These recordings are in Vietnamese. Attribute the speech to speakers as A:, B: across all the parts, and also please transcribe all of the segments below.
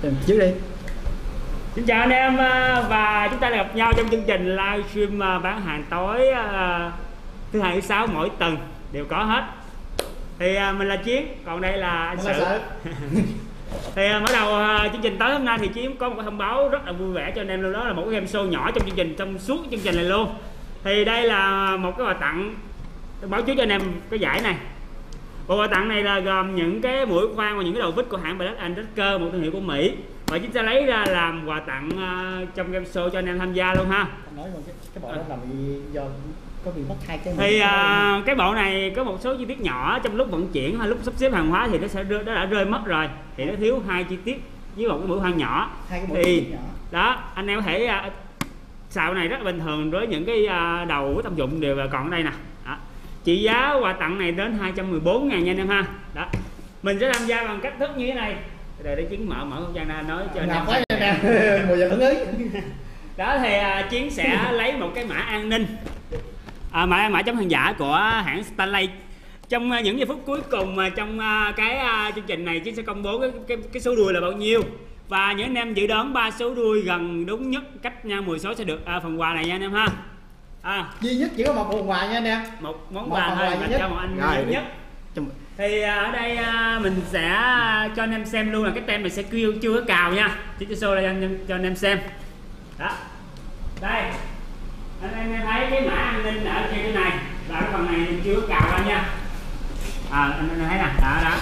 A: Trước đi.
B: Xin chào anh em và chúng ta đã gặp nhau trong chương trình livestream bán hàng tối thứ hai thứ sáu mỗi tuần đều có hết. Thì mình là Chiến, còn đây là anh Sự. Thì mở đầu chương trình tối hôm nay thì Chiến có một cái thông báo rất là vui vẻ cho anh em luôn, đó là một cái game show nhỏ trong chương trình, trong suốt chương trình này luôn. Thì đây là một cái quà tặng, báo trước cho anh em cái giải này. Bộ quà tặng này là gồm những cái mũi khoan và những cái đầu vít của hãng Black & Decker, một thương hiệu của Mỹ, và chúng ta lấy ra làm quà tặng trong game show cho anh em tham gia luôn ha.
A: Nói cái bộ đó là do có bị mất hai cái.
B: Thì cái bộ này có một số chi tiết nhỏ trong lúc vận chuyển hay lúc sắp xếp hàng hóa thì nó đã rơi mất rồi, thì nó thiếu hai chi tiết với một cái mũi khoan nhỏ.
A: Hai cái mũi
B: thì
A: nhỏ.
B: Đó, anh em có thể xào này rất là bình thường, với những cái đầu của thông dụng đều còn ở đây nè. Đó. Trị giá quà tặng này đến 214.000 nha anh em ha. Đó. Mình sẽ tham gia bằng cách thức như thế này. Để Chiến mở không gian ra nói cho anh em.
A: Mùi giờ hứng ý.
B: Đó thì Chiến sẽ lấy một cái mã an ninh, mã chống hàng giả của hãng Stanley. Trong những giây phút cuối cùng trong cái chương trình này, Chiến sẽ công bố cái số đuôi là bao nhiêu, và những anh em dự đoán 3 số đuôi gần đúng nhất cách nhau 10 số sẽ được phần quà này nha anh em ha.
A: Duy nhất chỉ có một phần quà nha anh em.
B: Một món quà thôi dành cho một anh duy nhất. Thì ở đây mình sẽ cho anh em xem luôn là cái tem này sẽ chưa có cào nha, chỉ cho show ra cho anh em xem. Đó, đây anh em thấy cái mã an ninh ở trên cái này, và cái phần này mình chưa có cào ra nha. Anh thấy nè,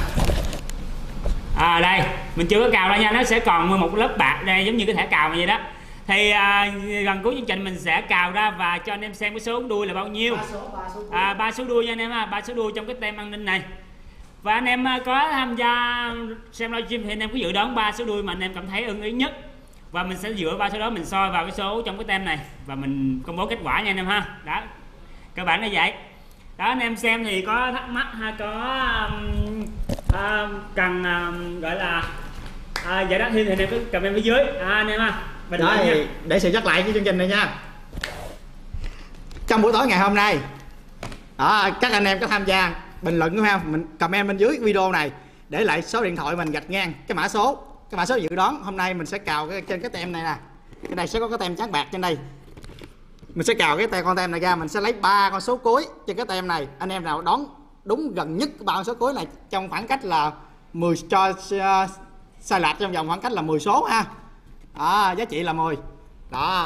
B: đó. Đây mình chưa có cào ra nha, nó sẽ còn một lớp bạc đây giống như cái thẻ cào này vậy đó. Thì gần cuối chương trình mình sẽ cào ra và cho anh em xem cái số đuôi là bao nhiêu. 3 số đuôi nha anh em ha, 3 số đuôi trong cái tem an ninh này. Và anh em có tham gia xem livestream thì anh em có dự đoán 3 số đuôi mà anh em cảm thấy ưng ý nhất, và mình sẽ dựa 3 số đó mình soi vào cái số trong cái tem này và mình công bố kết quả nha anh em ha. Đó, cơ bản là vậy. Đó, anh em xem thì có thắc mắc hay có cần gọi là giải đáp thêm thì anh em cứ comment phía dưới anh em ha.
A: Đấy, để sự nhắc lại cái chương trình này nha. Trong buổi tối ngày hôm nay các anh em có tham gia bình luận đúng không, mình comment bên dưới video này để lại số điện thoại mình gạch ngang cái mã số dự đoán. Hôm nay mình sẽ cào trên cái tem này nè, cái này sẽ có cái tem trắng bạc trên đây, mình sẽ cào con tem này ra, mình sẽ lấy 3 con số cuối trên cái tem này. Anh em nào đoán đúng gần nhất 3 con số cuối này trong khoảng cách là 10 cho sai lạc trong vòng khoảng cách là 10 số ha. Giá trị là 10. Đó.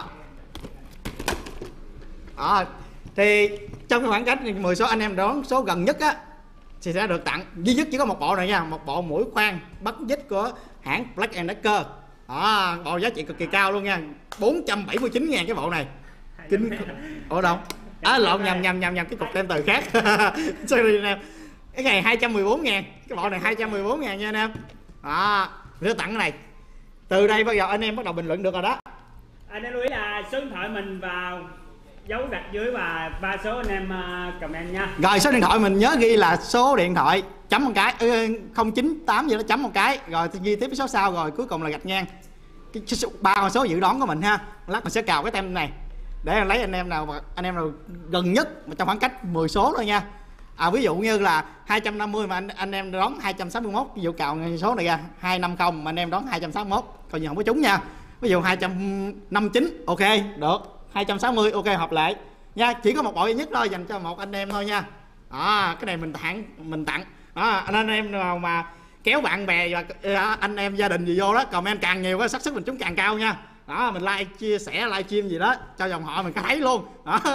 A: Thì trong cái khoảng cách 10 số, anh em đoán số gần nhất á thì sẽ được tặng. Duy nhất chỉ có một bộ này nha, một bộ mũi khoan bắt vít của hãng Black & Decker. Bộ giá trị cực kỳ cao luôn nha, 479.000 cái bộ này. Kinh. Ủa đâu? Lộn, nhầm cái cục tem từ khác. Sorry anh em. Cái này 214.000, cái bộ này 214.000 nha anh em. Sẽ tặng cái này. Từ đây bây giờ anh em bắt đầu bình luận được rồi đó.
B: Anh em lưu ý là số điện thoại mình vào dấu gạch dưới và 3 số anh em comment nha.
A: Rồi số điện thoại mình nhớ ghi là số điện thoại chấm một cái 098 gì đó chấm một cái, rồi ghi tiếp cái số sau, rồi cuối cùng là gạch ngang cái 3 con số dự đoán của mình ha. Lát mình sẽ cào cái tem này để lấy anh em nào gần nhất mà trong khoảng cách 10 số thôi nha. Ví dụ như là 250 mà anh em đoán 261, ví dụ cào số này ra 250 mà anh em đoán 261 coi như không có trúng nha. Ví dụ 259 ok được, 260 ok hợp lệ nha. Chỉ có một bộ duy nhất thôi dành cho một anh em thôi nha. Cái này mình tặng anh em nào mà kéo bạn bè và anh em gia đình gì vô đó comment càng nhiều cái xác suất mình trúng càng cao nha. Mình like chia sẻ livestream gì đó cho dòng họ mình có thấy luôn.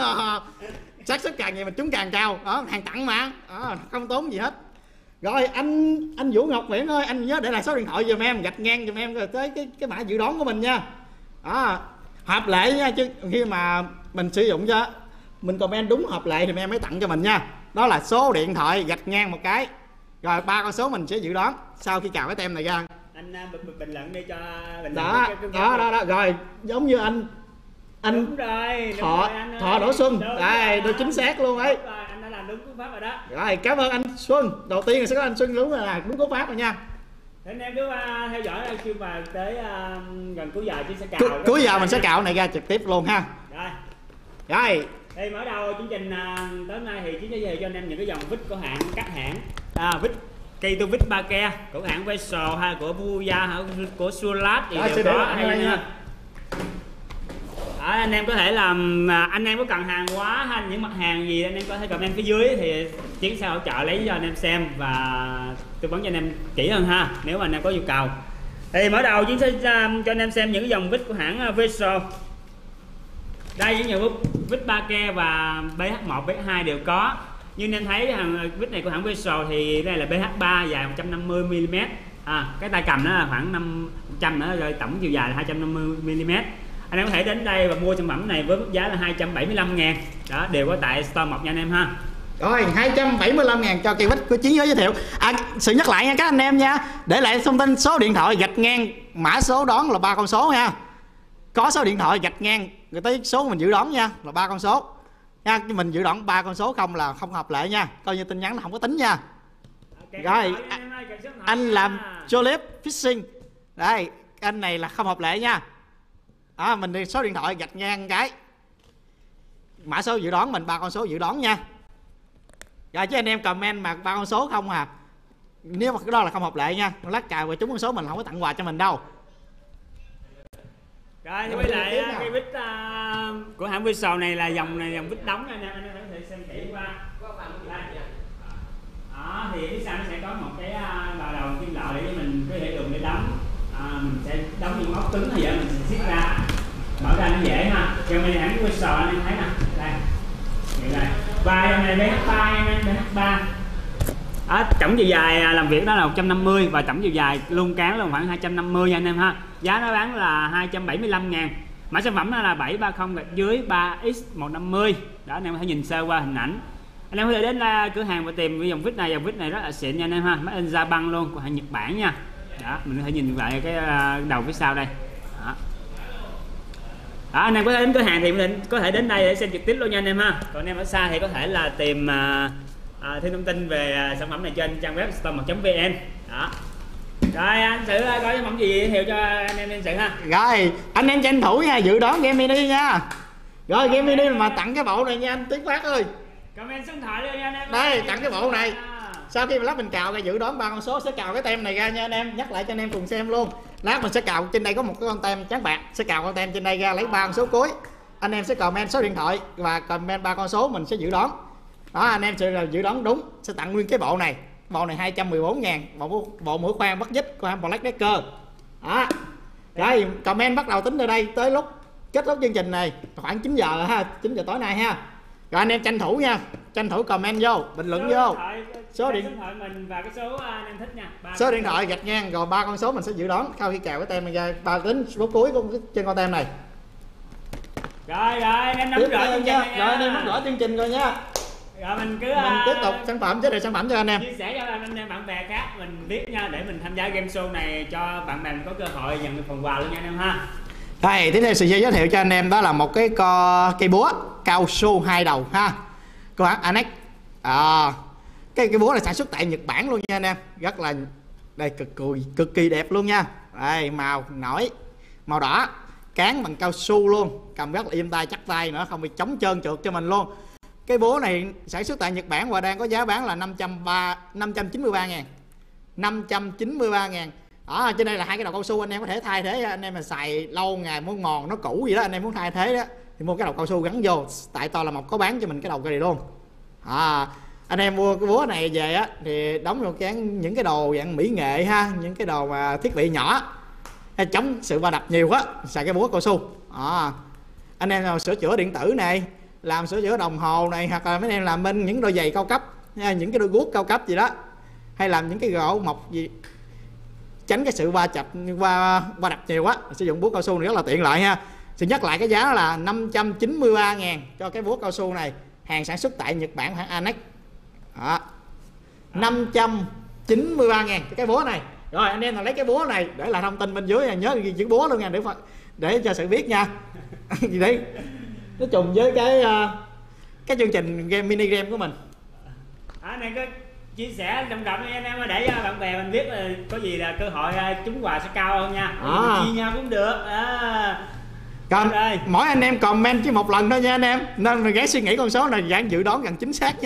A: Xác suất càng nhiều mình trúng càng cao. Hàng tặng mà không tốn gì hết. Rồi anh Vũ Ngọc Nguyễn ơi, anh nhớ để lại số điện thoại giùm em, gạch ngang giùm em rồi tới cái mã dự đoán của mình nha. Hợp lệ nha, chứ khi mà mình sử dụng cho mình comment đúng hợp lệ thì em mới tặng cho mình nha. Đó là số điện thoại gạch ngang một cái, rồi 3 con số mình sẽ dự đoán sau khi cào cái tem này ra.
B: Anh bình luận đi cho bình
A: đó. Rồi giống như anh
B: đúng rồi,
A: Thọ Đỗ Xuân đây, được chính xác luôn ấy.
B: Anh đã làm đúng cú pháp rồi đó.
A: Rồi cảm ơn anh Xuân, đầu tiên là sẽ có anh Xuân đúng là đúng cú pháp rồi nha.
B: Thế anh em cứ theo dõi livestream và tới gần cuối giờ Chiến sẽ cào.
A: Cuối giờ mình sẽ cào này ra trực tiếp luôn ha. Rồi.
B: Thì mở đầu chương trình tới hôm nay thì Chiến sẽ về cho anh em những cái dòng vít của hãng, các hãng vít cây tu vít ba ke của hãng Vessel hay của Vuya hay của Sulat thì đều có hay nha. Anh em có thể làm, anh em có cần hàng hóa hay những mặt hàng gì anh em có thể comment phía dưới thì Chiến sẽ hỗ trợ lấy cho anh em xem và tư vấn cho anh em kỹ hơn ha, nếu mà anh em có nhu cầu. Thì mở đầu Chiến sẽ cho anh em xem những dòng vít của hãng Vessel. Đây những dòng vít ba ke và BH1, BH2 đều có. Như anh em thấy hàng vít này của hãng Vessel thì đây là BH3 dài 150 mm. Cái tay cầm nó là khoảng 500 nữa, rồi tổng chiều dài là 250 mm. Anh em có thể đến đây và mua sản phẩm này với mức giá là 275.000. Đó, đều có tại store Mộc nha anh em ha.
A: Rồi 275.000 cho cây vít của Chiến giới thiệu. Sự nhắc lại nha các anh em nha, để lại thông tin số điện thoại gạch ngang mã số đón là 3 con số nha. Có số điện thoại gạch ngang rồi tới số mình dự đoán nha là 3 con số nha. Mình dự đoán 3 con số không là không hợp lệ nha, coi như tin nhắn nó không có tính nha. Rồi anh làm Jolip Fishing đây, anh này là không hợp lệ nha. Mình đi số điện thoại gạch ngang cái mã số dự đoán mình 3 con số dự đoán nha. Rồi chứ anh em comment mà 3 con số không à, nếu mà cái đó là không hợp lệ nha, lát cài và trúng con số mình không có tặng quà cho mình đâu.
B: Rồi thì quay lại cái vít của hãng Vessel này là dòng vít đóng anh em có thể xem kỹ qua. Đó, thì phía sau nó sẽ có một cái vào đầu kim loại để mình có thể dùng để đóng. Mình sẽ đóng những ốc cứng hay vậy mình sẽ siết ra, mở ra nó dễ ha. Trong này hãng Vessel anh em thấy nè, đây. Và dòng này BH3 em, BH3. Tổng chiều dài làm việc đó là 150 và tổng chiều dài luôn cán là khoảng 250 nha anh em ha. Giá nó bán là 275.000. Mã sản phẩm là 730/3X150. Đó anh em có thể nhìn sơ qua hình ảnh. Anh em có thể đến cửa hàng và tìm dòng vít này rất là xịn nha anh em ha. Made in Japan luôn, của hàng Nhật Bản nha. Đó, mình có thể nhìn lại cái đầu phía sau đây. Đó, anh em có thể đến cửa hàng thì mình có thể đến đây để xem trực tiếp luôn nha anh em ha. Còn anh em ở xa thì có thể là tìm thêm thông tin về sản phẩm này trên trang web storemộc.vn. Đó. Rồi anh Sự coi sản phẩm gì giới thiệu cho anh em Sự ha.
A: Rồi anh em tranh thủ nha, dự đoán game mini nha. Rồi game mini mà tặng cái bộ này nha anh Tiến Phát ơi.
B: Comment số điện thoại luôn nha anh em.
A: Đây tặng cái bộ này. Sau khi mà lát mình cào ra dự đoán 3 con số sẽ cào cái tem này ra nha anh em, nhắc lại cho anh em cùng xem luôn. Lát mình sẽ cào trên đây có một cái con tem trắng bạc, sẽ cào con tem trên đây ra lấy 3 con số cuối. Anh em sẽ comment số điện thoại và comment 3 con số mình sẽ dự đoán. Đó anh em sẽ dự đoán đúng sẽ tặng nguyên cái bộ này. Bộ này 214.000, bộ mũi khoan bắt dít của hãng Black Decker. Đó. Rồi comment bắt đầu tính từ đây tới lúc kết thúc chương trình này khoảng 9 giờ ha, 9 giờ tối nay ha. Rồi anh em tranh thủ nha, tranh thủ comment vô, bình luận vô. Số điện thoại mình và cái số anh em thích nha. Số điện thoại gạch ngang rồi 3 con số mình sẽ dự đoán sau khi cào cái tem này ra, 3 tính số cuối của trên con tem này.
B: Rồi anh em nắm rõ chương trình.
A: Rồi anh em nắm rõ chương trình rồi nha.
B: Rồi mình cứ
A: tiếp tục sản phẩm, giới thiệu sản phẩm cho anh em,
B: chia sẻ cho anh em bạn bè khác mình biết nha, để mình tham gia game show này cho bạn bè mình có cơ hội nhận được phần quà luôn nha anh em ha.
A: Đây tiếp theo sẽ giới thiệu cho anh em đó là một cái cây búa cao su 2 đầu ha, của hãng Anex. Cái búa này sản xuất tại Nhật Bản luôn nha anh em, rất là đây cực kỳ đẹp luôn nha. Đây màu nổi màu đỏ, cán bằng cao su luôn, cầm rất là êm tay chắc tay nữa, không bị chống trơn trượt cho mình luôn. Cái búa này sản xuất tại Nhật Bản và đang có giá bán là 593.000. 593.000. Đó, trên đây là 2 cái đầu cao su anh em có thể thay thế, anh em mà xài lâu ngày muốn mòn nó cũ gì đó anh em muốn thay thế đó thì mua cái đầu cao su gắn vô, tại to là một có bán cho mình cái đầu cây này luôn. Anh em mua cái búa này về á thì đóng vô những cái đồ dạng mỹ nghệ ha, những cái đồ mà thiết bị nhỏ hay chống sự va đập nhiều quá xài cái búa cao su. Anh em nào sửa chữa điện tử này, làm sửa chữa đồng hồ này, hoặc là mấy anh em làm bên những đôi giày cao cấp, những cái đôi guốc cao cấp gì đó, hay làm những cái gỗ mộc gì tránh cái sự va chập va đập nhiều quá, sử dụng búa cao su này rất là tiện lợi ha. Xin nhắc lại cái giá là 593.000 cho cái búa cao su này, hàng sản xuất tại Nhật Bản hãng Anex. 593.000 cái búa này. Rồi anh em nào lấy cái búa này để lại thông tin bên dưới nha, nhớ ghi chữ búa luôn nha để cho Sự biết nha. Gì đấy nó trùng với cái chương trình game mini game của mình.
B: Này có chia sẻ đồng cộng với anh em để cho bạn bè mình biết là có gì là cơ hội trúng quà sẽ cao hơn nha. Chia nhau cũng được.
A: Còn mỗi anh em comment chỉ một lần thôi nha anh em, nên mình gắng suy nghĩ con số này dạng dự đoán gần chính xác nha.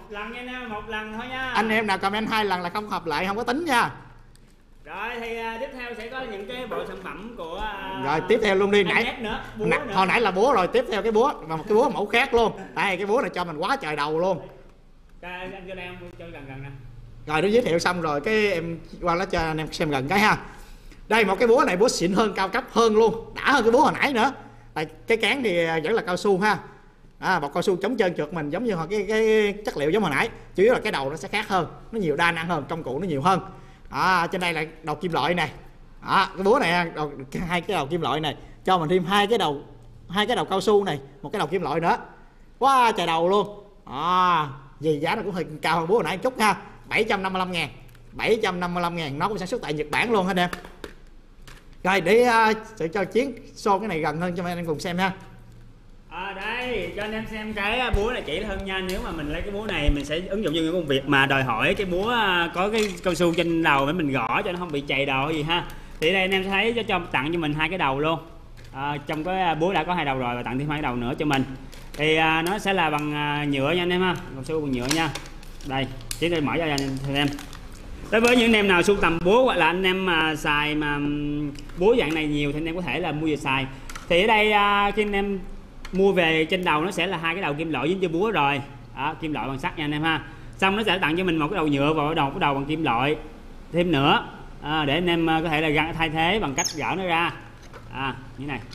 B: lần nha anh em, một lần thôi nha.
A: Anh em nào comment 2 lần là không hợp lại, không có tính nha.
B: Rồi thì tiếp theo sẽ có những cái bộ sản phẩm của
A: rồi tiếp theo luôn đi.
B: nãy nữa, nữa.
A: Hồi nãy là búa rồi, tiếp theo cái búa mà một cái búa mẫu khác luôn. Đây cái búa này cho mình quá trời đầu luôn.
B: Anh cho em cho gần nè.
A: Rồi nó giới thiệu xong rồi cái em qua đó cho anh em xem gần cái ha. Đây một cái búa này búa xịn hơn, cao cấp hơn luôn, đã hơn cái búa hồi nãy nữa. Tại cái cán thì vẫn là cao su ha. Bọc cao su chống trơn trượt mình giống như cái chất liệu giống hồi nãy, chủ yếu là cái đầu nó sẽ khác hơn, nó nhiều đa năng hơn, công cụ nó nhiều hơn. Trên đây là đầu kim loại này. Cái búa này hai cái đầu kim loại này cho mình thêm hai cái đầu cao su này, một cái đầu kim loại nữa, quá trời đầu luôn. Vì giá nó cũng hơi cao hơn búa hồi nãy một chút ha. 755.000, 755.000, nó cũng sản xuất tại Nhật Bản luôn hết em. Rồi để sẽ cho Chiến show cái này gần hơn cho anh em cùng xem ha.
B: Đây cho anh em xem cái búa này chỉ hơn nha. Nếu mà mình lấy cái búa này mình sẽ ứng dụng cho những công việc mà đòi hỏi cái búa có cái cao su trên đầu để mình gõ cho nó không bị chày đầu gì ha. Thì đây anh em thấy cho tặng cho mình hai cái đầu luôn. Trong cái búa đã có hai đầu rồi và tặng thêm hai cái đầu nữa cho mình. Thì nó sẽ là bằng nhựa nha anh em ha, cao su bằng nhựa nha. Đây chỉ để mở cho anh em. Đối với những anh em nào sưu tầm búa hoặc là anh em mà xài mà búa dạng này nhiều thì anh em có thể là mua về xài. Thì ở đây khi anh em mua về trên đầu nó sẽ là hai cái đầu kim loại dính cho búa rồi, kim loại bằng sắt nha anh em ha. Xong nó sẽ tặng cho mình một cái đầu nhựa và cái đầu bằng kim loại thêm nữa, để anh em có thể là thay thế bằng cách gỡ nó ra như này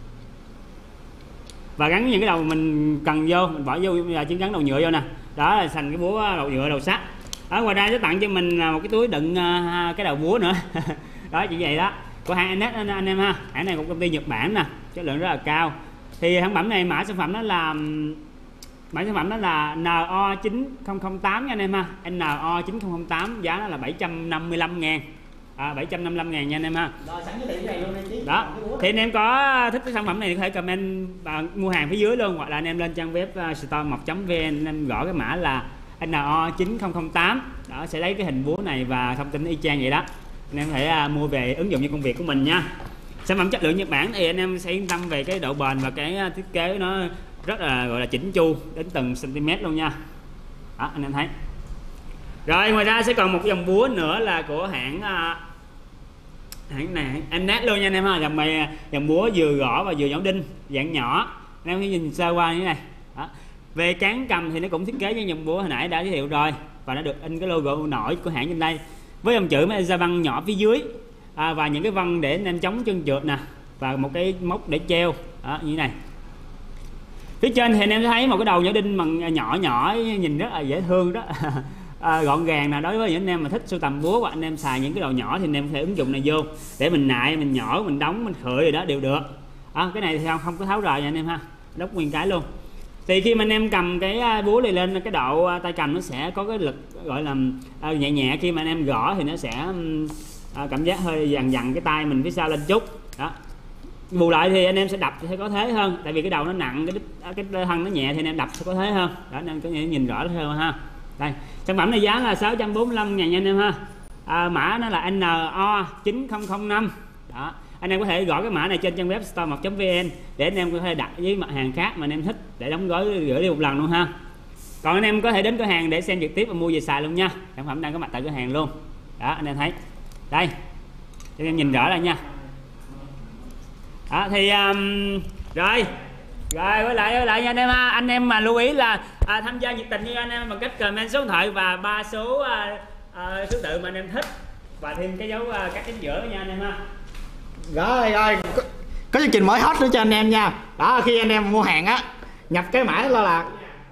B: và gắn những cái đầu mình cần vô, mình bỏ vô là chỉ gắn đầu nhựa vô nè. Đó là thành cái búa đầu nhựa đầu sắt. Ngoài ra sẽ tặng cho mình một cái túi đựng cái đầu búa nữa. Đó chỉ vậy đó, của hãng Annet anh em ha. Hãng này cũng công ty Nhật Bản nè, chất lượng rất là cao. Thì sản phẩm này mã sản phẩm đó là NO9008 nha anh em ha. NO9008 giá nó là 755.000. 755.000 nha anh em ha.
A: Rồi sẵn cái này luôn em.
B: Đó. Thì anh em có thích cái sản phẩm này thì có thể comment và mua hàng phía dưới luôn, hoặc là anh em lên trang web store1.vn anh em gõ cái mã là NO9008. Đó sẽ lấy cái hình búa này và thông tin y chang vậy đó. Anh em có thể mua về ứng dụng cho công việc của mình nha. Sản phẩm chất lượng Nhật Bản thì anh em sẽ yên tâm về cái độ bền và cái thiết kế nó rất là gọi là chỉnh chu đến từng cm luôn nha. Đó anh em thấy. Rồi ngoài ra sẽ còn một dòng búa nữa là của hãng này Annet luôn nha anh em ha. Dòng búa vừa gõ và vừa nhổ đinh dạng nhỏ. Anh em nhìn sơ qua như thế này. Đó. Về cán cầm thì nó cũng thiết kế như dòng búa hồi nãy đã giới thiệu rồi, và nó được in cái logo nổi của hãng trên đây với dòng chữ ra văn nhỏ phía dưới, và những cái vân để anh em chống chân trượt nè, và một cái móc để treo như thế này. Phía trên thì anh em thấy một cái đầu nhổ đinh bằng nhỏ nhỏ nhìn rất là dễ thương đó. Gọn gàng nè. Đối với những anh em mà thích sưu tầm búa hoặc anh em xài những cái đầu nhỏ thì anh em có thể ứng dụng này vô để mình nại, mình nhỏ, mình đóng, mình khởi rồi đó đều được. Cái này thì không có tháo rời nha anh em ha, đốc nguyên cái luôn. Thì khi mà anh em cầm cái búa này lên, cái độ tay cầm nó sẽ có cái lực gọi là nhẹ nhẹ. Khi mà anh em gõ thì nó sẽ cảm giác hơi dằn cái tay mình phía sau lên chút đó. Bù lại thì anh em sẽ đập sẽ có thế hơn, tại vì cái đầu nó nặng, cái thân nó nhẹ thì anh em đập sẽ có thế hơn đó. Anh em có thể nhìn rõ hơn ha. Đây sản phẩm này giá là 645.000 nha anh em ha. Mã nó là NO9005 đó. Anh em có thể gõ cái mã này trên trang web store1.vn để anh em có thể đặt với mặt hàng khác mà anh em thích để đóng gói gửi đi một lần luôn ha. Còn anh em có thể đến cửa hàng để xem trực tiếp và mua về xài luôn nha. Sản phẩm đang có mặt tại cửa hàng luôn đó, anh em thấy đây cho anh em nhìn rõ là nha. Đó thì rồi với lại nha anh em ha. Anh em mà lưu ý là tham gia nhiệt tình cho anh em bằng cách comment số điện thoại và 3 số số tự mà anh em thích và thêm cái dấu cắt chính giữa nha anh em ha.
A: Rồi có chương trình mới hot nữa cho anh em nha. Đó khi anh em mua hàng á, nhập cái mã đó là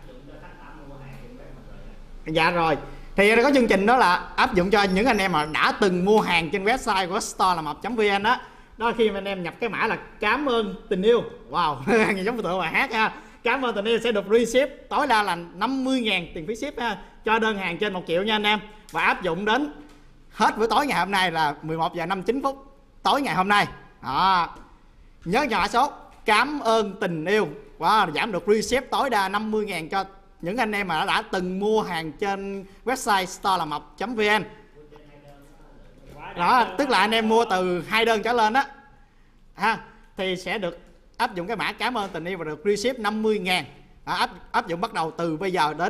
A: dạ rồi thì có chương trình đó là áp dụng cho những anh em mà đã từng mua hàng trên website của store1.vn đó. Đó khi mà anh em nhập cái mã là cảm ơn tình yêu, wow nghe giống tựa bài hát ha. Cảm ơn tình yêu sẽ được free ship tối đa là 50.000 tiền phí ship ha, cho đơn hàng trên 1 triệu nha anh em, và áp dụng đến hết buổi tối ngày hôm nay là 11:59 tối ngày hôm nay đó. Nhớ nhỏ số cảm ơn tình yêu, giảm được free ship tối đa 50.000 cho những anh em mà đã từng mua hàng trên website store1.vn đó. Tức là anh em mua từ 2 đơn trở lên đó ha, thì sẽ được áp dụng cái mã cảm ơn tình yêu và được free ship 50.000 áp dụng bắt đầu từ bây giờ đến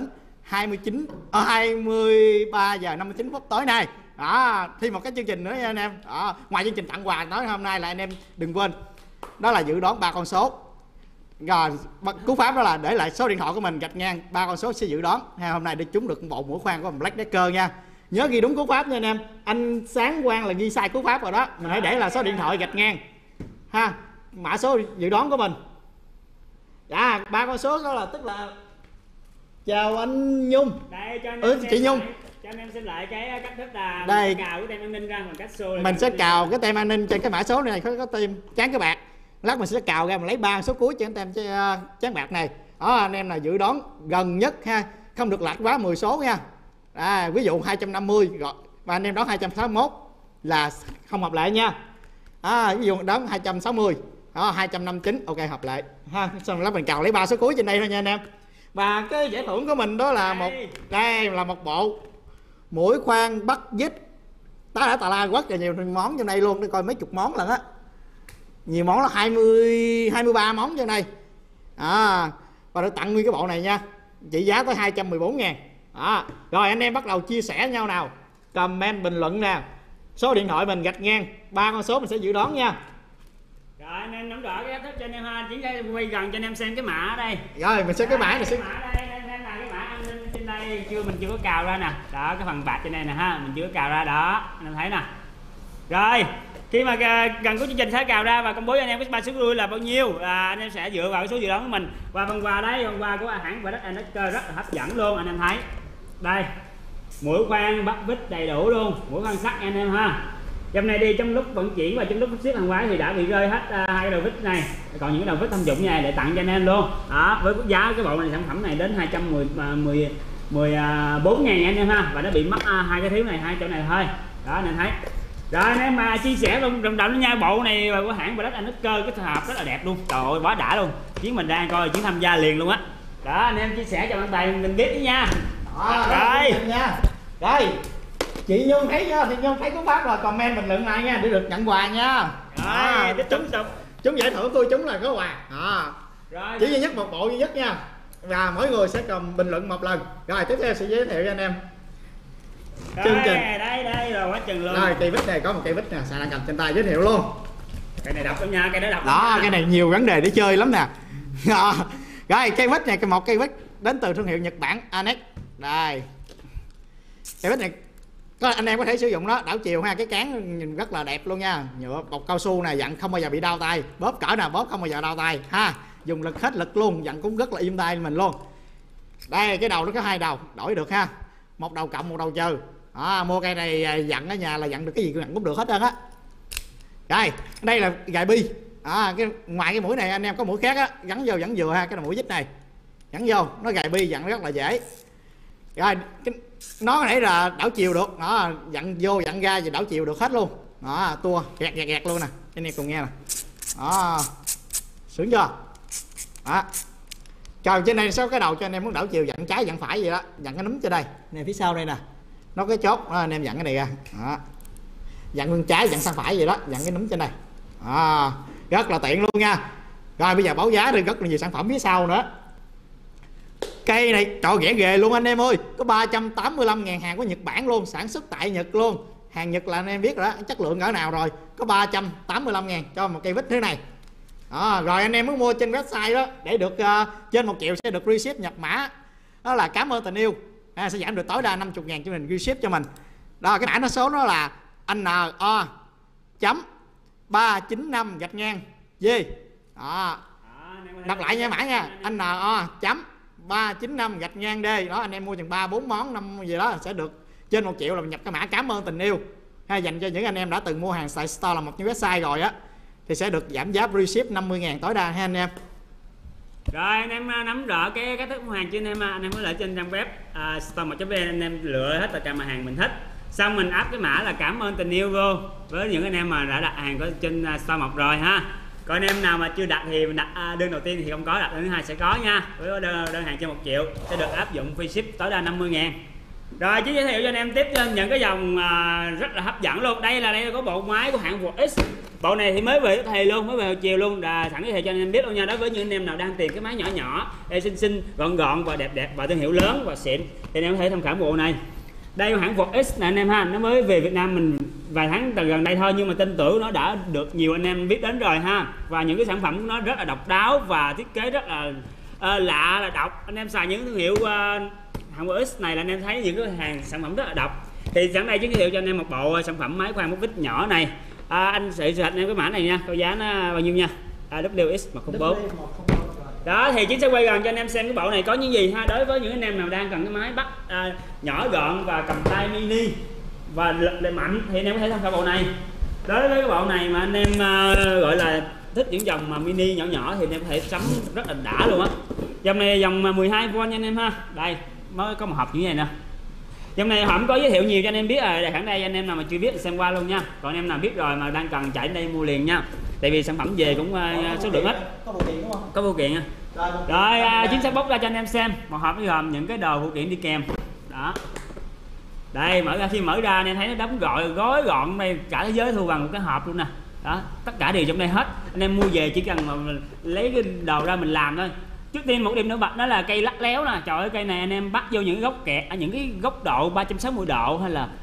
A: 23 giờ 59 phút tối nay. Đó, thêm một cái chương trình nữa nha anh em. Đó, ngoài chương trình tặng quà tối hôm nay là anh em đừng quên đó là dự đoán 3 con số. Rồi cú pháp đó là để lại số điện thoại của mình gạch ngang 3 con số sẽ dự đoán. Hôm nay để trúng được bộ mũi khoan của Black Decker nha. Nhớ ghi đúng cú pháp nha anh em. Anh Sáng Quang là ghi sai cú pháp rồi đó. Mình hãy để là số điện thoại gạch ngang ha, mã số dự đoán của mình. Dạ, 3 con số đó là tức là chào anh Nhung.
B: Đây cho anh
A: chị Nhung.
B: Cho anh em xem lại cái cách thức là
A: đây
B: cào cái tem an ninh ra bằng cách xô.
A: Mình sẽ cào cái tem an ninh trên cái mã số này có tem trắng cái bạc. Lát mình sẽ cào ra, mình lấy 3 số cuối trên tem trắng bạc này. Đó, anh em là dự đoán gần nhất ha, không được lệch quá 10 số nha. Ví dụ 250 rồi và anh em đoán 261 là không hợp lệ nha. Ví dụ đoán 260, 259 ok hợp lệ ha. Xong lát mình cào lấy 3 số cuối trên đây thôi nha anh em. Và cái giải thưởng của mình đó là đây là một bộ mũi khoan bắt vít tá tà la quất, là nhiều món trong đây luôn, để coi mấy chục món lần á, nhiều món là 23 món trong đây. Và được tặng nguyên cái bộ này nha, trị giá tới 214.000. Rồi anh em bắt đầu chia sẻ nhau nào, comment bình luận nè, số điện thoại mình gạch ngang 3 con số mình sẽ dự đoán nha.
B: Rồi anh em nắm rõ cái cách thức cho anh em ha, chỉ sẽ quay gần cho anh em xem cái mã ở đây.
A: Rồi mình sẽ cái mã này
B: cái mã đây là cái mã an ninh trên đây, mình chưa có cào ra nè. Đó, cái phần bạc trên đây nè ha, mình chưa có cào ra đó, anh em thấy nè. Rồi khi mà gần của chương trình sẽ cào ra và công bố cho anh em cái 3 số vui là bao nhiêu, anh em sẽ dựa vào cái số dự đoán của mình. Và phần quà đấy, phần quà của hãng Black Decker rất là hấp dẫn luôn, anh em thấy đây, mũi khoan bắt vít đầy đủ luôn, mũi khoan sắt anh em ha. Trong này đi trong lúc vận chuyển và trong lúc ship hàng hóa thì đã bị rơi hết 2 cái đầu vít này, còn những cái đầu vít thông dụng này để tặng cho anh em luôn. Đó, với giá cái bộ này, sản phẩm này đến 214.000 anh em ha, và nó bị mất 2 cái thiếu này, 2 chỗ này thôi. Đó anh em thấy. Rồi anh em mà chia sẻ luôn đồng đồng nha, bộ này của hãng Black Decker cái hộp rất là đẹp luôn, trời ơi quá đã luôn. Chiến mình đang coi chiến tham gia liền luôn á. Đó anh em chia sẻ cho bạn bè mình biết đi nha. Rồi
A: nha. Rồi chị Nhung thấy chưa, thì Nhung thấy cú pháp rồi, comment bình luận lại nha để được nhận quà nha.
B: Rồi tiếp tục
A: chúng giải thưởng tôi chúng là có quà. Rồi chỉ duy nhất một bộ duy nhất nha, và mỗi người sẽ cầm bình luận một lần. Rồi tiếp theo sẽ giới thiệu cho anh em chương trình.
B: Đây rồi quá chừng luôn.
A: Rồi cây vít này có một cây vít nè, Sài đang cầm trên tay giới thiệu luôn.
B: Cái này đọc lắm nha, cái đó đọc.
A: Đó, cái này nhiều vấn đề để chơi lắm nè. Rồi cây vít này, một cây vít đến từ thương hiệu Nhật Bản Anex. Đây cây vít này anh em có thể sử dụng nó đảo chiều ha, cái cán nhìn rất là đẹp luôn nha, nhựa bọc cao su này, dặn không bao giờ bị đau tay, bóp cỡ nào bóp không bao giờ đau tay ha, dùng lực hết lực luôn, dặn cũng rất là im tay mình luôn. Đây cái đầu nó có 2 đầu đổi được ha, một đầu cộng một đầu trừ. Mua cây này dặn ở nhà là dặn được cái gì dặn cũng được hết trơn á. Đây đây là gài bi. Ngoài cái mũi này anh em có mũi khác á, gắn vô vẫn vừa ha, cái là mũi vít này gắn vô, nó gài bi dặn rất là dễ. Rồi nó nãy là đảo chiều được, nó dặn vô dặn ra và đảo chiều được hết luôn. Tua gẹt luôn nè, anh em cùng nghe nè. Sướng chưa? Còn trên đây sau cái đầu cho anh em muốn đảo chiều dặn trái dặn phải gì đó, dặn cái núm trên đây nè, phía sau đây nè, nó cái chốt đó, anh em dặn cái này ra. Dặn bên trái dặn sang phải gì đó, dặn cái núm trên đây. Rất là tiện luôn nha. Rồi bây giờ báo giá thì rất là nhiều sản phẩm phía sau nữa. Cây này trời ghẻ ghề luôn anh em ơi, có 385.000, hàng của Nhật Bản luôn, sản xuất tại Nhật luôn. Hàng Nhật là anh em biết rồi đó, chất lượng cỡ nào rồi. Có 385.000 cho một cây vít thế này. Rồi anh em muốn mua trên website đó để được trên 1 triệu sẽ được free ship nhập mã. Đó là cảm ơn tình yêu. Sẽ giảm được tối đa 50.000 cho mình free ship cho mình. Đó, cái mã nó số nó là NO.395-G. Đọc lại nha mã nha, NO.395-D. Đó anh em mua chừng 3-4 món 5 gì đó sẽ được trên 1 triệu là mình nhập cái mã cảm ơn tình yêu. Hay dành cho những anh em đã từng mua hàng tại store là một những website rồi á thì sẽ được giảm giá free ship 50.000 tối đa ha anh em.
B: Rồi anh em nắm rõ cái cách thức mua hàng cho anh em có thể trên trang web store1.vn, anh em lựa hết tất cả mặt hàng mình thích, xong mình áp cái mã là cảm ơn tình yêu vô với những anh em mà đã đặt hàng có trên store 1 rồi ha. Còn anh em nào mà chưa đặt thì mình đặt đơn đầu tiên thì không có, đặt đơn thứ hai sẽ có nha. Với đơn hàng trên 1 triệu sẽ được áp dụng free ship tối đa 50.000. Rồi Chiến giới thiệu cho anh em tiếp những cái dòng rất là hấp dẫn luôn. Đây là có bộ máy của hãng VX. Bộ này thì mới về thầy luôn, mới về chiều luôn. Sẵn giới thiệu cho anh em biết luôn nha. Đối với những anh em nào đang tìm cái máy nhỏ nhỏ, xinh xinh, gọn gọn và đẹp đẹp và thương hiệu lớn và xịn thì anh em có thể tham khảo bộ này. Đây là hãng VX nè anh em ha, nó mới về Việt Nam mình vài tháng gần đây thôi, nhưng mà tin tưởng nó đã được nhiều anh em biết đến rồi ha. Và những cái sản phẩm của nó rất là độc đáo và thiết kế rất là lạ, là độc. Anh em xài những thương hiệu hãng VX này là anh em thấy những cái hàng sản phẩm rất là độc. Thì sẵn đây giới thiệu cho anh em một bộ sản phẩm máy khoan móc vít nhỏ này. Anh sẽ sạch em cái mã này nha, có giá nó bao nhiêu nha? WX104. Đó thì Chiến sẽ quay gần cho anh em xem cái bộ này có những gì ha. Đối với những anh em nào đang cần cái máy bắt nhỏ gọn và cầm tay mini và lực lại mạnh thì anh em có thể tham khảo bộ này. Đối với cái bộ này mà anh em gọi là thích những dòng mà mini nhỏ nhỏ thì anh em có thể sắm rất là đã luôn á. Dòng này dòng 12V nha anh em ha. Đây mới có một hộp như thế này nè. Dòng này không có giới thiệu nhiều cho anh em biết rồi, hẳn đây anh em nào mà chưa biết thì xem qua luôn nha. Còn anh em nào biết rồi mà đang cần chạy đây mua liền nha. Tại vì sản phẩm về cũng số lượng ít. Có phụ kiện đúng không? Có phụ kiện nha. Rồi Chiến sẽ bóc ra cho anh em xem một hộp gồm những cái đồ phụ kiện đi kèm. Đó. Đây mở ra, khi mở ra anh em thấy nó đóng gói gọn đây, cả thế giới thu bằng một cái hộp luôn nè. Đó, tất cả đều trong đây hết. Anh em mua về chỉ cần mà lấy cái đồ ra mình làm thôi. Trước tiên một điểm nổi bật đó là cây lắc léo nè. Trời ơi cây này anh em bắt vô những cái góc kẹt, những cái góc độ 360 độ hay là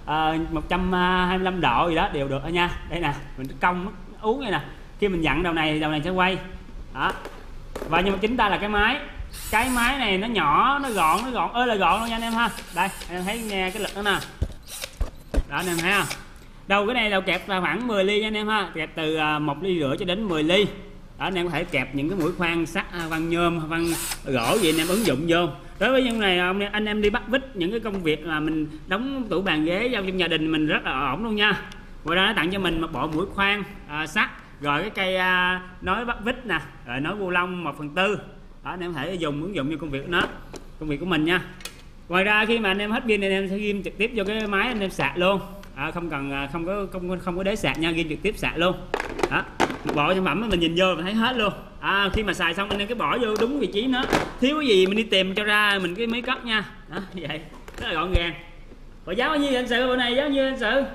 B: 125 độ gì đó đều được nha. Đây nè, mình cong uống này nè. Khi mình dặn đầu này sẽ quay. Đó. Và nhưng mà chính ta là cái máy này nó nhỏ, nó gọn ơi là gọn luôn nha anh em ha. Đây, anh em thấy nghe cái lực đó nè. Đó anh em thấy không? Đầu cái này đầu kẹp là khoảng 10 ly nha anh em ha. Kẹp từ 1,5 ly cho đến 10 ly. Đó anh em có thể kẹp những cái mũi khoan sắt, khoan nhôm, khoan gỗ gì anh em ứng dụng vô. Đối với những này anh em đi bắt vít những cái công việc mà mình đóng tủ bàn ghế trong gia đình mình rất là ổn luôn nha. Ngoài ra nó tặng cho mình một bộ mũi khoan sắt, rồi cái cây nối bắt vít nè, rồi nối bu lông 1/4. Đó anh em có thể dùng ứng dụng cho công việc của mình nha. Ngoài ra khi mà anh em hết pin thì anh em sẽ ghim trực tiếp vô cái máy anh em sạc luôn. Không có đế sạc nha, ghim trực tiếp sạc luôn. Đó, một bộ sản phẩm mình nhìn vô mình thấy hết luôn. Khi mà xài xong anh em cứ bỏ vô đúng vị trí nó, thiếu cái gì mình đi tìm cho ra mình cái máy cất nha. Đó như vậy rất là gọn gàng. Và giá bao nhiêu anh Sự, bộ này giá bao nhiêu anh Sự?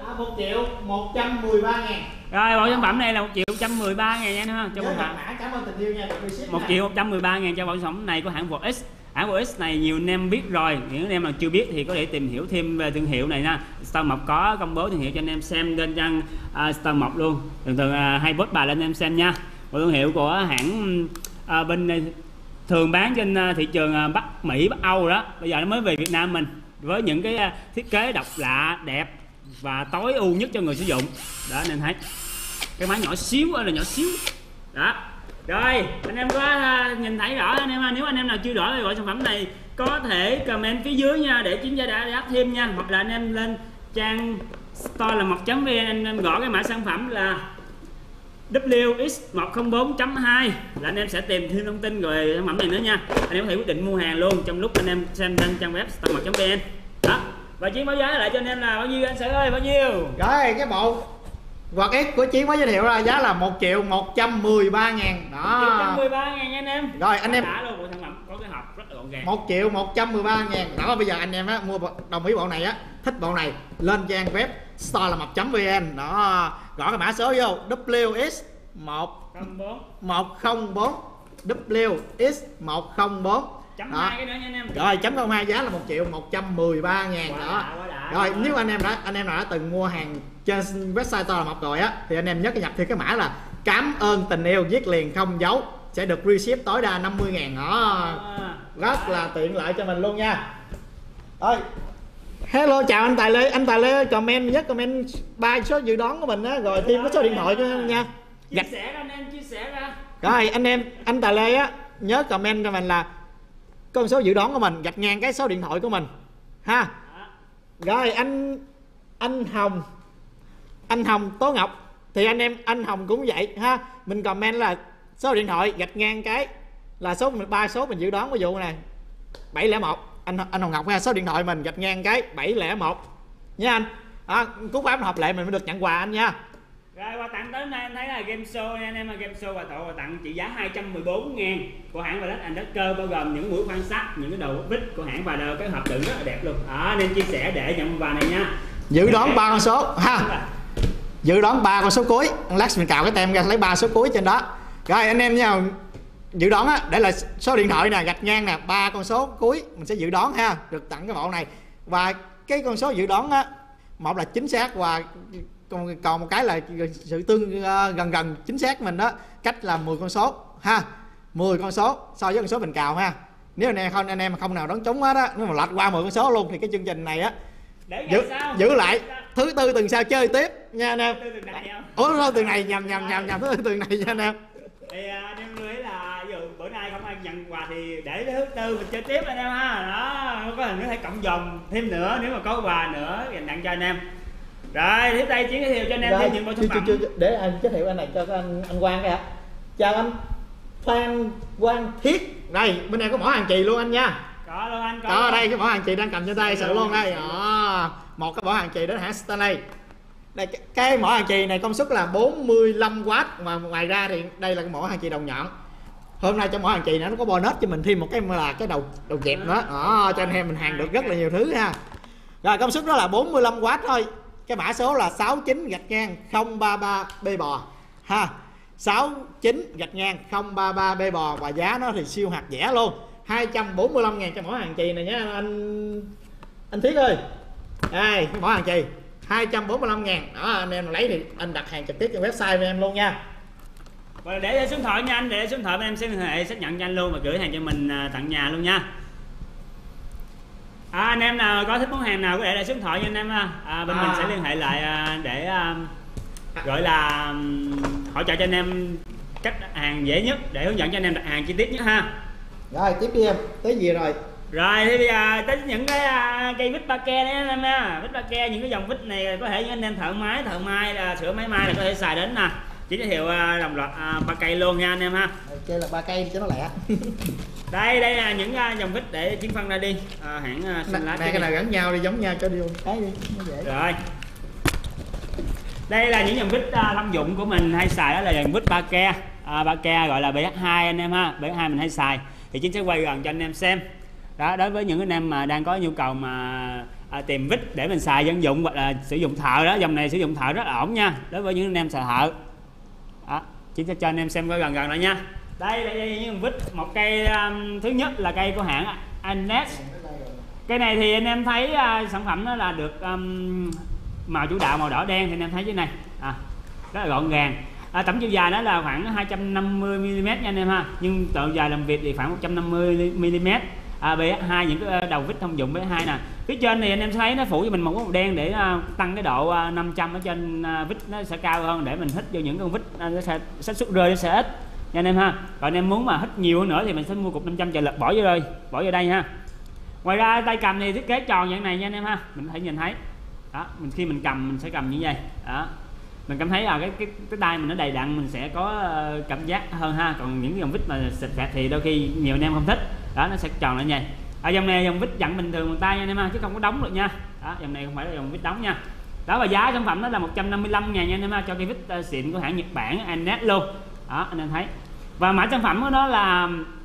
A: 1.113.000.
B: Rồi bộ sản phẩm này là 1.113.000 nha ha. Cho
A: cảm ơn tình yêu nha.
B: 1.113.000 cho bộ sản phẩm này của hãng VX. Hãng VX này nhiều anh em biết rồi, những anh em nào chưa biết thì có thể tìm hiểu thêm về thương hiệu này nha. Star Mộc có công bố thương hiệu cho anh em xem trên trang Star Mộc luôn. Thường hay post bài lên anh em xem nha. Một thương hiệu của hãng bên thường bán trên thị trường Bắc Mỹ, Bắc Âu đó. Bây giờ nó mới về Việt Nam mình với những cái thiết kế độc lạ, đẹp và tối ưu nhất cho người sử dụng. Đó anh em thấy. Cái máy nhỏ xíu ơi là nhỏ xíu. Đó. Rồi, anh em có nhìn thấy rõ anh em ha. Nếu anh em nào chưa rõ về loại sản phẩm này có thể comment phía dưới nha để Chiến đã đáp thêm nha. Hoặc là anh em lên trang storelamok.vn anh em gõ cái mã sản phẩm là WX104.2 là anh em sẽ tìm thêm thông tin về sản phẩm này nữa nha. Anh em có thể quyết định mua hàng luôn trong lúc anh em xem trên trang web storelamok.vn. Đó. Và Chiến báo giá lại cho anh em là bao nhiêu anh Sự ơi, bao nhiêu?
A: Rồi cái bộ quạt X của Chiến mới giới thiệu ra giá là 1.113.000. Đó.
B: 1.113.000 nha anh em.
A: Rồi anh em
B: đã luôn, bộ sản phẩm có cái hộp rất là gọn gàng.
A: 1.113.000. Đó bây giờ anh em á mua đồng ý bộ này á, thích bộ này lên trang web storelamok.vn. Đó, gõ cái mã số vô WX104 WX104.
B: Chấm 2 cái nữa nha anh em.
A: Rồi chấm 02 giá là 1.113.000 đó. Rồi nếu anh em nào đã từng mua hàng trên website Storelamok rồi á thì anh em nhớ nhập thêm cái mã là cảm ơn tình yêu viết liền không dấu sẽ được free ship tối đa 50.000 đó. Rất là tiện lợi cho mình luôn nha. Rồi. Hello chào anh Tài Lê. Anh Tài Lê comment comment 3 số dự đoán của mình á, rồi thêm cái số điện thoại cho nha.
B: Chia sẻ ra anh em, chia sẻ ra.
A: Rồi anh Tài Lê á nhớ comment cho mình là con số dự đoán của mình gạch ngang cái số điện thoại của mình ha. Rồi anh Hồng Tố Ngọc thì anh Hồng cũng vậy ha, mình comment là số điện thoại gạch ngang cái là số 3 số mình dự đoán cái vụ này 701. Anh Hồng Ngọc ha, số điện thoại mình gạch ngang cái 701 nha anh. Cú pháp hợp lệ mình mới được nhận quà anh nha.
B: Rồi quà tặng tới nay em thấy là game show nha anh em, game show quà tặng trị giá 214.000 của hãng Black and Decker, bao gồm những mũi quan sát, những cái đầu vít của hãng và cái hộp đựng rất là đẹp luôn. Đó, nên chia sẻ để nhận quà này nha.
A: Dự đoán 3 con số ha. Dự đoán 3 con số cuối. Lát mình cào cái tem ra lấy 3 số cuối trên đó. Rồi anh em nha, dự đoán á, để là số điện thoại nè, gạch ngang nè, 3 con số cuối mình sẽ dự đoán ha, được tặng cái bộ này. Và cái con số dự đoán á, một là chính xác và còn một cái là sự gần chính xác mình đó, cách là 10 con số ha, 10 con số so với con số mình cào ha. Nếu anh em không nào đoán trúng hết á, nếu mà lệch qua 10 con số luôn thì cái chương trình này á giữ lại thứ tư tuần sau chơi tiếp nha anh em. Ủa tuần này nhầm thứ tuần này nha anh em.
B: Thì anh em lưu ý là ví dụ bữa nay không ai nhận quà thì để thứ tư mình chơi tiếp anh em ha. Đó, có thể cộng dòng thêm nữa nếu mà có quà nữa dành tặng cho anh em. Rồi tiếp đây Chiến giới thiệu cho anh em thêm những bộ sản phẩm.
A: Để anh giới thiệu anh này cho anh Quang kìa. Chào anh Phan Quang Thiết. Đây bên này có mỏ hàng chì luôn anh nha.
B: Có luôn anh.
A: Có đây cái mỏ hàng chì đang cầm trên tay sự luôn đây. Một cái mỏ hàng chì đến hãng Stanley. Đây cái mỏ hàng chì này công suất là 45W, mà ngoài ra thì đây là cái mỏ hàng chì đầu nhọn. Hôm nay trong mỏ hàng chì này nó có bonus cho mình thêm một cái là cái đầu dẹp nữa. Cho anh em mình hàng được rất là nhiều thứ ha. Rồi công suất đó là 45W thôi. Cái mã số là 69-033B bò ha. 69-033B bò và giá nó thì siêu hạt rẻ luôn. 245.000 cho mỏ hàng chì này nhé anh Thiết ơi. Đây cái mỏ hàng chì 245.000. Đó anh em lấy thì anh đặt hàng trực tiếp trên website của em luôn nha.
B: Và để số điện thoại nha anh, để số điện thoại bên em sẽ liên hệ xác nhận cho anh luôn và gửi hàng cho mình tặng nhà luôn nha. Anh em nào có thích món hàng nào có thể để số điện thoại cho anh em ha. Bên mình sẽ liên hệ lại để gọi là hỗ trợ cho anh em cách đặt hàng dễ nhất để hướng dẫn cho anh em đặt hàng chi tiết nhất ha.
A: Rồi tiếp đi em, tới gì rồi?
B: Rồi thì bây giờ tới những cái cây vít ba ke đấy anh em nha. Vít ba ke, những cái dòng vít này có thể những anh em thợ may là sửa máy may là có thể xài đến nè. Chỉ giới thiệu đồng loạt 3 cây luôn nha anh em ha.
A: Chơi là 3 cây cho nó lẹ.
B: Đây là những dòng vít để Chiến phân ra đi. Hãng
A: này cái nào gắn nhau đi, giống nhau cho đi cái đi nó dễ.
B: Rồi. Đây là những dòng vít thông dụng của mình hay xài, đó là dòng vít ba ke. Ba ke gọi là BH2 anh em ha. BH2 mình hay xài thì Chiến sẽ quay gần cho anh em xem. Đó, đối với những anh em mà đang có nhu cầu mà tìm vít để mình xài dân dụng hoặc là sử dụng thợ đó, dòng này sử dụng thợ rất là ổn nha. Đối với những anh em xài thợ. Đó, Chiến sẽ cho anh em xem coi gần lại nha. Đây là những vít, một cây thứ nhất là cây của hãng Anes. Cây này thì anh em thấy sản phẩm nó là được màu chủ đạo màu đỏ đen thì anh em thấy dưới này rất là gọn gàng. Tổng chiều dài nó là khoảng 250mm nha anh em ha, nhưng độ dài làm việc thì khoảng 150mm. BH2 những cái đầu vít thông dụng BH2 nè. Phía trên thì anh em thấy nó phủ cho mình một màu đen để tăng cái độ 500 ở trên vít nó sẽ cao hơn để mình hít vô những con vít nó sẽ xác suất rơi nó sẽ ít nha anh em ha. Còn anh em muốn mà hít nhiều hơn nữa thì mình sẽ mua cục 500 trợ lực bỏ vô đây ha. Ngoài ra tay cầm thì thiết kế tròn dạng này nha anh em ha, mình có thể nhìn thấy đó, khi mình cầm mình sẽ cầm như vậy đó, mình cảm thấy là cái tay mình nó đầy đặn, mình sẽ có cảm giác hơn ha. Còn những dòng vít mà xịt phẹt thì đôi khi nhiều anh em không thích đó, nó sẽ tròn lại như vậy. Dòng này dòng vít dặn bình thường bằng tay nha anh em ha, chứ không có đóng được nha. Đó, dòng này không phải là dòng vít đóng nha. Đó, và giá sản phẩm đó là 155.000 nha anh em ha, cho cái vít xịn của hãng Nhật Bản Anes luôn. Đó, anh em thấy. Và mã sản phẩm của nó là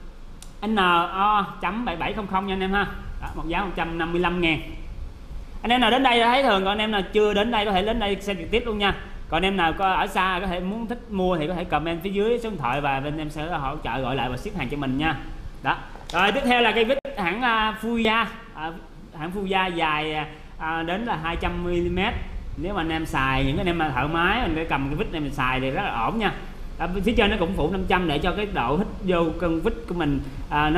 B: NO.7700 nha anh em ha. Đó, một giá 155.000. Anh em nào đến đây thấy thường, còn anh em nào chưa đến đây có thể đến đây xem trực tiếp luôn nha. Còn anh em nào có ở xa có thể muốn thích mua thì có thể comment phía dưới số điện thoại và bên em sẽ hỗ trợ gọi lại và ship hàng cho mình nha. Đó. Rồi tiếp theo là cây vít hãng Fuya. Hãng Fuya dài đến là 200mm. Nếu mà anh em xài, những anh em mà thợ máy mình phải cầm cái vít này mình xài thì rất là ổn nha. Phía trên nó cũng phủ 500 để cho cái độ hít vô con vít của mình nó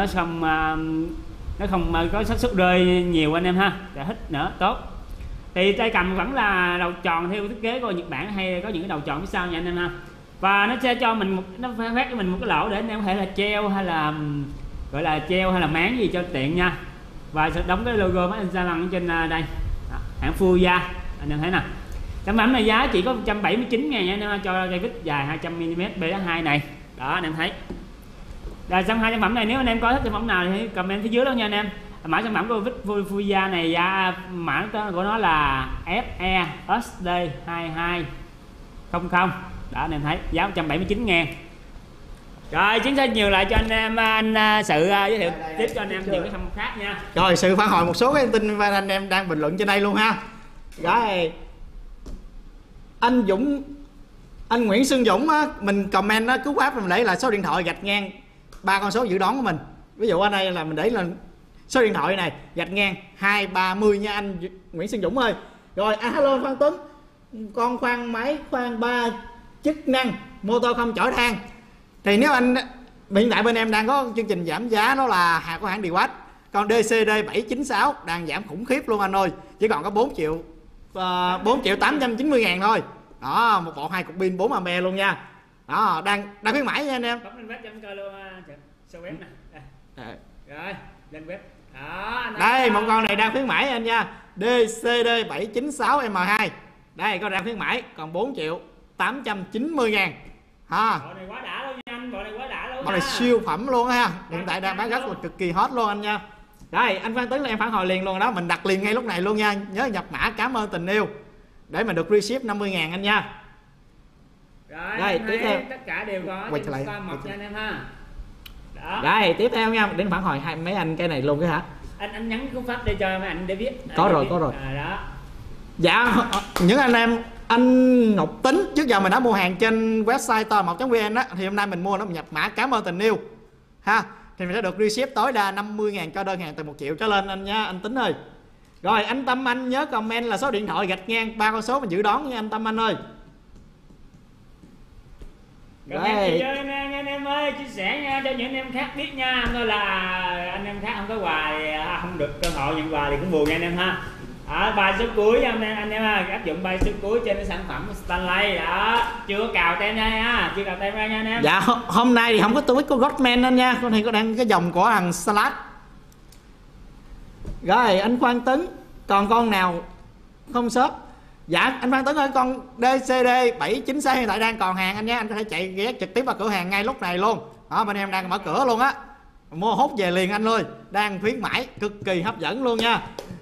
B: không có xác suất rơi nhiều anh em ha, để hít nữa tốt. Thì tay cầm vẫn là đầu tròn theo thiết kế của Nhật Bản, hay có những cái đầu tròn phía sau nha anh em ha. Và nó sẽ cho mình nó phát cho mình một cái lỗ để anh em có thể là treo hay là gọi là treo hay là máng gì cho tiện nha. Và sẽ đóng cái logo máy Gia Lăng ở trên đây. Đó, hãng Fuya anh em thấy nè. Sản phẩm này giá chỉ có 179.000 nha anh em, cho cây vít dài 200mm BH2 này. Đó anh em thấy. Rồi trong hai sản phẩm này nếu anh em có thích sản phẩm nào thì comment phía dưới đó nha anh em. Mã sản phẩm của vít Fuya này mã của nó là FE SD22 00. Đó anh em thấy giá 179.000. Rồi Chiến sẽ nhường lại cho anh em anh Sự giới thiệu tiếp cho anh em những cái thông khác nha.
A: Rồi Sự phản hồi một số cái thông tin và anh em đang bình luận trên đây luôn ha. Rồi anh Dũng, anh Nguyễn Xuân Dũng á, mình comment á, cú áp mình để là số điện thoại gạch ngang 3 con số dự đoán của mình. Ví dụ ở đây là mình để là số điện thoại này gạch ngang 230 nha anh Nguyễn Xuân Dũng ơi. Rồi hello Phan Tuấn, con khoan máy khoan 3 chức năng mô tô không chở than. Thì nếu anh hiện tại bên em đang có chương trình giảm giá, đó là hàng của hãng Dewalt. Còn DCD 796 đang giảm khủng khiếp luôn anh ơi, chỉ còn có 4 triệu 890 ngàn thôi. Đó, một bộ 2 cục pin 4 ampe luôn nha. Đó, đang khuyến mãi nha anh em.
B: Bấm lên web cho anh coi luôn show web nè. Rồi, lên web. Đó,
A: đây một con này đang khuyến mãi anh nha. DCD 796 M2. Đây con đang khuyến mãi còn 4 triệu 890 ngàn. Ha.
B: Bộ này quá đã luôn nha anh, bộ này quá đã luôn.
A: Bộ này siêu phẩm luôn ha. Hiện tại đang bán rất là cực kỳ hot luôn anh nha. Đây, anh Phan Tuấn là em phản hồi liền luôn đó, mình đặt liền ngay lúc này luôn nha. Nhớ nhập mã cảm ơn tình yêu để mình được receive 50 ngàn anh nha.
B: Rồi,
A: đây tiếp theo
B: tất cả đều có
A: quay trở lại
B: một cho anh em ha. Đó.
A: Đây tiếp theo nha, đến phản hồi hai mấy anh cái này luôn cái hả?
B: Anh nhắn cú pháp để cho mấy anh để biết.
A: Có rồi.
B: Đó.
A: Dạ những anh em, anh Ngọc Tính trước giờ mình đã mua hàng trên website to1.vn á, thì hôm nay mình mua nó, mình nhập mã cảm ơn tình yêu ha, thì mình sẽ được receive tối đa 50 ngàn cho đơn hàng từ 1 triệu trở lên anh nha anh Tính ơi. Rồi anh Tâm anh nhớ comment là số điện thoại gạch ngang 3 con số mình dự đoán nha anh Tâm anh ơi.
B: Comment cho anh em ơi, chia sẻ nha cho những anh em khác biết nha. Thôi là anh em khác không có quà thì không được cơ hội nhận quà thì cũng buồn nha anh em ha. Bài số cuối anh em áp dụng bài số cuối trên cái sản phẩm Stanley đó, chưa có cào tem nha ha, chưa cào tem ra nha anh em.
A: Dạ hôm nay thì không có túi của Godman anh nha, con này có đang cái dòng của hàng Salad. Rồi anh Quang Tấn, còn con nào không shop? Dạ anh Phan Tuấn ơi, con DCD 796 hiện tại đang còn hàng anh nhé, anh có thể chạy ghé trực tiếp vào cửa hàng ngay lúc này luôn. Đó, bên em đang mở cửa luôn á, mua hốt về liền anh ơi, đang khuyến mãi cực kỳ hấp dẫn luôn nha.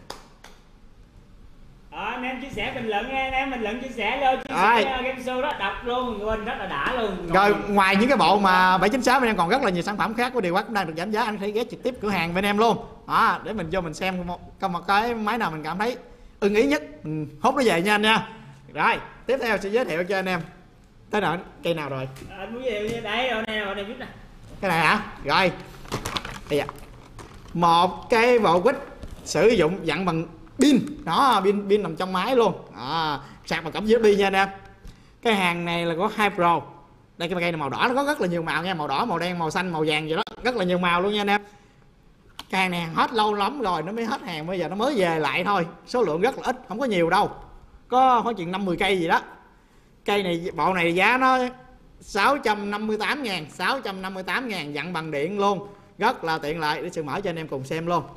B: Anh em chia sẻ bình luận nha, anh em bình luận chia sẻ luôn, chia sẻ game show đó đọc luôn, quên rất là đã luôn.
A: Rồi ngoài những cái bộ mà 796 bên em còn rất là nhiều sản phẩm khác của Dewalt cũng đang được giảm giá, anh có thể ghé trực tiếp cửa hàng bên em luôn. Đó, để mình vô mình xem có một cái máy nào mình cảm thấy ưng ý nhất, hốt nó về nha anh nha. Rồi tiếp theo sẽ giới thiệu cho anh em tới nào cây nào rồi.
B: Anh muốn giới thiệu đây rồi này biết nè.
A: Cái này hả? Rồi bây giờ một cái bộ quýt sử dụng dặn bằng pin đó, pin nằm trong máy luôn. Sạc bằng cổng USB nha anh em. Cái hàng này là có 2 Pro. Đây cái cây này màu đỏ, nó có rất là nhiều màu nha, màu đỏ, màu đen, màu xanh, màu vàng vậy đó, rất là nhiều màu luôn nha anh em. Cái hàng này hàng hết lâu lắm rồi nó mới hết hàng, bây giờ nó mới về lại thôi, số lượng rất là ít, không có nhiều đâu, có khoảng chừng 50 cây gì đó. Cây này bộ này giá nó 658 ngàn, 658 ngàn dặn bằng điện luôn, rất là tiện lợi. Để sự mở cho anh em cùng xem luôn.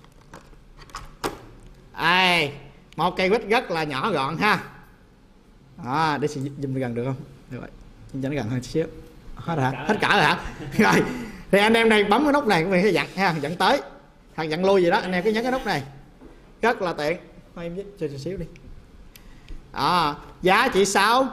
A: Đây, một cây quýt rất là nhỏ gọn ha. Để sự zoom gần được không? Được rồi, cho nó gần hơn xíu. Hết hả? Hết cỡ rồi hả? Rồi thì anh em đây bấm cái nút này của mình sẽ dặn ha, dặn tới hoặc dặn lui gì đó, anh em cứ nhấn cái nút này, rất là tiện. Thôi em cho xíu đi. Giá chỉ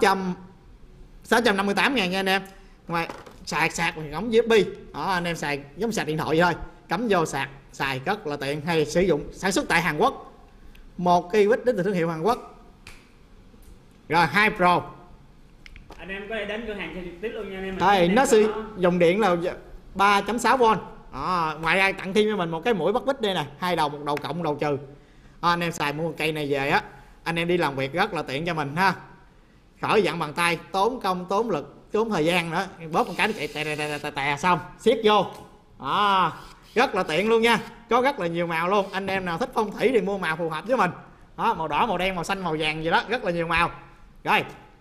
A: 658 ngàn nha anh em. Ngoài sạc mình cắm USB đó, anh em xài giống sạc điện thoại vậy thôi, cắm vô sạc xài rất là tiện. Hay sử dụng sản xuất tại Hàn Quốc, một cây quýt đến từ thương hiệu Hàn Quốc. Rồi 2 Pro
B: anh em có thể đến cửa hàng trực tiếp luôn nha anh em.
A: Đây, nó sử dụng điện là 3.6V. Ngoài ra tặng thêm cho mình một cái mũi bắt vít đây nè, 2 đầu, một đầu cộng, một đầu trừ. Anh em xài mua cây này về á, anh em đi làm việc rất là tiện cho mình ha. Khỏi dặn bằng tay, tốn công, tốn lực, tốn thời gian nữa. Bóp một cái nó chạy tè xong, siết vô. Rất là tiện luôn nha. Có rất là nhiều màu luôn. Anh em nào thích phong thủy thì mua màu phù hợp với mình. Màu đỏ, màu đen, màu xanh, màu vàng gì đó, rất là nhiều màu. Rồi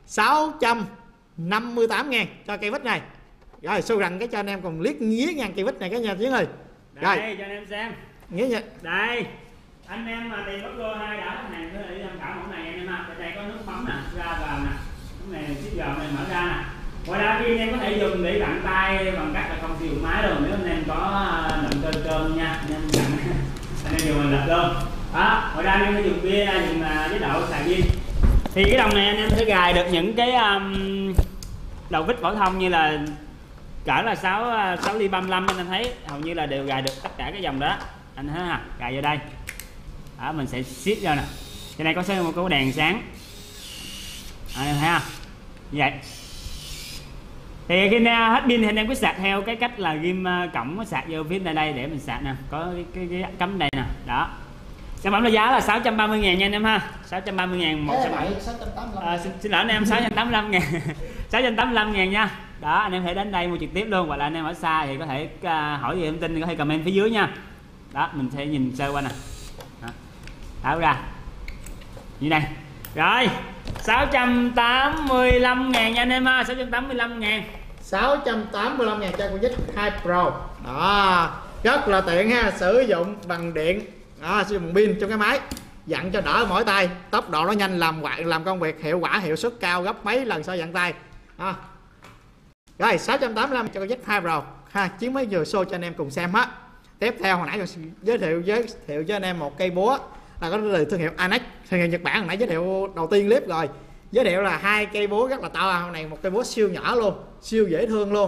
A: 658 ngàn cho cây vít này. Rồi xu rằng cái cho anh em cùng liếc nghía ngang cây vít này cái nha Chiến ơi.
B: Rồi đây cho anh em xem.
A: Nghía nha.
B: Đây. Anh em mà tiền Bắc Lô 2 đã khách hàng có thể tham khảo mẫu này anh em ha. Đây có nước mắm nè, ra vào nè. Cái này chiếc gòn này mở ra nè. Ngoài ra thì anh em có thể dùng để đặn tay bằng cách là không sử dụng máy rồi, nếu anh em có đậm cơm nha, anh em đặn anh em dùng mình lật luôn. Ngoài ra anh em có dùng bia, dùng chế độ xài pin. Thì cái đồng này anh em sẽ gài được những cái đầu vít phổ thông như là cỡ là 6 ly 35, anh thấy hầu như là đều gài được tất cả cái dòng đó anh thấy ha. Gài vô đây đó, mình sẽ siết ra nè. Cái này có một cái đèn sáng anh em thấy ha, như vậy. Thì khi hết pin thì anh em cứ sạc theo cái cách là ghim cổng sạc vô phía đây để mình sạc nè, có cái cắm đây nè đó. Sản phẩm là giá là 630.000 nha anh em ha, 630.000 một sản phẩm. Xin lỗi anh em, 685.000 685.000 nha. Đó, anh em hãy đến đây mua trực tiếp luôn, hoặc là anh em ở xa thì có thể hỏi gì thông tin có thể comment phía dưới nha. Đó, mình sẽ nhìn sơ qua nè. Tháo ra như này. Rồi 685.000 nha anh em ha, 685.000
A: 685.000 cho con Vít 2 Pro. Đó, rất là tiện ha, sử dụng bằng điện, sử dụng bằng pin trong cái máy, dặn cho đỡ mỏi tay, tốc độ nó nhanh, làm công việc hiệu quả hiệu suất cao gấp mấy lần so với dặn tay. Rồi 685 cho con Vít 2 Pro ha, chiến mới vừa show cho anh em cùng xem hết. Tiếp theo hồi nãy giới thiệu cho anh em một cây búa là có thương hiệu Anex, thương hiệu Nhật Bản. Hồi nãy giới thiệu đầu tiên clip rồi, giới thiệu là hai cây búa rất là to. Hôm nay một cây búa siêu nhỏ luôn, siêu dễ thương luôn,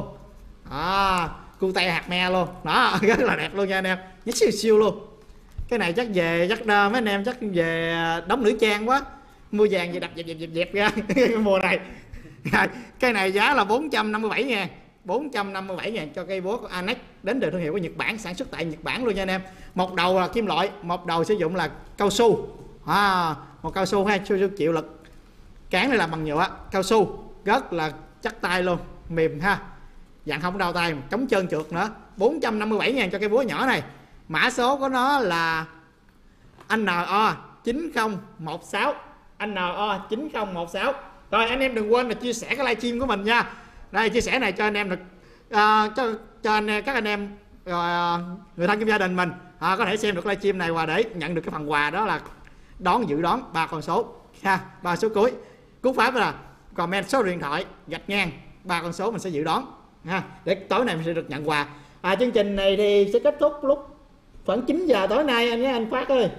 A: cute hạt me luôn đó, rất là đẹp luôn nha anh em, nó siêu siêu luôn. Cái này chắc về mấy anh em chắc về đóng nữ trang quá, mua vàng về đập dẹp ra mùa này. Cái này giá là 457.000, 457.000 cho cây búa của Anex, đến từ thương hiệu của Nhật Bản, sản xuất tại Nhật Bản luôn nha anh em. Một đầu là kim loại, một đầu sử dụng là cao su, một cao su ha, chịu lực. Cán này làm bằng nhựa cao su, rất là chắc tay luôn, mềm ha, dạng không đau tay, chống trơn trượt nữa. 457.000 cho cây búa nhỏ này. Mã số của nó là NO 9016, NO 9016. Rồi anh em đừng quên là chia sẻ cái livestream của mình nha. Đây, chia sẻ này cho anh em được cho các anh em người thân trong gia đình mình có thể xem được livestream này, và để nhận được cái phần quà đó là dự đoán 3 con số ha, 3 số cuối. Cú pháp là comment số điện thoại _ 3 con số mình sẽ dự đoán ha, để tối nay mình sẽ được nhận quà. Chương trình này thì sẽ kết thúc lúc khoảng 9 giờ tối nay anh nhé anh Phát ơi.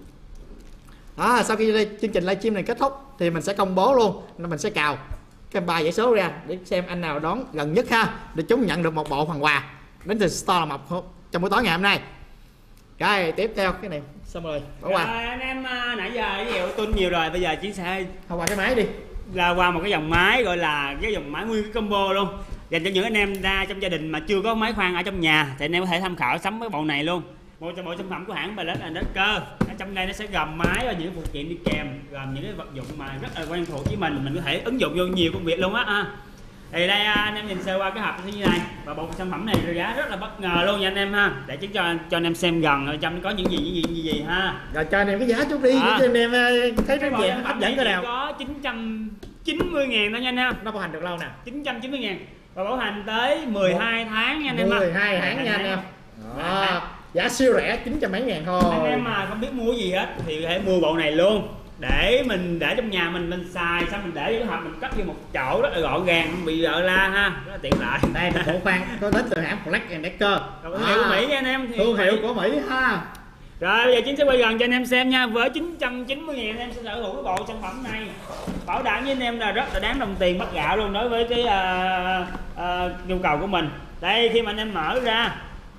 A: Sau khi chương trình livestream này kết thúc thì mình sẽ công bố luôn, mình sẽ cào cái 3 dãy số ra để xem anh nào đón gần nhất ha, để chúng nhận được một bộ phần quà đến từ Store Làm Mộc trong buổi tối ngày hôm nay. Rồi tiếp theo cái này xong rồi bỏ qua.
B: Rồi anh em nãy giờ nhiều tuân nhiều rồi, bây giờ chỉ sẽ
A: qua cái máy đi,
B: là qua một cái dòng máy gọi là cái dòng máy nguyên cái combo luôn, dành cho những anh em ra trong gia đình mà chưa có máy khoan ở trong nhà thì anh em có thể tham khảo sắm cái bộ này luôn. Bộ sản phẩm của hãng Blade and Decker. Ở trong đây nó sẽ gồm máy và những phụ kiện đi kèm, gồm những cái vật dụng mà rất là quen thuộc với mình có thể ứng dụng vô nhiều công việc luôn á. Thì đây anh em nhìn sơ qua cái hộp như này, và bộ sản phẩm này giá rất là bất ngờ luôn nha anh em ha, để cho anh em xem gần ở trong nó có những gì ha.
A: Rồi cho anh em cái giá chút đi để cho anh em thấy rất đẹp hấp dẫn cái nào.
B: Có 990.000 thôi nha anh em.
A: Nó bảo hành được lâu nè,
B: 990.000 và bảo hành tới 12 tháng nha anh em.
A: 12 tháng nha anh em. Giá siêu rẻ, 900 mấy ngàn thôi.
B: Anh em mà không biết mua gì hết thì có thể mua bộ này luôn, để mình để trong nhà mình xài, xong mình để cái hộp mình cất vô một chỗ rất là gọn gàng, không bị la ha, rất là tiện lợi.
A: Đây một bộ khoan có đến từ hãng Black and Decker,
B: thương hiệu của Mỹ nha anh em.
A: Thương hiệu của Mỹ ha.
B: Rồi bây giờ Chính sẽ quay gần cho anh em xem nha. Với 990.000 anh em sẽ sở hữu cái bộ sản phẩm này, bảo đảm với anh em là rất là đáng đồng tiền bắt gạo luôn đối với cái nhu cầu của mình. Đây, khi mà anh em mở ra,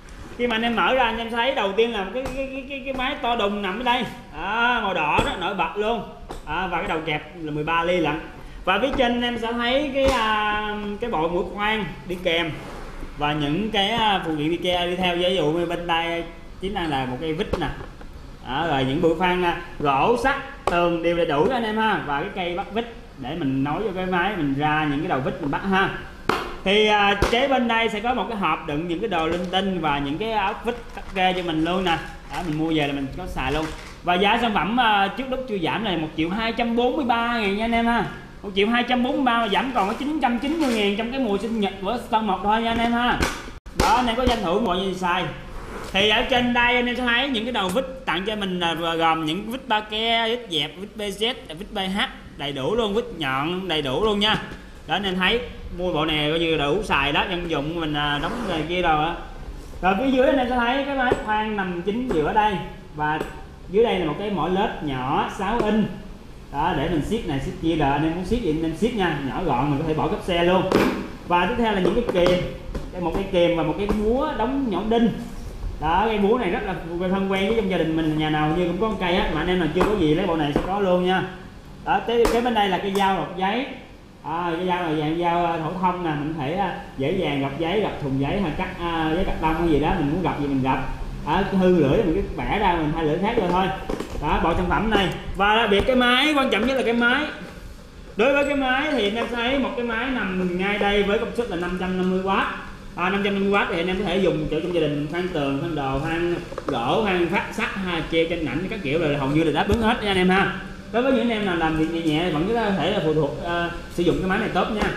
B: anh em thấy đầu tiên là một cái máy to đùng nằm ở đây, màu đỏ rất nổi bật luôn, và cái đầu kẹp là 13 ly lận. Và phía trên anh em sẽ thấy cái bộ mũi khoan đi kèm và những cái phụ kiện đi theo, ví dụ như bên đây chính là một cây vít nè, rồi những bụi khoan gỗ sắt tường đều đầy đủ anh em ha, và cái cây bắt vít để mình nối vô cái máy mình ra những cái đầu vít mình bắt ha. Thì kế bên đây sẽ có một cái hộp đựng những cái đồ linh tinh và những cái áo vít cắt kê cho mình luôn nè. Mình mua về là mình có xài luôn. Và giá sản phẩm trước lúc chưa giảm là 1.243.000 nha anh em ha. 1.243 mà giảm còn có 990.000 trong cái mùa sinh nhật của Store Mộc thôi nha anh em ha. Đó, anh em có tranh thủ mọi gì xài. Thì ở trên đây anh em sẽ thấy những cái đầu vít tặng cho mình là gồm những vít ba ke, vít dẹp, vít BZ, vít BH đầy đủ luôn, vít nhọn đầy đủ luôn nha. Đó anh em thấy mua bộ này coi như đủ xài đó, nhân dụng mình đóng này kia rồi á. Rồi phía dưới anh em sẽ thấy cái máy khoan nằm chính giữa đây, và dưới đây là một cái mỏ led nhỏ 6 inch đó, để mình siết này siết kia, là anh em muốn siết gì anh em siết nha, nhỏ gọn mình có thể bỏ cốp xe luôn. Và tiếp theo là những cái kìm, một cái kìm và một cái búa đóng nhọn đinh. Đó, cái búa này rất là thân quen với trong gia đình mình, nhà nào như cũng có một cây á, mà anh em nào chưa có gì lấy bộ này sẽ có luôn nha. Đó, cái bên đây là cái dao gọt giấy. Cái dao là dạng dao phổ thông nè, mình có thể dễ dàng gọt giấy, gọt thùng giấy hay cắt giấy cắt tông hay gì đó, mình muốn gọt gì mình gọt. Hư lưỡi mình cứ bẻ ra, mình thay lưỡi khác rồi thôi. Đó, bộ sản phẩm này. Và đặc biệt cái máy, quan trọng nhất là cái máy. Đối với cái máy thì anh em thấy một cái máy nằm ngay đây với công suất là 550W. 550W thì anh em có thể dùng chỗ trong gia đình, khoan tường, khoan đồ, khoan gỗ, khoan phát sắt, treo trên ảnh các kiểu là hầu như là đáp ứng hết nha anh em ha. Đối với những anh em nào làm việc nhẹ nhẹ vẫn có thể là phụ thuộc sử dụng cái máy này tốt nha.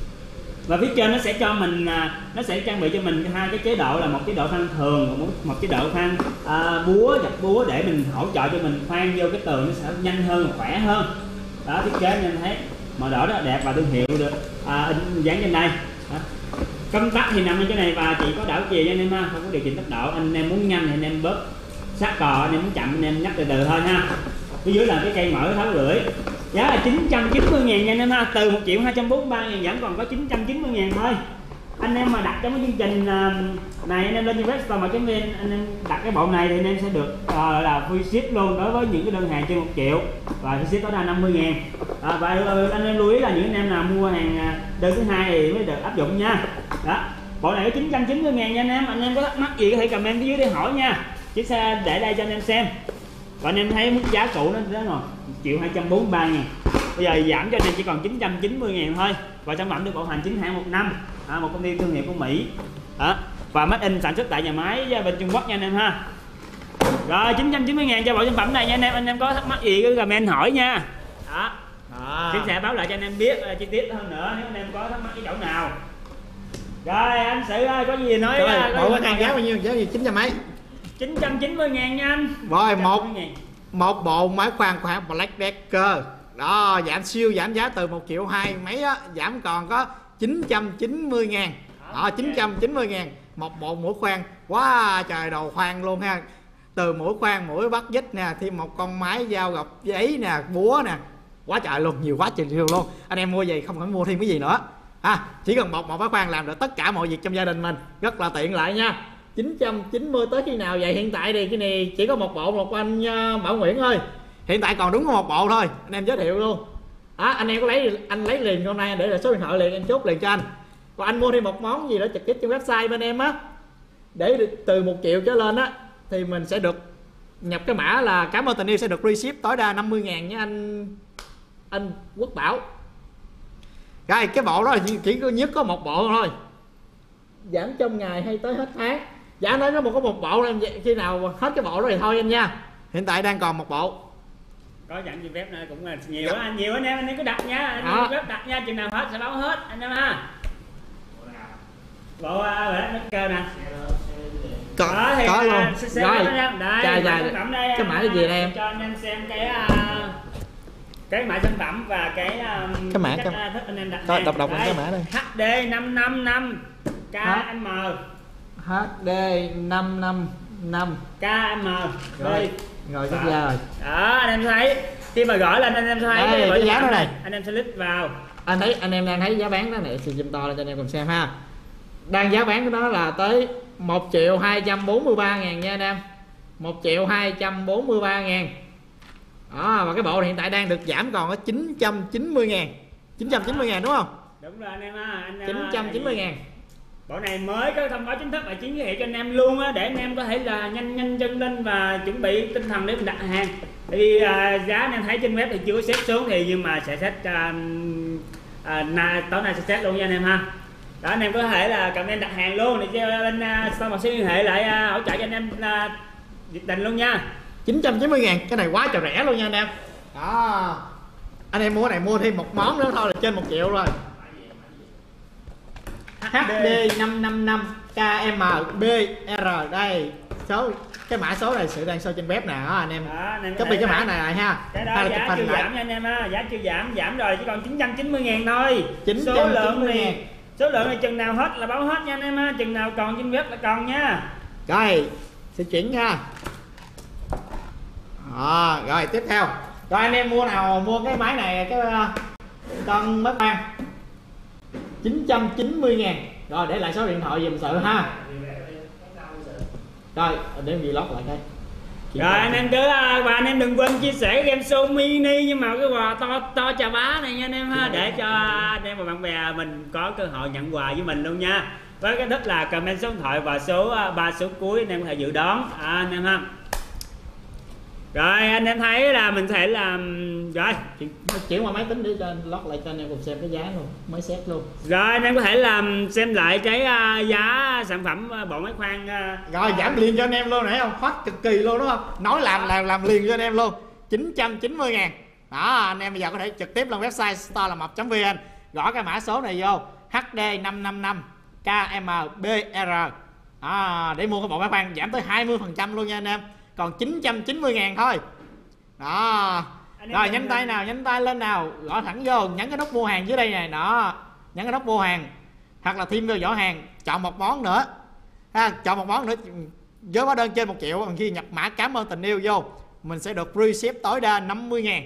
B: Và phía trên nó sẽ cho mình nó sẽ trang bị cho mình hai cái chế độ, là một chế độ khoan thường và một chế độ khoan búa, dập búa, để mình hỗ trợ cho mình khoan vô cái tường nó sẽ nhanh hơn và khỏe hơn. Đó, thiết kế anh thấy màu đỏ rất là đẹp và thương hiệu được in dán trên đây. Công tắc thì nằm ở chỗ này và chỉ có đảo chiều nha anh em ha, không có điều chỉnh tốc độ. Anh em muốn nhanh thì anh em bóp sát cò, anh em muốn chậm anh em nhắc từ từ thôi ha. Phía dưới là cái cây mở tháo lưỡi, giá là 990.000 nha anh em ha, từ 1.243.000 vẫn còn có 990.000 thôi. Anh em mà đặt trong cái chương trình này, anh em lên trên webstore.vn, anh em đặt cái bộ này thì anh em sẽ được là free ship luôn đối với những cái đơn hàng trên 1 triệu, và free ship tối đa 50.000. Và anh em lưu ý là những anh em nào mua hàng đơn thứ hai thì mới được áp dụng nha. Đó, bộ này có 990.000 nha anh em có thắc mắc gì có thể comment phía dưới để hỏi nha, chiếc xe để đây cho anh em xem. Và anh em thấy mức giá cũ nó thế rồi, 1.243.000, bây giờ giảm cho anh em chỉ còn 990.000 thôi. Và sản phẩm được bảo hành 9 tháng 1 năm, một công ty thương hiệu của Mỹ. Đó, và made in sản xuất tại nhà máy bên Trung Quốc nha anh em ha. Rồi 990.000 cho bộ sản phẩm này nha anh em. Anh em có thắc mắc gì cứ comment hỏi nha. Đó, Chiến sẽ báo lại cho anh em biết chi tiết hơn nữa nếu anh em có thắc mắc cái chỗ nào. Rồi anh Sự ơi, có gì nói.
A: Bộ có giá bao nhiêu? Giá gì? 900 mấy?
B: 990.000 nha anh.
A: Rồi một bộ máy khoan Black Decker đó, giảm siêu giảm giá từ 1.2 triệu mấy á, giảm còn có 990.000. 990.000 một bộ mũi khoan, quá trời đồ khoan luôn ha. Từ mũi khoan, mũi bắt vít nè, thêm một con máy dao gọt giấy nè, búa nè, quá trời luôn, nhiều quá trời luôn. Anh em mua gì không phải mua thêm cái gì nữa, chỉ cần một máy khoan làm được tất cả mọi việc trong gia đình mình, rất là tiện lợi nha. 990 tới khi nào vậy? Hiện tại thì cái này chỉ có một bộ, một anh Bảo Nguyễn thôi. Hiện tại còn đúng có một bộ thôi, anh em giới thiệu luôn. Anh em có lấy liền hôm nay để lại số điện thoại liền, em chốt liền cho anh. Còn anh mua thêm một món gì đó trực tiếp trên website bên em á, để từ 1 triệu trở lên á, thì mình sẽ được nhập cái mã là cảm ơn tình yêu, sẽ được free ship tối đa 50.000 nha anh Quốc Bảo. Rồi cái bộ đó là chỉ nhất có một bộ thôi, giảm trong ngày hay tới hết tháng. Dạ nói nó có một bộ em, khi nào hết cái bộ đó thì thôi anh nha. Hiện tại đang còn một bộ.
B: Có dặn gì web này cũng là nhiều anh, nhiều anh em cứ đặt nha, anh em web đặt nha, chừng nào hết sẽ báo hết anh em ha. Bộ cơ nè.
A: Có luôn. Rồi. Chà, cái mã cái gì đây em?
B: Cho anh em xem cái mã sản phẩm và cái
A: mã
B: thích anh em đặt.
A: Đọc cái mã đây.
B: HD 555 KM.
A: HD 555
B: KM.
A: Rồi cái ra rồi.
B: Đó, anh em thấy khi mà gõ lên anh em thấy
A: cái giá đó này.
B: Anh em sẽ click vào.
A: Anh em đang thấy giá bán đó này, zoom to lên cho anh em cùng xem ha. Đang giá bán của nó là tới 1.243.000 nha anh em. 1.243.000. Đó, và cái bộ hiện tại đang được giảm còn có 990.000. 990.000 đúng không?
B: Đúng rồi anh em ha.
A: 990.000.
B: Bộ này mới có thông báo chính thức là Chiến giới thiệu cho anh em luôn á, để anh em có thể là nhanh chân lên và chuẩn bị tinh thần để mình đặt hàng. Tại vì giá anh em thấy trên web thì chưa có xếp xuống, thì nhưng mà sẽ xếp tối nay sẽ xếp luôn nha anh em ha. Đó, anh em có thể là comment đặt hàng luôn để cho bên sau một số liên hệ lại hỗ trợ cho anh em nhiệt tình luôn nha.
A: 990.000, cái này quá trời rẻ luôn nha anh em. Đó, anh em mua cái này mua thêm một món nữa thôi là trên 1 triệu rồi. HD 555 KMBR đây, số cái mã số này Sự đang show trên web nè anh em. Copy cái mã này lại ha.
B: Cái đó giá chưa giảm nha anh em ha, giá chưa giảm rồi, chỉ còn 990.000 thôi. 990.000. Số lượng này chừng nào hết là báo hết nha anh em ha, chừng nào còn trên web là còn nha.
A: Rồi, sẽ chuyển nha. Rồi tiếp theo Rồi anh em mua nào mua cái máy này, cái con bếp ăn 990.000. Rồi để lại số điện thoại dùm sự ha. Rồi để em vlog lại cái.
B: Rồi anh em cứ và anh em đừng quên chia sẻ game show mini nhưng mà cái quà to chà bá này nha anh em ha, để cho anh em và bạn bè mình có cơ hội nhận quà với mình luôn nha. Với cái thức là comment số điện thoại và số 3 số cuối anh em có thể dự đoán anh em ha. Rồi anh em thấy là mình sẽ làm rồi
A: chuyển qua máy tính để cho lót lại cho anh em cùng xem cái giá luôn, mới xét luôn.
B: Rồi anh em có thể làm xem lại cái giá sản phẩm bộ máy khoan.
A: Rồi giảm liền cho anh em luôn nè, không hot cực kỳ luôn đúng không, nói làm liền cho anh em luôn 990.000. Đó anh em bây giờ có thể trực tiếp lên website storelàmập.vn, gõ cái mã số này vô HD555 KMBR để mua cái bộ máy khoan giảm tới 20% luôn nha anh em, còn 990.000 thôi. Đó rồi nhấn tay nào, nhấn tay lên nào, gõ thẳng vô, nhấn cái nút mua hàng dưới đây này, đó nhấn cái nút mua hàng hoặc là thêm vô giỏ hàng, chọn một món nữa chọn một món nữa với hóa đơn trên 1 triệu, còn khi nhập mã cảm ơn tình yêu vô mình sẽ được free ship tối đa 50.000.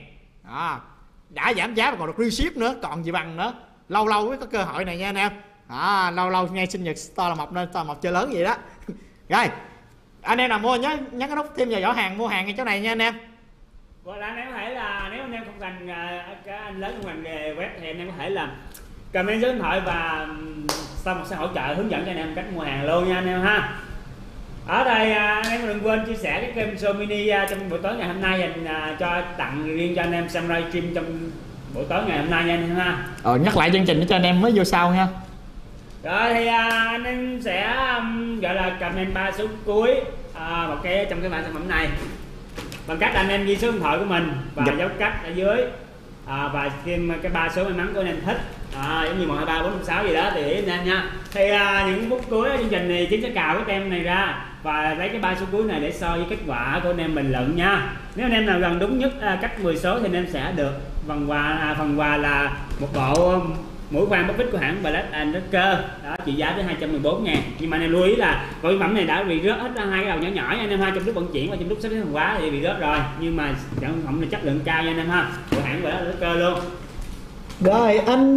A: Đã giảm giá mà còn được free ship nữa, còn gì bằng nữa. Lâu lâu mới có cơ hội này nha anh em. Lâu lâu ngay sinh nhật Store là một nên Store một chơi lớn vậy đó. Rồi anh em nào mua nhớ nhấn cái nút thêm vào giỏ hàng mua hàng ngay chỗ này nha anh em.
B: Gọi là anh em có thể là nếu anh em không cần cái anh lớn không cần về web thì anh em có thể là comment số điện thoại và Store một sẽ hỗ trợ hướng dẫn cho anh em cách mua hàng luôn nha anh em ha. Ở đây anh em đừng quên chia sẻ cái game show mini trong buổi tối ngày hôm nay dành cho tặng riêng cho anh em xem live stream trong buổi tối ngày hôm nay nha anh em ha.
A: Nhắc lại chương trình để cho anh em mới vô sau nha.
B: Rồi thì anh em sẽ gọi là comment 3 số cuối một cái trong cái bản sản phẩm này bằng cách anh em ghi số điện thoại của mình và dấu cách ở dưới và thêm cái 3 số may mắn của anh em thích giống như 1, 2, 3, 4, 5, 6 gì đó thì anh em nha. Thì những phút cuối chương trình thì Chiến sẽ cào cái tem này ra và lấy cái 3 số cuối này để so với kết quả của anh em bình luận nha. Nếu anh em nào gần đúng nhất cách 10 số thì anh em sẽ được phần quà là một bộ mũi khoan bóc vít của hãng Black and Decker đó, trị giá tới 214.000. Nhưng mà anh em lưu ý là bộ sản phẩm này đã bị rớt hết hai cái đầu nhỏ nhỏ nha anh em ha, trong lúc vận chuyển và trong lúc sắp xếp hàng hóa thì bị rớt rồi, nhưng mà sản phẩm này chất lượng cao nha anh em ha, của hãng Black and Decker luôn.
A: Rồi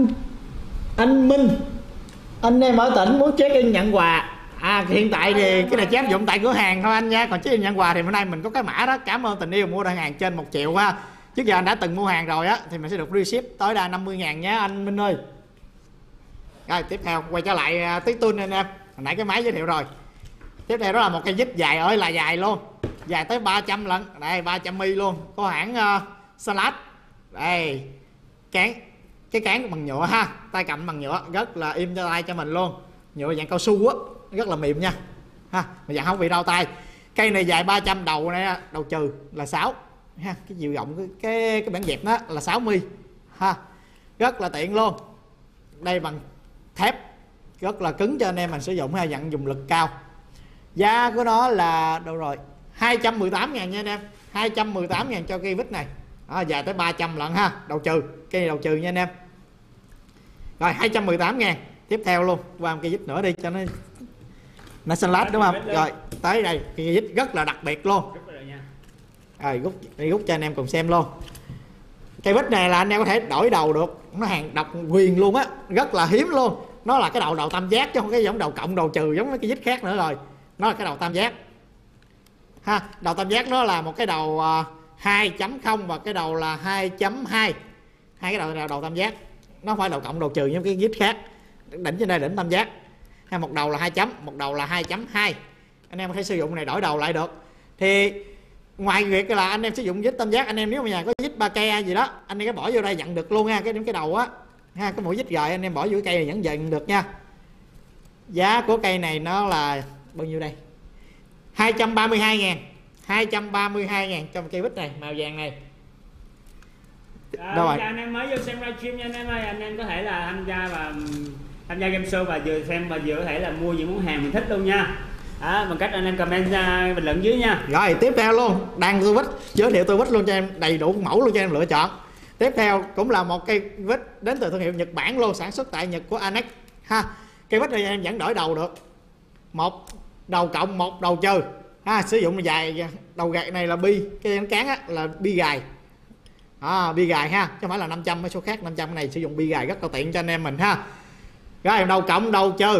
A: anh Minh, anh em ở tỉnh muốn check in nhận quà hiện tại thì cái này chỉ áp dụng tại cửa hàng thôi anh nha, còn check in nhận quà thì bữa nay mình có cái mã đó cảm ơn tình yêu mua đơn hàng trên 1 triệu ha. Trước giờ anh đã từng mua hàng rồi á thì mình sẽ được free ship tối đa 50.000 nhé anh Minh ơi. Rồi tiếp theo quay trở lại tí tun anh em, hồi nãy cái máy giới thiệu rồi. Tiếp theo đó là một cây vít dài ơi là dài luôn, dài tới 300 lần, đây 300 mm luôn, có hãng Salad. Đây cái cán bằng nhựa ha, tay cầm bằng nhựa rất là im cho tay cho mình luôn, nhựa dạng cao su á, rất là mềm nha ha, mà dạng không bị đau tay. Cây này dài 300, đầu này đầu trừ là 6 ha, cái chiều rộng cái bản dẹp đó là 6 mm ha, rất là tiện luôn. Đây bằng thép rất là cứng cho anh em mình sử dụng ha, dặn dùng lực cao. Giá của nó là đâu rồi 218.000 nha anh em, 218.000 cho cây vít này dài tới 300 lận ha, đầu trừ, cây này đầu trừ nha anh em. Rồi 218.000. Tiếp theo luôn qua một cây vít nữa đi cho nó xanh lát đúng không. Rồi tới đây cây vít rất là đặc biệt luôn. Rồi rút cho anh em cùng xem luôn. Cây vít này là anh em có thể đổi đầu được, nó hàng độc quyền luôn á, rất là hiếm luôn. Nó là cái đầu tam giác chứ không cái giống đầu cộng đầu trừ giống mấy cái vít khác nữa rồi. Nó là cái đầu tam giác ha, đầu tam giác nó là một cái đầu 2.0 và cái đầu là 2.2, hai cái đầu tam giác, nó không phải đầu cộng đầu trừ như cái vít khác. Đỉnh trên đây đỉnh tam giác ha, một đầu là 2 chấm, một đầu là 2.2. Anh em có thể sử dụng này đổi đầu lại được. Thì ngoài việc là anh em sử dụng vít tam giác, anh em nếu mà nhà có vít 3K gì đó anh em cái bỏ vô đây dặn được luôn ha, cái đầu á ha, cái mũi vít rồi anh em bỏ vô cái cây này vẫn dặn được nha. Giá của cây này nó là bao nhiêu đây, 232.000, 232.000 trong cây vít này màu vàng này.
B: Đâu rồi anh em mới vô xem livestream nha anh em ơi, anh em có thể là tham gia game show và vừa xem và vừa có thể là mua những món hàng mình thích luôn nha. Bằng cách anh em comment bình luận dưới nha. Rồi
A: tiếp theo luôn đang tôi vít giới thiệu tôi vít luôn cho em đầy đủ mẫu luôn cho em lựa chọn. Tiếp theo cũng là một cây vít đến từ thương hiệu Nhật Bản luôn, sản xuất tại Nhật của Anex ha. Cây vít này em vẫn đổi đầu được, một đầu cộng một đầu trừ ha, sử dụng dài đầu gạt này là bi, cái cán á là bi gài Bi gài ha, chứ không phải là 500 mấy số khác. 500 cái này sử dụng bi gài rất là tiện cho anh em mình ha. Rồi đầu cộng đầu trừ.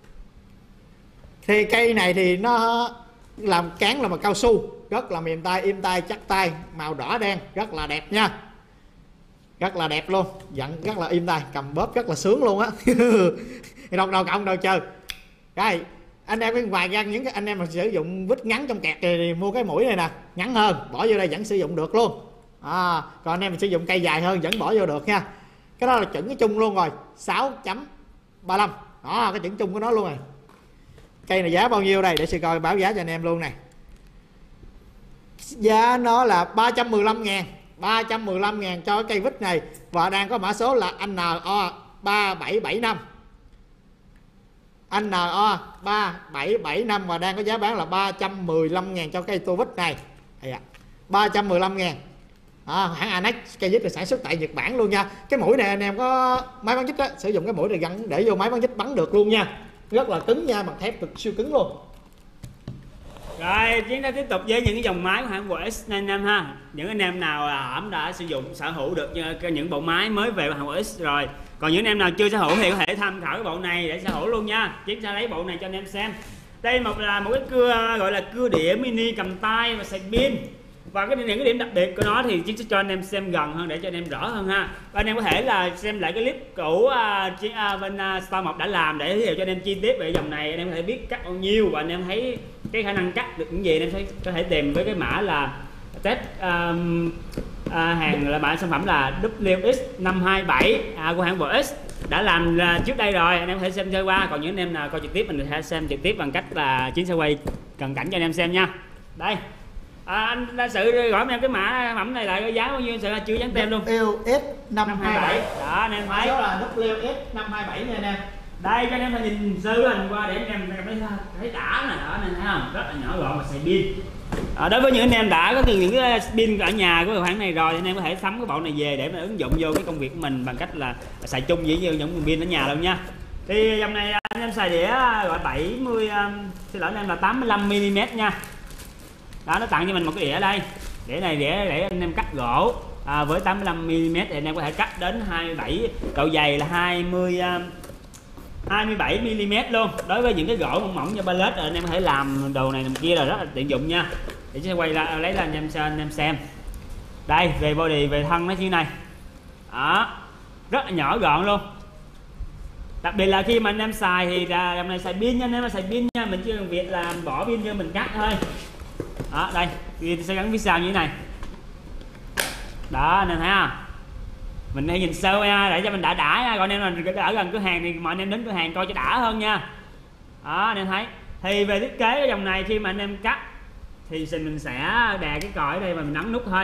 A: Thì cây này thì nó làm cán là bằng cao su, rất là mềm tay, im tay, chắc tay, màu đỏ đen, rất là đẹp nha. Rất là đẹp luôn, dặn rất là im tay, cầm bóp rất là sướng luôn á. đầu cộng đầu trừ. Rồi anh em cái vài ra những cái anh em mà sử dụng vít ngắn trong kẹt thì mua cái mũi này nè, ngắn hơn, bỏ vô đây vẫn sử dụng được luôn. Còn anh em mình sử dụng cây dài hơn vẫn bỏ vô được nha. Cái đó là chuẩn cái chung luôn rồi, 6.35. Đó, cái chuẩn chung của nó luôn rồi. Cây này giá bao nhiêu đây để sư coi báo giá cho anh em luôn này. Giá nó là 315.000, 315.000 cho cái cây vít này, và đang có mã số là NO 3775. NO 3775 và đang có giá bán là 315.000 cho cây tua vít này. 315.000. Hãng Anex cây vít là sản xuất tại Nhật Bản luôn nha. Cái mũi này anh em có máy bắn vít á, sử dụng cái mũi này gắn để vô máy bắn vít bắn được luôn nha. Rất là cứng nha, bằng thép cực siêu cứng luôn.
B: Rồi chúng ta tiếp tục với những cái dòng máy của hãng WS anh em ha. Những anh em nào hãm đã sử dụng sở hữu được những bộ máy mới về của hãng WS rồi, còn những anh em nào chưa sở hữu thì có thể tham khảo cái bộ này để sở hữu luôn nha. Chúng ta lấy bộ này cho anh em xem. Đây là một cái cưa gọi là cưa đĩa mini cầm tay và xài pin. Và những cái điểm đặc biệt của nó thì Chiến sẽ cho anh em xem gần hơn để cho anh em rõ hơn ha. Và anh em có thể là xem lại cái clip cũ bên Star 1 đã làm để giới thiệu cho anh em chi tiết về dòng này. Anh em có thể biết cắt bao nhiêu và anh em thấy cái khả năng cắt được những gì, anh em có thể tìm với cái mã là test hàng là mã sản phẩm là WX527 của hãng WS đã làm trước đây rồi, anh em có thể xem sơ qua. Còn những anh em nào coi trực tiếp mình sẽ xem trực tiếp bằng cách là Chiến sẽ quay cận cảnh cho anh em xem nha. Đây. Anh đã sự gọi em cái mã sản phẩm này lại có giá bao nhiêu sự chưa dán tem luôn.
A: WX527.
B: Đó anh em thấy.
A: Số là WX527 nha anh em.
B: Đây cho anh em nhìn sơ hình qua để anh em thấy đã này, đó anh thấy không? Rất là nhỏ gọn và xài pin. Đối với những anh em đã có từng những cái pin ở nhà của hãng này rồi thì anh em có thể sắm cái bộ này về để mà ứng dụng vô cái công việc của mình bằng cách là xài chung với những pin ở nhà luôn nha. Thì dòng này anh em xài đĩa gọi 70 xin lỗi anh em là 85 mm nha. Đó, nó tặng cho mình một cái đĩa đây. Đĩa này để anh em cắt gỗ với 85 mm thì anh em có thể cắt đến 27, độ dày là 27 mm luôn. Đối với những cái gỗ mỏng mỏng như pallet anh em có thể làm đồ này làm kia là rất là tiện dụng nha. Để sẽ quay ra lấy ra anh em xem. Đây, về body về thân nó như này. Đó. Rất là nhỏ gọn luôn. Đặc biệt là khi mà anh em xài thì dòng này xài pin nha, anh em mà xài pin nha, mình chỉ cần việc là bỏ pin cho mình cắt thôi. Đó, đây, pin sẽ gắn phía sau như thế này. Đó, anh em thấy không? Mình hãy nhìn sơ nha, để cho mình đã nha. Còn anh em là ở gần cửa hàng thì mọi anh em đến cửa hàng coi cho đã hơn nha. Đó, anh em thấy. Thì về thiết kế cái dòng này khi mà anh em cắt thì mình sẽ đè cái còi ở đây và mình ấn nút thôi.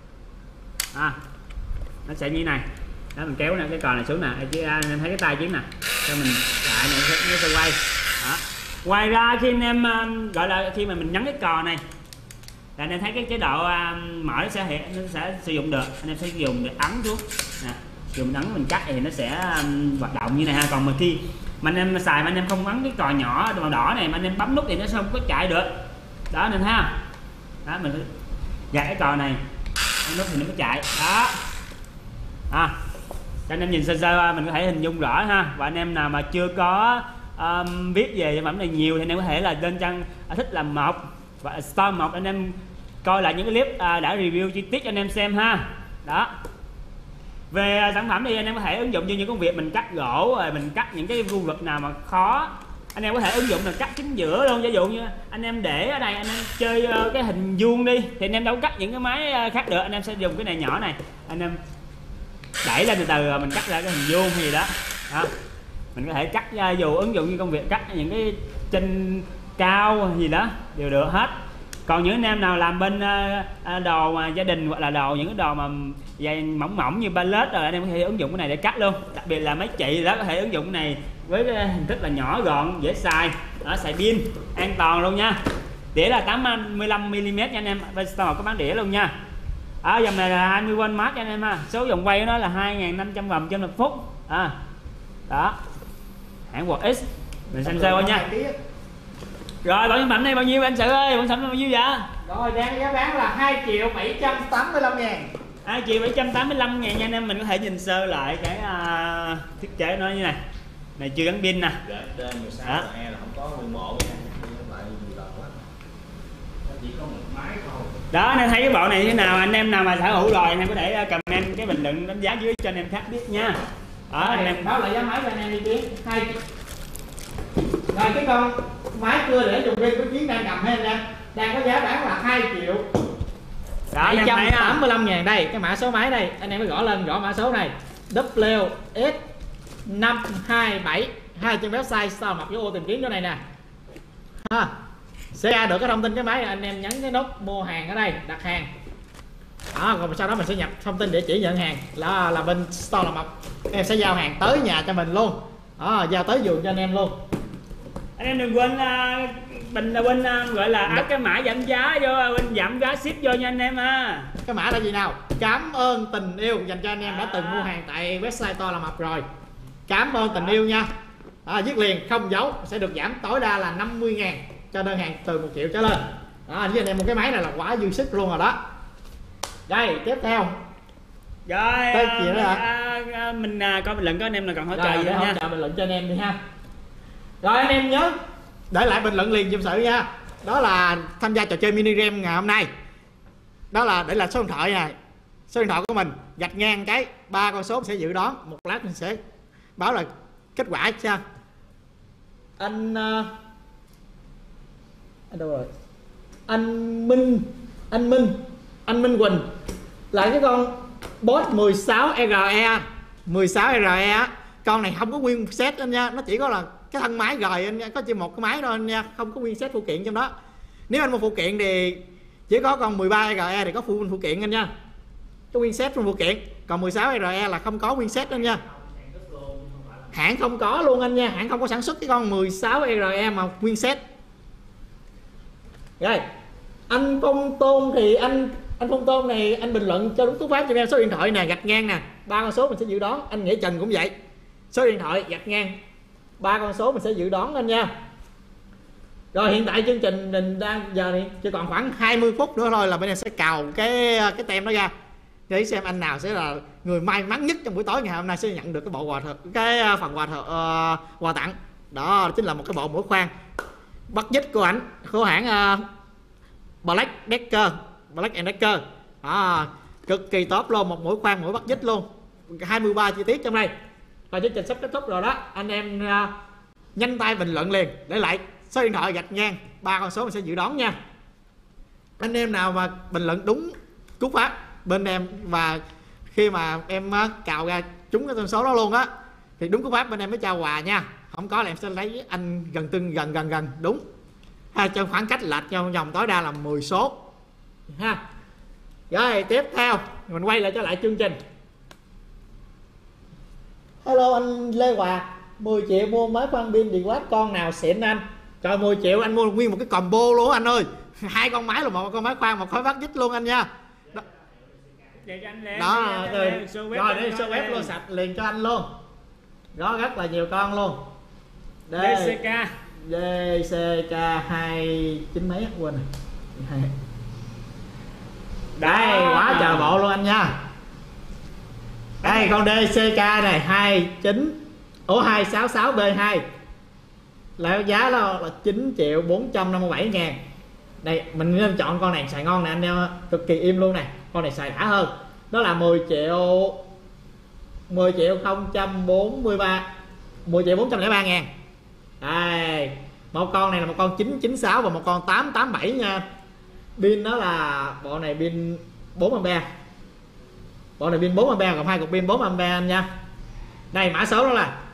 B: Nó sẽ như thế này. Đó, mình kéo nè cái còi này xuống nè, anh em thấy cái tay Chiến nè. Cho mình lại này nó sẽ quay. Đó. Ngoài ra khi anh em gọi là khi mà mình nhấn cái cò này là anh em thấy cái chế độ mở nó sẽ sử dụng được. Anh em sẽ dùng để ấn xuống nè, dùng ấn mình cắt thì nó sẽ hoạt động như này ha. Còn mà khi mà anh em xài mà anh em không ấn cái cò nhỏ màu đỏ này mà anh em bấm nút thì nó sẽ không có chạy được. Đó anh em thấy không? Đó, mình gạt cái cò này bấm nút thì nó mới chạy. Đó. Cho anh em nhìn sơ sơ mình có thể hình dung rõ ha. Và anh em nào mà chưa có biết về sản phẩm này nhiều thì anh em có thể là lên trang Thích Làm Một và Star 1 anh em coi lại những cái clip đã review chi tiết cho anh em xem ha. Đó. Về sản phẩm thì anh em có thể ứng dụng như những công việc mình cắt gỗ rồi mình cắt những cái khu vực nào mà khó, anh em có thể ứng dụng là cắt chính giữa luôn. Ví dụ như anh em để ở đây anh em chơi cái hình vuông đi thì anh em đâu cắt những cái máy khác được, anh em sẽ dùng cái này nhỏ này, anh em đẩy lên từ từ rồi mình cắt ra cái hình vuông hay gì đó. Đó. Mình có thể cắt dù ứng dụng như công việc cắt những cái trên cao gì đó đều được hết. Còn những anh em nào làm bên đồ mà gia đình hoặc là đồ những cái đồ mà dày mỏng mỏng như pallet rồi anh em có thể ứng dụng cái này để cắt luôn. Đặc biệt là mấy chị đó có thể ứng dụng cái này với cái hình thức là nhỏ gọn dễ xài, xài pin an toàn luôn nha. Đĩa là 85 mm nha anh em, bên Star 1 có bán đĩa luôn nha. Dòng này là 20V mát nha anh em ha. Số vòng quay của nó là 2500 vòng trên 1 phút. Đó. Hãng WS. Mình xem sơ qua nha. Rồi còn sản phẩm này bao nhiêu anh Sự ơi? Sản phẩm bao nhiêu vậy?
A: Rồi đang giá bán là 2.785.000.
B: Chiều 785 ngàn nha anh em. Mình có thể nhìn sơ lại cái thiết kế nó như này. Này chưa gắn pin nè.
C: Trên 16 là không có nguyên bộ nha. Chỉ có một máy thôi.
B: Đó, anh em thấy cái bộ này như thế nào? Anh em nào mà sở hữu rồi anh em có thể comment cái bình luận đánh giá dưới cho anh em khác biết nha. Đó, anh em
A: báo lại giá máy cho anh em đi Chiến. Rồi cái con máy cưa để dùng riêng của Chiến đang cầm hay anh em đang có giá bán là 2 triệu.
B: Đó,
A: 785 ngàn đây, cái mã số máy đây, anh em mới gõ lên, gõ mã số này WS527 hai trên website sao mặc với ô tìm kiếm chỗ này nè ha. Sẽ ra được cái thông tin cái máy, anh em nhấn cái nút mua hàng ở đây, đặt hàng đó, còn sau đó mình sẽ nhập thông tin địa chỉ nhận hàng là bên store làm mộc, em sẽ giao hàng tới nhà cho mình luôn đó, giao tới giường cho anh em luôn.
B: Anh em đừng quên mình quên gọi là áp cái mã giảm giá vô, bên giảm giá ship vô nha anh em ha.
A: Cái mã là gì nào? Cảm ơn tình yêu dành cho anh em đã từng mua hàng tại website To Là Mập rồi. Cảm ơn tình yêu nha. Viết liền không dấu sẽ được giảm tối đa là 50 ngàn cho đơn hàng từ 1 triệu trở lên. Đó, với anh em một cái máy này là quá dư sức luôn rồi đó. Đây, tiếp theo.
B: Rồi, mình coi bình luận có anh em là còn hỗ trợ gì nữa nha.
A: Hỗ trợ bình luận cho anh em đi ha. Rồi anh em nhớ để lại bình luận liền giùm sự nha. Đó là tham gia trò chơi mini game ngày hôm nay. Đó là để lại số điện thoại này. Số điện thoại của mình gạch ngang cái 3 con số sẽ dự đoán. Một lát mình sẽ báo là kết quả cho anh đâu rồi? Anh Minh Quỳnh là cái con boss 16RE 16RE á. Con này không có nguyên set anh nha, nó chỉ có là cái thân máy rồi anh nha, có chỉ một cái máy thôi anh nha, không có nguyên set phụ kiện trong đó. Nếu anh mua phụ kiện thì chỉ có con 13RE thì có phụ kiện anh nha, có nguyên set phụ kiện, còn 16RE là không có nguyên set anh nha, hãng không có luôn anh nha, hãng không có sản xuất cái con 16RE mà nguyên set. Rồi anh Phong Tôn thì anh Phong Tôn này anh bình luận cho đúng cú pháp cho em số điện thoại nè, gạch ngang nè, 3 con số mình sẽ dự đoán. Anh Nghĩa Trần cũng vậy, số điện thoại gạch ngang 3 con số mình sẽ dự đoán anh nha. Rồi hiện tại chương trình mình đang giờ thì chỉ còn khoảng 20 phút nữa thôi là bên em sẽ cào cái tem đó ra để xem anh nào sẽ là người may mắn nhất trong buổi tối ngày hôm nay sẽ nhận được cái bộ phần quà tặng. Đó chính là một cái bộ mũi khoan bắt dít của ảnh của hãng Black Decker đó, cực kỳ tốt luôn, một mũi khoan mũi bắt dít luôn, 23 chi tiết trong đây. Và chương trình sắp kết thúc rồi đó, anh em nhanh tay bình luận liền để lại số điện thoại gạch ngang 3 con số mình sẽ dự đoán nha. Anh em nào mà bình luận đúng cú pháp bên em và khi mà em cào ra trúng cái con số đó luôn á thì đúng cú pháp bên em mới trao quà nha, không có là em sẽ lấy anh gần đúng ha, trong khoảng cách lệch nhau vòng tối đa là 10 số ha. Rồi tiếp theo mình quay lại trở lại chương trình. Hello anh Lê Hòa, 10 triệu mua máy khoan pin điện quát con nào xịn anh? Trời 10 triệu anh mua nguyên một cái combo luôn anh ơi, 2 con máy là một con máy khoan, một khối bắt dít luôn anh nha. Đó rồi để show web luôn sạch liền cho anh luôn. Đó rất là nhiều con luôn.
B: DCK
A: 29 mấy quên rồi. Đây quá trời bộ luôn anh nha. Đây con DCK này 266B2 là giá đó là 9.457 ngàn. Đây mình nên chọn con này xài ngon nè anh em, cực kỳ im luôn này, con này xài đã hơn. Đó là 10 triệu 043 10 triệu 403 ngàn. Đây một con này là một con 996 và một con 887 nha. Pin đó là bộ này pin 4A, bộ này pin 4A cộng 2 cục pin 4A anh nha. Đây mã số đó là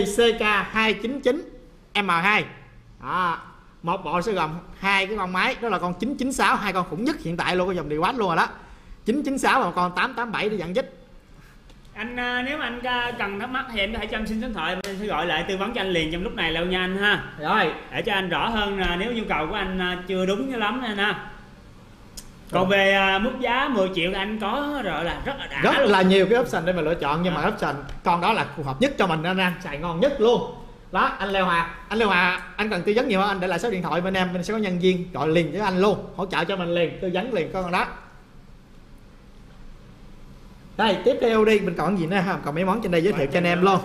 A: DCK299M2 đó. Một bộ sẽ gồm 2 cái con máy, đó là con 996, 2 con khủng nhất hiện tại luôn, cái dòng điều watt luôn rồi đó, 996 và một con 887 để dặn dít.
B: Anh nếu mà anh cần thắc mắc thì em có thể cho em xin số điện thoại, mình sẽ gọi lại tư vấn cho anh liền trong lúc này luôn nha anh ha.
A: Rồi
B: để cho anh rõ hơn nếu nhu cầu của anh chưa đúng lắm anh ha. Còn về mức giá 10 triệu anh có rồi là rất là đã,
A: rất là nhiều cái option để mà lựa chọn, nhưng mà option con đó là phù hợp nhất cho mình nên anh xài ngon nhất luôn. Đó anh Lê Hòa anh cần tư vấn nhiều hơn anh để lại số điện thoại bên em, mình sẽ có nhân viên gọi liền với anh luôn, hỗ trợ cho mình liền, tư vấn liền con đó. Đây tiếp theo đi, mình còn gì nữa không? Còn mấy món trên đây giới thiệu cho anh em luôn.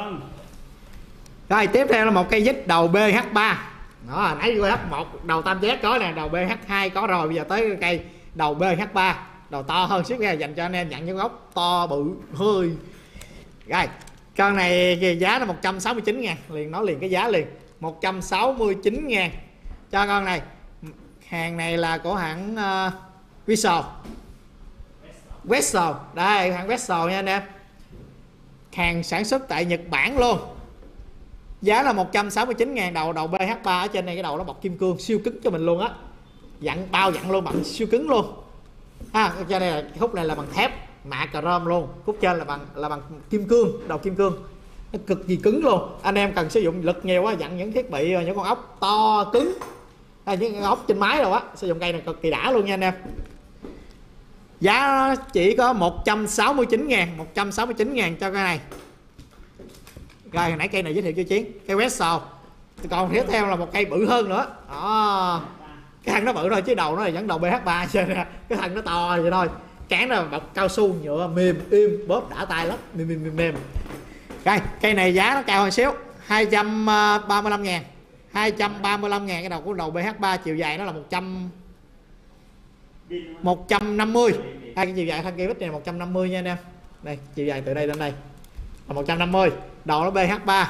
A: Rồi tiếp theo là một cây vít đầu BH3. Đó, nãy BH1 đầu tam giác có nè, đầu BH2 có rồi, bây giờ tới cây đầu BH3, đầu to hơn xíu nha, dành cho anh em nhận những gốc to bự hơi. Rồi, con này giá là 169.000, liền nói liền cái giá liền. 169.000 cho con này. Hàng này là của hãng Vessel. Đây, hãng Vessel nha anh em. Hàng sản xuất tại Nhật Bản luôn. Giá là 169.000 đầu BH3. Ở trên này cái đầu nó bọc kim cương siêu cứng cho mình luôn á. Bao dặn luôn, bằng siêu cứng luôn. Cho đây là khúc này là bằng thép mạ chrome luôn, khúc trên là bằng kim cương, đầu kim cương. Nó cực kỳ cứng luôn. Anh em cần sử dụng lực nhiều quá, dặn những thiết bị những con ốc to cứng, những con ốc trên máy rồi á, sử dụng cây này cực kỳ đã luôn nha anh em. Giá nó chỉ có 169.000, 169.000 cho cái này. Rồi hồi nãy cây này giới thiệu cho Chiến, cây Vessel. Còn tiếp theo là một cây bự hơn nữa. Đó. Cái thân nó bự thôi chứ đầu nó là vẫn đầu BH3 cho nên cái thân nó to vậy thôi. Cán nó bọc cao su nhựa mềm im, bóp đã tay lắm, mềm. Rồi, cây này giá nó cao hơn xíu, 235.000. 235.000 cái đầu của đầu BH3, chiều dài nó là 150. Cái chiều dài thân cây vít này là 150 nha anh em. Đây, chiều dài từ đây đến đây là 150. Đầu nó BH3.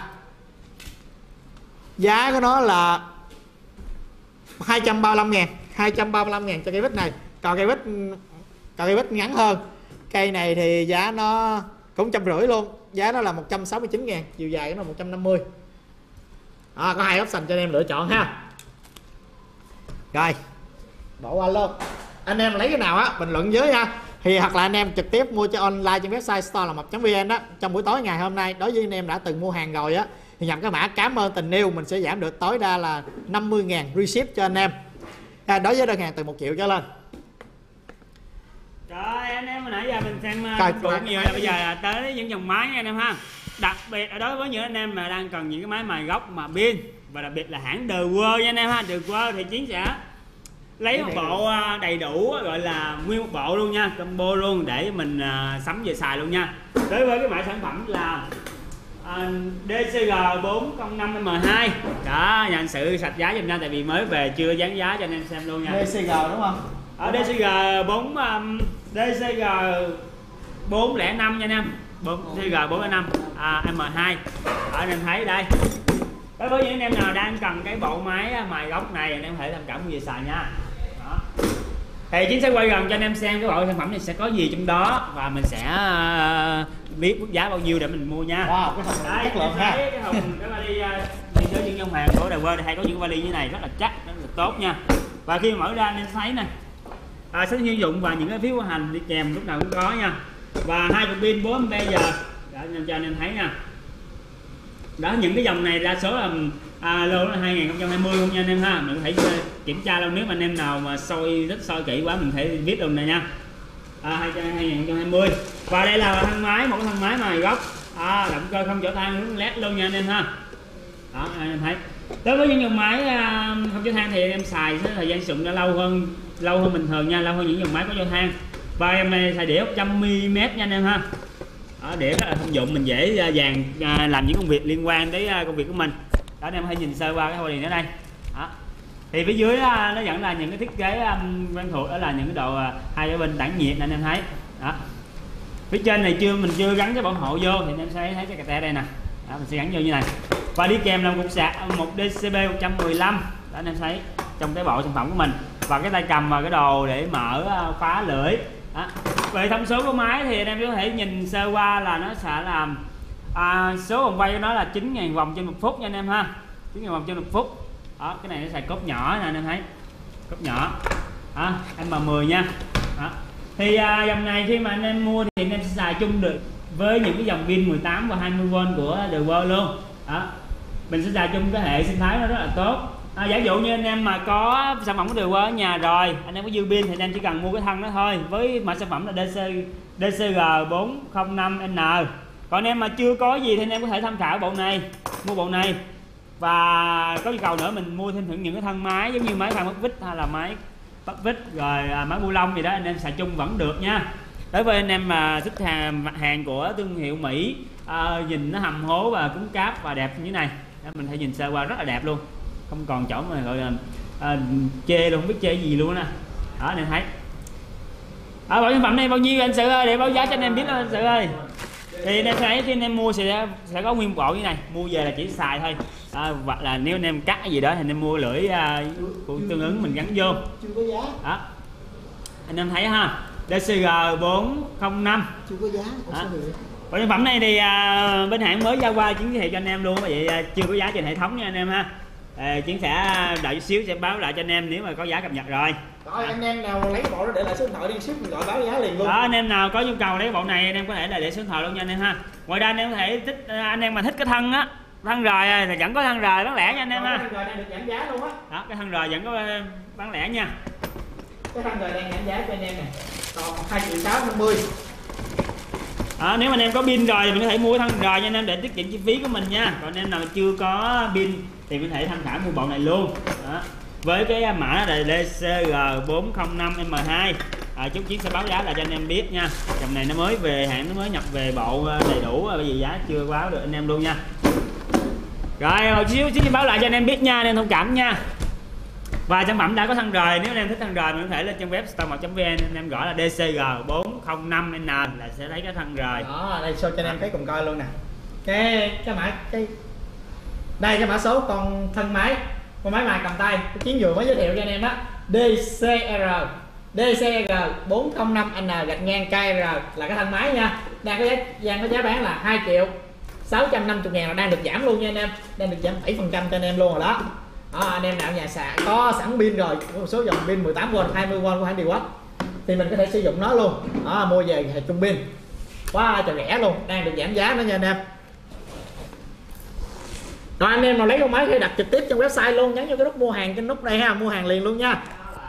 A: Giá của nó là 235.000. 235.000 cho cây vít này. Còn cây vít ngắn hơn. Cây này thì giá nó cũng 150 luôn. Giá nó là 169.000, chiều dài của nó 150. Có hai option cho anh em lựa chọn ha. Rồi, bỏ qua luôn. Anh em lấy cái nào á bình luận dưới ha. Thì hoặc là anh em trực tiếp mua cho online trên website store là mập.vn đó. Trong buổi tối ngày hôm nay, đối với anh em đã từng mua hàng rồi á, thì nhập cái mã cảm ơn tình yêu, mình sẽ giảm được tối đa là 50.000 reship cho anh em. Đối với đơn hàng từ 1 triệu trở lên.
B: Rồi anh em, hồi nãy giờ mình xem cũng nhiều, là bây giờ là tới những dòng máy nha anh em ha. Đặc biệt là đối với những anh em mà đang cần những cái máy mài gốc mà pin, và đặc biệt là hãng The World nha anh em ha. The World thì Chiến sẽ lấy một bộ đầy đủ, gọi là nguyên một bộ luôn nha, combo luôn, để mình sắm về xài luôn nha. Đối với cái mã sản phẩm là DCG 405M2 đó, nhà anh Sự sạch giá giùm nha, tại vì mới về chưa dán giá cho anh em xem luôn nha.
A: DCG đúng không?
B: Ở DCG 405 nha anh em. DCG 405 M2 ở anh em thấy đây. Đối với những anh em nào đang cần cái bộ máy mài gốc này, anh em có thể tham khảo về xài nha. Đó. Thì Chiến sẽ quay gần cho anh em xem cái bộ sản phẩm này sẽ có gì trong đó, và mình sẽ biết mức giá bao nhiêu để mình mua nha.
A: Wow, cái thùng này chất lượng ha.
B: Cái vali đi tới những dòng hàng của The World hay có những vali như này rất là chắc, rất là tốt nha. Và khi mở ra anh em thấy nè, sách sử dụng và những cái phiếu bảo hành đi kèm lúc nào cũng có nha. Và 2 cục pin 4A giờ cho anh em thấy nha. Đó, những cái dòng này đa số là lô là 2020 không nha anh em ha. Mình có thể kiểm tra luôn, nếu mà anh em nào mà rất soi kỹ quá mình có thể viết luôn này nha. 2020. Và đây là thân máy, một cái thân máy mài gốc, động cơ không chở than, nút led luôn nha anh em ha. Đó, anh em thấy. Đối với những dòng máy không chở than thì anh em xài thời gian sử dụng đã lâu hơn bình thường nha, lâu hơn những dòng máy có chở than. Và em này xài đĩa 100mm nha anh em ha. Đĩa rất là thông dụng, mình dễ dàng làm những công việc liên quan tới công việc của mình. Đó, anh em hãy nhìn sơ qua cái body ở đây. Đó. Thì phía dưới nó vẫn là những cái thiết kế quen thuộc, đó là những cái độ hai cái bên tản nhiệt anh em thấy. Đó. Phía trên này mình chưa gắn cái bảo hộ vô, thì anh em sẽ thấy cái cà tè đây nè. Đó, mình sẽ gắn vô như này. Và đi kèm là một cục sạc 1 DCB 115. Đó, anh em thấy trong cái bộ sản phẩm của mình. Và cái tay cầm và cái đồ để mở khóa lưỡi. Đó. Về thông số của máy thì anh em có thể nhìn sơ qua là nó sẽ làm số vòng quay của nó là 9.000 vòng trên 1 phút nha anh em ha. 9.000 vòng trên 1 phút. Đó, cái này nó xài cốt nhỏ nè anh em thấy. Cốt nhỏ. M10 nha. Đó. Thì dòng này khi mà anh em mua thì anh em sẽ xài chung được với những cái dòng pin 18 và 20V của The World luôn. Đó. Mình sẽ xài chung cái hệ sinh thái nó rất là tốt. Giả dụ như anh em mà có sản phẩm của The World ở nhà rồi, anh em có dư pin thì anh em chỉ cần mua cái thân đó thôi, với mã sản phẩm là DCG 405N. Còn anh em mà chưa có gì thì anh em có thể tham khảo bộ này, mua bộ này. Và có nhu cầu nữa mình mua thêm những cái thân máy giống như máy phan bắt vít hay là máy bắt vít rồi máy bu lông gì đó, anh em xài chung vẫn được nha. Đối với anh em mà thích mặt hàng của thương hiệu Mỹ, nhìn nó hầm hố và cứng cáp và đẹp như thế này, mình thấy nhìn sơ qua rất là đẹp luôn, không còn chỗ mà gọi là chê luôn, không biết chê gì luôn nè. Đó anh em thấy. Bộ sản phẩm này bao nhiêu anh Sự ơi, để báo giá cho anh em biết đó anh Sự ơi. Thì anh em thấy khi anh em mua sẽ có nguyên bộ như này, mua về là chỉ xài thôi. Hoặc là nếu anh em cắt gì đó thì anh em mua lưỡi tương ứng mình gắn vô.
A: Chưa có giá.
B: Đó. Anh em thấy ha. DCG 405.
A: Chưa có giá.
B: Bộ sản phẩm này thì bên hãng mới giao qua Chiến giới thiệu cho anh em luôn, vậy chưa có giá trên hệ thống nha anh em ha. Chiến sẽ đợi chút xíu sẽ báo lại cho anh em nếu mà có giá cập nhật rồi.
A: Rồi anh em nào lấy bộ đó để lại số điện thoại đi ship mình gọi báo giá liền luôn.
B: Đó, anh em nào có nhu cầu lấy bộ này anh em có thể là để số điện thoại luôn nha anh em ha. Ngoài ra anh em có thể thích, anh em mà thích cái thân á, thân rời thì vẫn có thân rời bán lẻ nha anh em ha.
A: Thân rời đang được giảm giá luôn á.
B: Đó, cái thân rời vẫn có bán lẻ nha.
A: Cái thân rời đang giảm giá cho anh em nè. Còn 2.650.
B: Đó, nếu mà anh em có pin rồi thì mình có thể mua cái thân rời cho anh em để tiết kiệm chi phí của mình nha. Còn anh em nào chưa có pin thì mình có thể tham khảo mua bộ này luôn. Đó. Với cái mã là DCG405M2, chút Chiến sẽ báo giá lại cho anh em biết nha. Dòng này nó mới về hãng, nó mới nhập về bộ đầy đủ, bởi vì giá chưa báo được anh em luôn nha. Rồi Chiến báo lại cho anh em biết nha, anh em thông cảm nha. Và sản phẩm đã có thân rời, nếu anh em thích thân rời mình có thể lên trang web store1.vn, anh em gõ là DCG405N là sẽ thấy cái thân rời.
A: Đó, đây show cho anh em thấy cùng coi luôn nè. Đây cái mã số con thân máy, con máy mài cầm tay, cái Chiến vừa mới giới thiệu cho anh em đó. DCG405N-KR là cái thân máy nha. Đang có giá bán là 2.650.000, là đang được giảm luôn nha anh em, đang được giảm 7% cho anh em luôn rồi đó. Anh em nào nhà sạc có sẵn pin rồi, một số dòng pin 18V, 20V của hãng Dewalt thì mình có thể sử dụng nó luôn. Mua về hệ trung pin quá trời rẻ luôn, đang được giảm giá nữa nha anh em. Rồi anh em nào lấy con máy thì đặt trực tiếp trong website luôn, nhấn vô cái nút mua hàng trên nút đây ha, mua hàng liền luôn nha.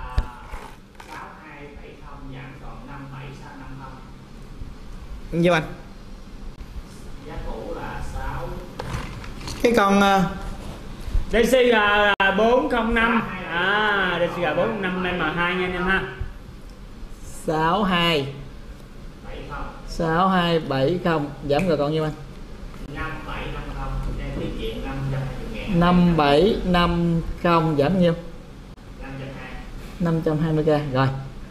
A: Nhiêu anh?
C: Giá cũ là 6.
A: Cái con
B: DCG405, DCG405M2 nha anh em ha.
A: 6270 giảm rồi còn nhiêu anh?
C: 5750 đang tiết kiệm 520.000.
A: 5750 giảm nhiêu? 520k rồi.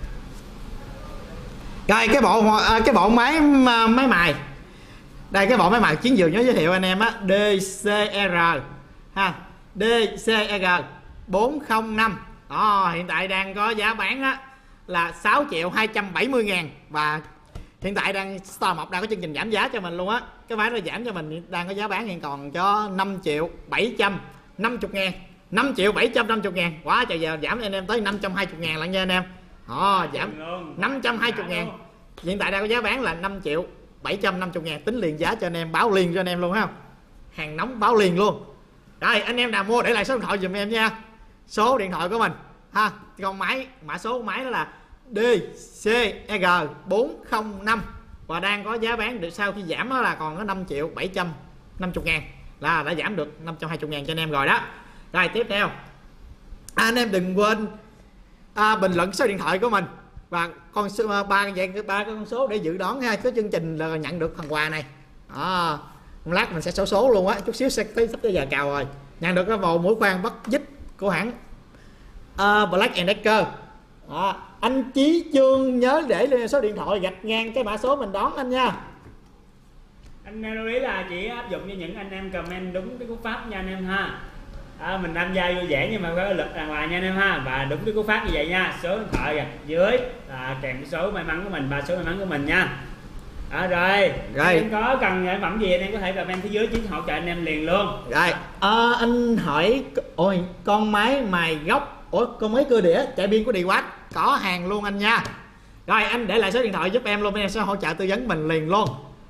A: Rồi cái bộ máy mài. Đây cái bộ máy mài Chiến vừa nhớ giới thiệu anh em á, DCR ha. DCR 405. Đó, hiện tại đang có giá bán á là 6.270.000 và hiện tại đang Store 1 đang có chương trình giảm giá cho mình luôn á. Cái máy nó giảm cho mình đang có giá bán hiện còn cho 5.750.000. 5.750.000. Quá trời, giờ giảm cho anh em tới 520.000 lận nha anh em. Giảm 520.000. Hiện tại đang có giá bán là 5.750.000, tính liền giá cho anh em, báo liền cho anh em luôn ha. Hàng nóng báo liền luôn. Rồi anh em nào mua để lại số điện thoại giùm em nha. Số điện thoại của mình ha. Con máy, mã số máy đó là DCG405 và đang có giá bán được, sau khi giảm đó là còn có 5.750.000, là đã giảm được 520.000 cho anh em rồi đó. Rồi tiếp theo anh em đừng quên bình luận số điện thoại của mình và con số ba con số để dự đoán ha, cái chương trình là nhận được phần quà này. Lát mình sẽ số luôn á, chút xíu sẽ sắp tới giờ cào rồi. Nhận được cái bộ mũi khoan bắt dít của hãng Black & Decker. Anh Chí Chương nhớ để lên số điện thoại gạch ngang cái mã số mình đón anh nha.
B: Anh lưu ý là chỉ áp dụng cho những anh em comment đúng cái cú pháp nha anh em ha. Mình tham gia vui vẻ nhưng mà có lực đàng hoàng nha anh em ha, và đúng cái cú pháp như vậy nha. Số điện thoại gạch dưới kèm cái số may mắn của mình, 3 số may mắn của mình nha. Rồi em có cần sản phẩm gì anh em có thể comment phía dưới, Chiến hỗ trợ anh em liền luôn.
A: Rồi anh hỏi ôi con máy mài góc, con máy cưa đĩa chạy pin của Dewalt có hàng luôn anh nha. Rồi anh để lại số điện thoại giúp em luôn, em sẽ hỗ trợ tư vấn mình liền luôn.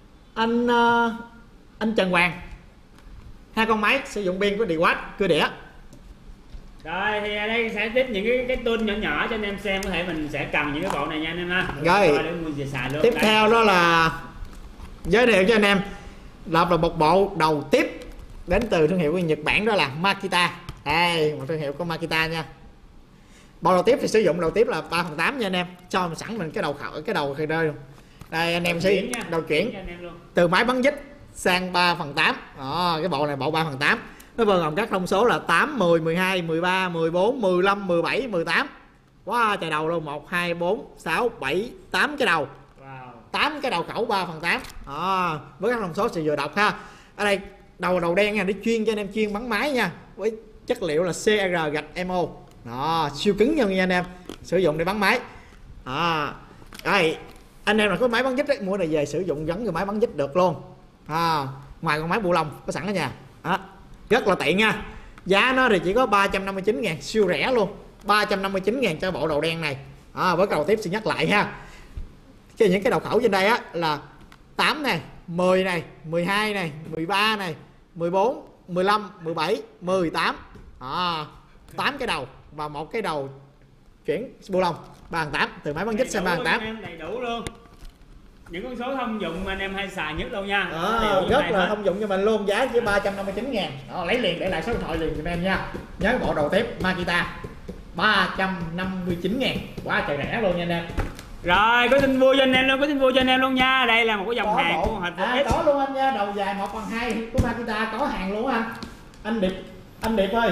A: Anh Trần Hoàng, 2 con máy sử dụng pin của Dewalt cưa đĩa.
B: Rồi thì ở đây sẽ tiếp những cái tool nhỏ nhỏ cho anh em xem, có thể mình sẽ cần những cái bộ này nha anh em ha.
A: Rồi tiếp theo đó là giới thiệu cho anh em là một bộ đầu tiếp đến từ thương hiệu của Nhật Bản, đó là Makita. Đây một thương hiệu của Makita nha. Bộ đầu tiếp thì sử dụng đầu tiếp là 3/8 nha anh em, cho sẵn mình cái đầu khởi rơi luôn. Đây anh em sẽ đầu chuyển từ máy bắn dít sang 3/8. Cái bộ này bộ 3/8. Nó bao gồm các thông số là 8, 10, 12, 13, 14, 15, 17, 18. Wow, trời đầu luôn. 1, 2, 4, 6, 7, 8 cái đầu. 8 cái đầu khẩu 3/8. Với các thông số sẽ vừa đọc ha. Ở đây đầu đen nha, để chuyên cho anh em chuyên bắn máy nha. Với chất liệu là CR-MO. Siêu cứng nha anh em. Sử dụng để bắn máy. Đây, anh em là có máy bắn dít mua này về sử dụng gắn vào máy bắn dít được luôn. Ngoài con máy bu lông có sẵn ở nhà. Rất là tiện nha. Giá nó thì chỉ có 359.000, siêu rẻ luôn. 359.000 cho bộ đầu đen này. Với đầu tiếp sẽ nhắc lại ha. Những cái đầu khẩu trên đây á là 8 này, 10 này, 12 này, 13 này, 14, 15, 17, 18. 8 cái đầu và một cái đầu chuyển bu lông 3/8, từ máy bắn dít sang 3/8.
B: Đầy đủ luôn. Những con số thông dụng mà anh em hay xài nhất luôn nha.
A: Rất là thông dụng cho mình luôn. Giá chỉ 359.000. Lấy liền để lại số điện thoại liền cho em nha. Nhớ bộ đầu tiếp Makita 359.000. Quá trời rẻ luôn nha anh em.
B: Rồi, có tin vui cho anh em luôn, có tin vui cho anh em luôn nha. Đây là một cái dòng hàng của Hạnh Phúc X.
A: Có luôn anh nha, đầu dài 1/2 của Makita có hàng luôn á anh Điệp ơi.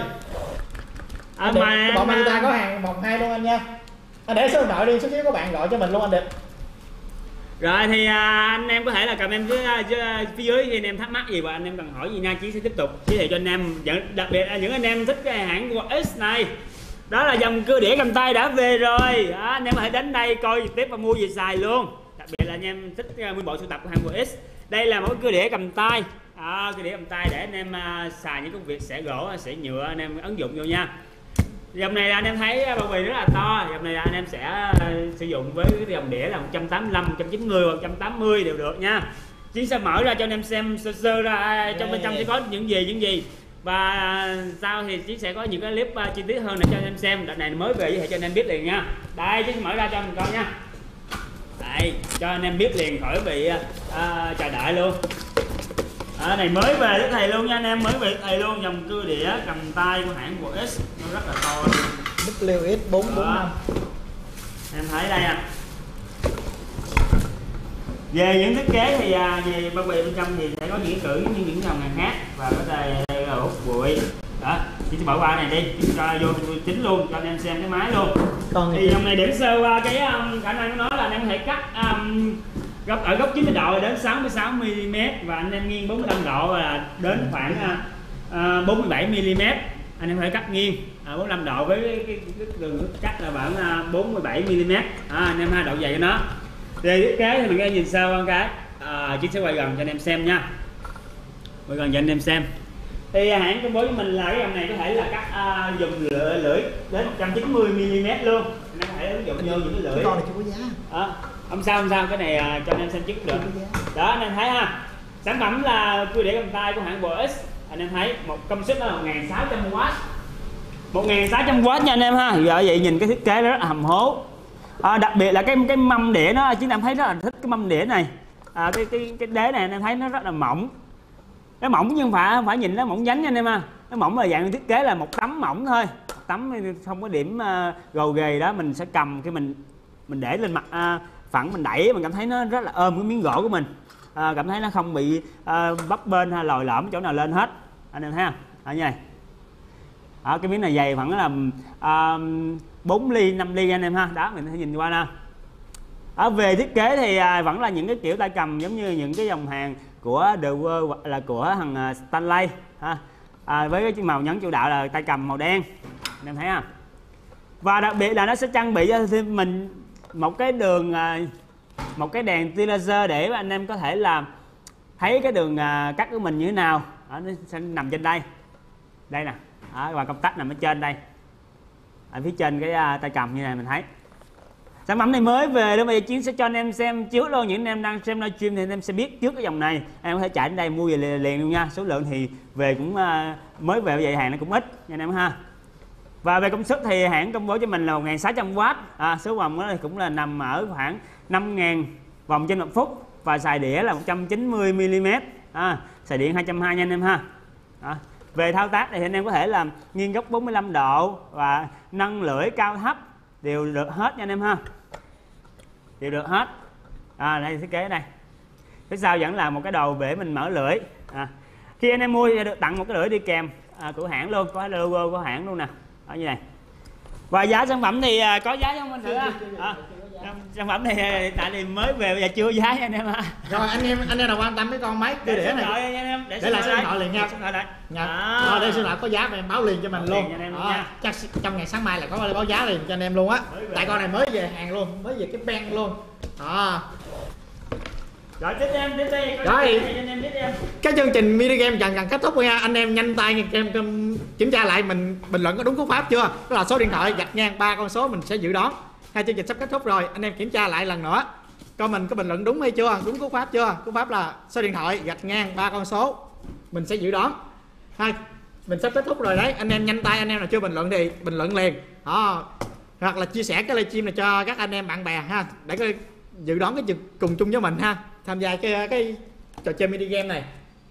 A: Bộ Makita có hàng 1/2 luôn anh nha. Anh để số điện thoại đi, chút xíu các bạn gọi cho mình luôn anh Điệp.
B: Rồi thì anh em có thể là comment phía dưới khi anh em thắc mắc gì và anh em cần hỏi gì nha, Chiến sẽ tiếp tục giới thiệu cho anh em. Đặc biệt là những anh em thích cái hãng của X này, đó là dòng cưa đĩa cầm tay đã về rồi. Anh em có thể đến đây coi trực tiếp và mua về xài luôn. Đặc biệt là anh em thích nguyên bộ sưu tập của hãng của X. Đây là một cái cưa đĩa cầm tay, cưa đĩa cầm tay để anh em xài những công việc xẻ gỗ, xẻ nhựa, anh em ứng dụng vô nha. Dòng này là anh em thấy bao bì rất là to. Dòng này là anh em sẽ sử dụng với cái dòng đĩa là 185, 190 hoặc 180 đều được nha. Chiến sẽ mở ra cho anh em xem sơ ra trong bên trong sẽ có những gì. Và sau thì Chiến sẽ có những cái clip chi tiết hơn để cho anh em xem. Đợt này mới về thì cho anh em biết liền nha. Đây, Chiến mở ra cho mình coi nha. Đây, cho anh em biết liền khỏi bị chờ đợi luôn. Này mới về với thầy luôn nha anh em, mới về với thầy luôn. Dòng cưa đĩa cầm tay của hãng của X nó rất là to luôn.
A: WX445.
B: Em thấy đây à. Về những thiết kế thì về bao bì bên trong thì sẽ có những cử như những dòng hàng khác và có đây là hút bụi. Đó, chỉ bỏ qua này đi, chúng cho vô chính luôn cho anh em xem cái máy luôn. Thì dòng này điểm sơ qua cái khả năng của nó là anh em có thể cắt ở góc 90 độ đến 66 mm và anh em nghiêng 45 độ là đến khoảng 47 mm. Anh em có thể cắt nghiêng 45 độ với cái đường cắt là khoảng 47 mm. Anh em độ dày cho nó. Về thiết kế thì mình nghe nhìn sơ qua cái Chiến sẽ quay gần cho anh em xem nha. Quay gần cho anh em xem. Thì hãng công bố với mình là cái dòng này có thể là cắt dùng lưỡi đến 190 mm luôn. Anh em có thể ứng dụng vô những cái lưỡi.
A: Con này chưa có giá.
B: Không sao, cái này cho anh em xem trước được. Đó, anh em thấy ha. Sản phẩm là cưa đĩa cầm tay của hãng Boss. Anh em thấy một công suất đó là 1600W. 1600W nha anh em ha. Giờ vậy nhìn cái thiết kế nó rất là hầm hố. Đặc biệt là cái mâm đĩa nó, Chiến em thấy rất là thích cái mâm đĩa này. Cái đế này anh em thấy nó rất là mỏng. Nó mỏng nhưng không phải nhìn nó mỏng nhánh nha anh em ha. Nó mỏng là dạng thiết kế là một tấm mỏng thôi. Tấm không có điểm gầu ghề đó, mình sẽ cầm cái mình để lên mặt phẳng, mình đẩy mình cảm thấy nó rất là ôm cái miếng gỗ của mình. Cảm thấy nó không bị bấp bênh hay lồi lõm chỗ nào lên hết. Anh em thấy không? Ở như này. Cái miếng này dày khoảng là 4 ly, 5 ly anh em ha. Đó, mình sẽ nhìn qua nè. Về thiết kế thì vẫn là những cái kiểu tay cầm giống như những cái dòng hàng của The World hoặc là của thằng Stanley ha. Với cái màu nhấn chủ đạo là tay cầm màu đen. Anh em thấy không? Và đặc biệt là nó sẽ trang bị cho thêm mình một cái đường một cái đèn tia laser để anh em có thể là thấy cái đường cắt của mình như thế nào. Nó sẽ nằm trên đây. Đây nè. Và công tắc nằm ở trên đây. Ở phía trên cái tay cầm như này mình thấy. Sản phẩm này mới về đó, bây giờ Chiến sẽ cho anh em xem trước luôn. Những anh em đang xem livestream thì anh em sẽ biết trước cái dòng này. Anh em có thể chạy đến đây mua về liền luôn nha. Số lượng thì về cũng mới về vậy hàng nó cũng ít nha anh em ha. Và về công suất thì hãng công bố cho mình là 1600W. Số vòng đó cũng là nằm ở khoảng 5000 vòng trên 1 phút. Và xài đĩa là 190 mm. Xài điện 220 nha anh em ha. Về thao tác thì anh em có thể làm nghiêng góc 45 độ và nâng lưỡi cao thấp đều được hết nha anh em ha. Đều được hết. Đây thiết kế đây. Phía sau vẫn là một cái đầu để mình mở lưỡi. Khi anh em mua thì được tặng một cái lưỡi đi kèm của hãng luôn, có logo của hãng luôn nè, ở như này. Và giá sản phẩm thì có giá không anh Thử? Sản phẩm này tại vì mới về bây giờ chưa có giá anh em ha.
A: Rồi anh em nào quan tâm cái con máy cơ đĩa này để lại số điện thoại liền nha. Rồi đây số điện có giá mà em báo liền cho mình luôn. Chắc trong ngày sáng mai là có báo giá liền cho anh em luôn á. Tại con này mới về hàng luôn, mới về cái beng luôn.
B: Rồi tiếp em tiếp đây.
A: Rồi cái chương trình mini game gần kết thúc rồi nha. Anh em nhanh tay em kiểm tra lại mình bình luận có đúng cú pháp chưa. Đó là số điện thoại _ 3 con số mình sẽ dự đoán. Hai chương trình sắp kết thúc rồi, anh em kiểm tra lại lần nữa coi mình có bình luận đúng hay chưa, đúng cú pháp chưa. Cú pháp là số điện thoại _ 3 con số mình sẽ dự đoán. Mình sắp kết thúc rồi đấy, anh em nhanh tay, anh em nào chưa bình luận thì bình luận liền. Hoặc là chia sẻ cái livestream này cho các anh em bạn bè ha, để có dự đoán cái cùng chung với mình ha, tham gia cái trò chơi mini game này.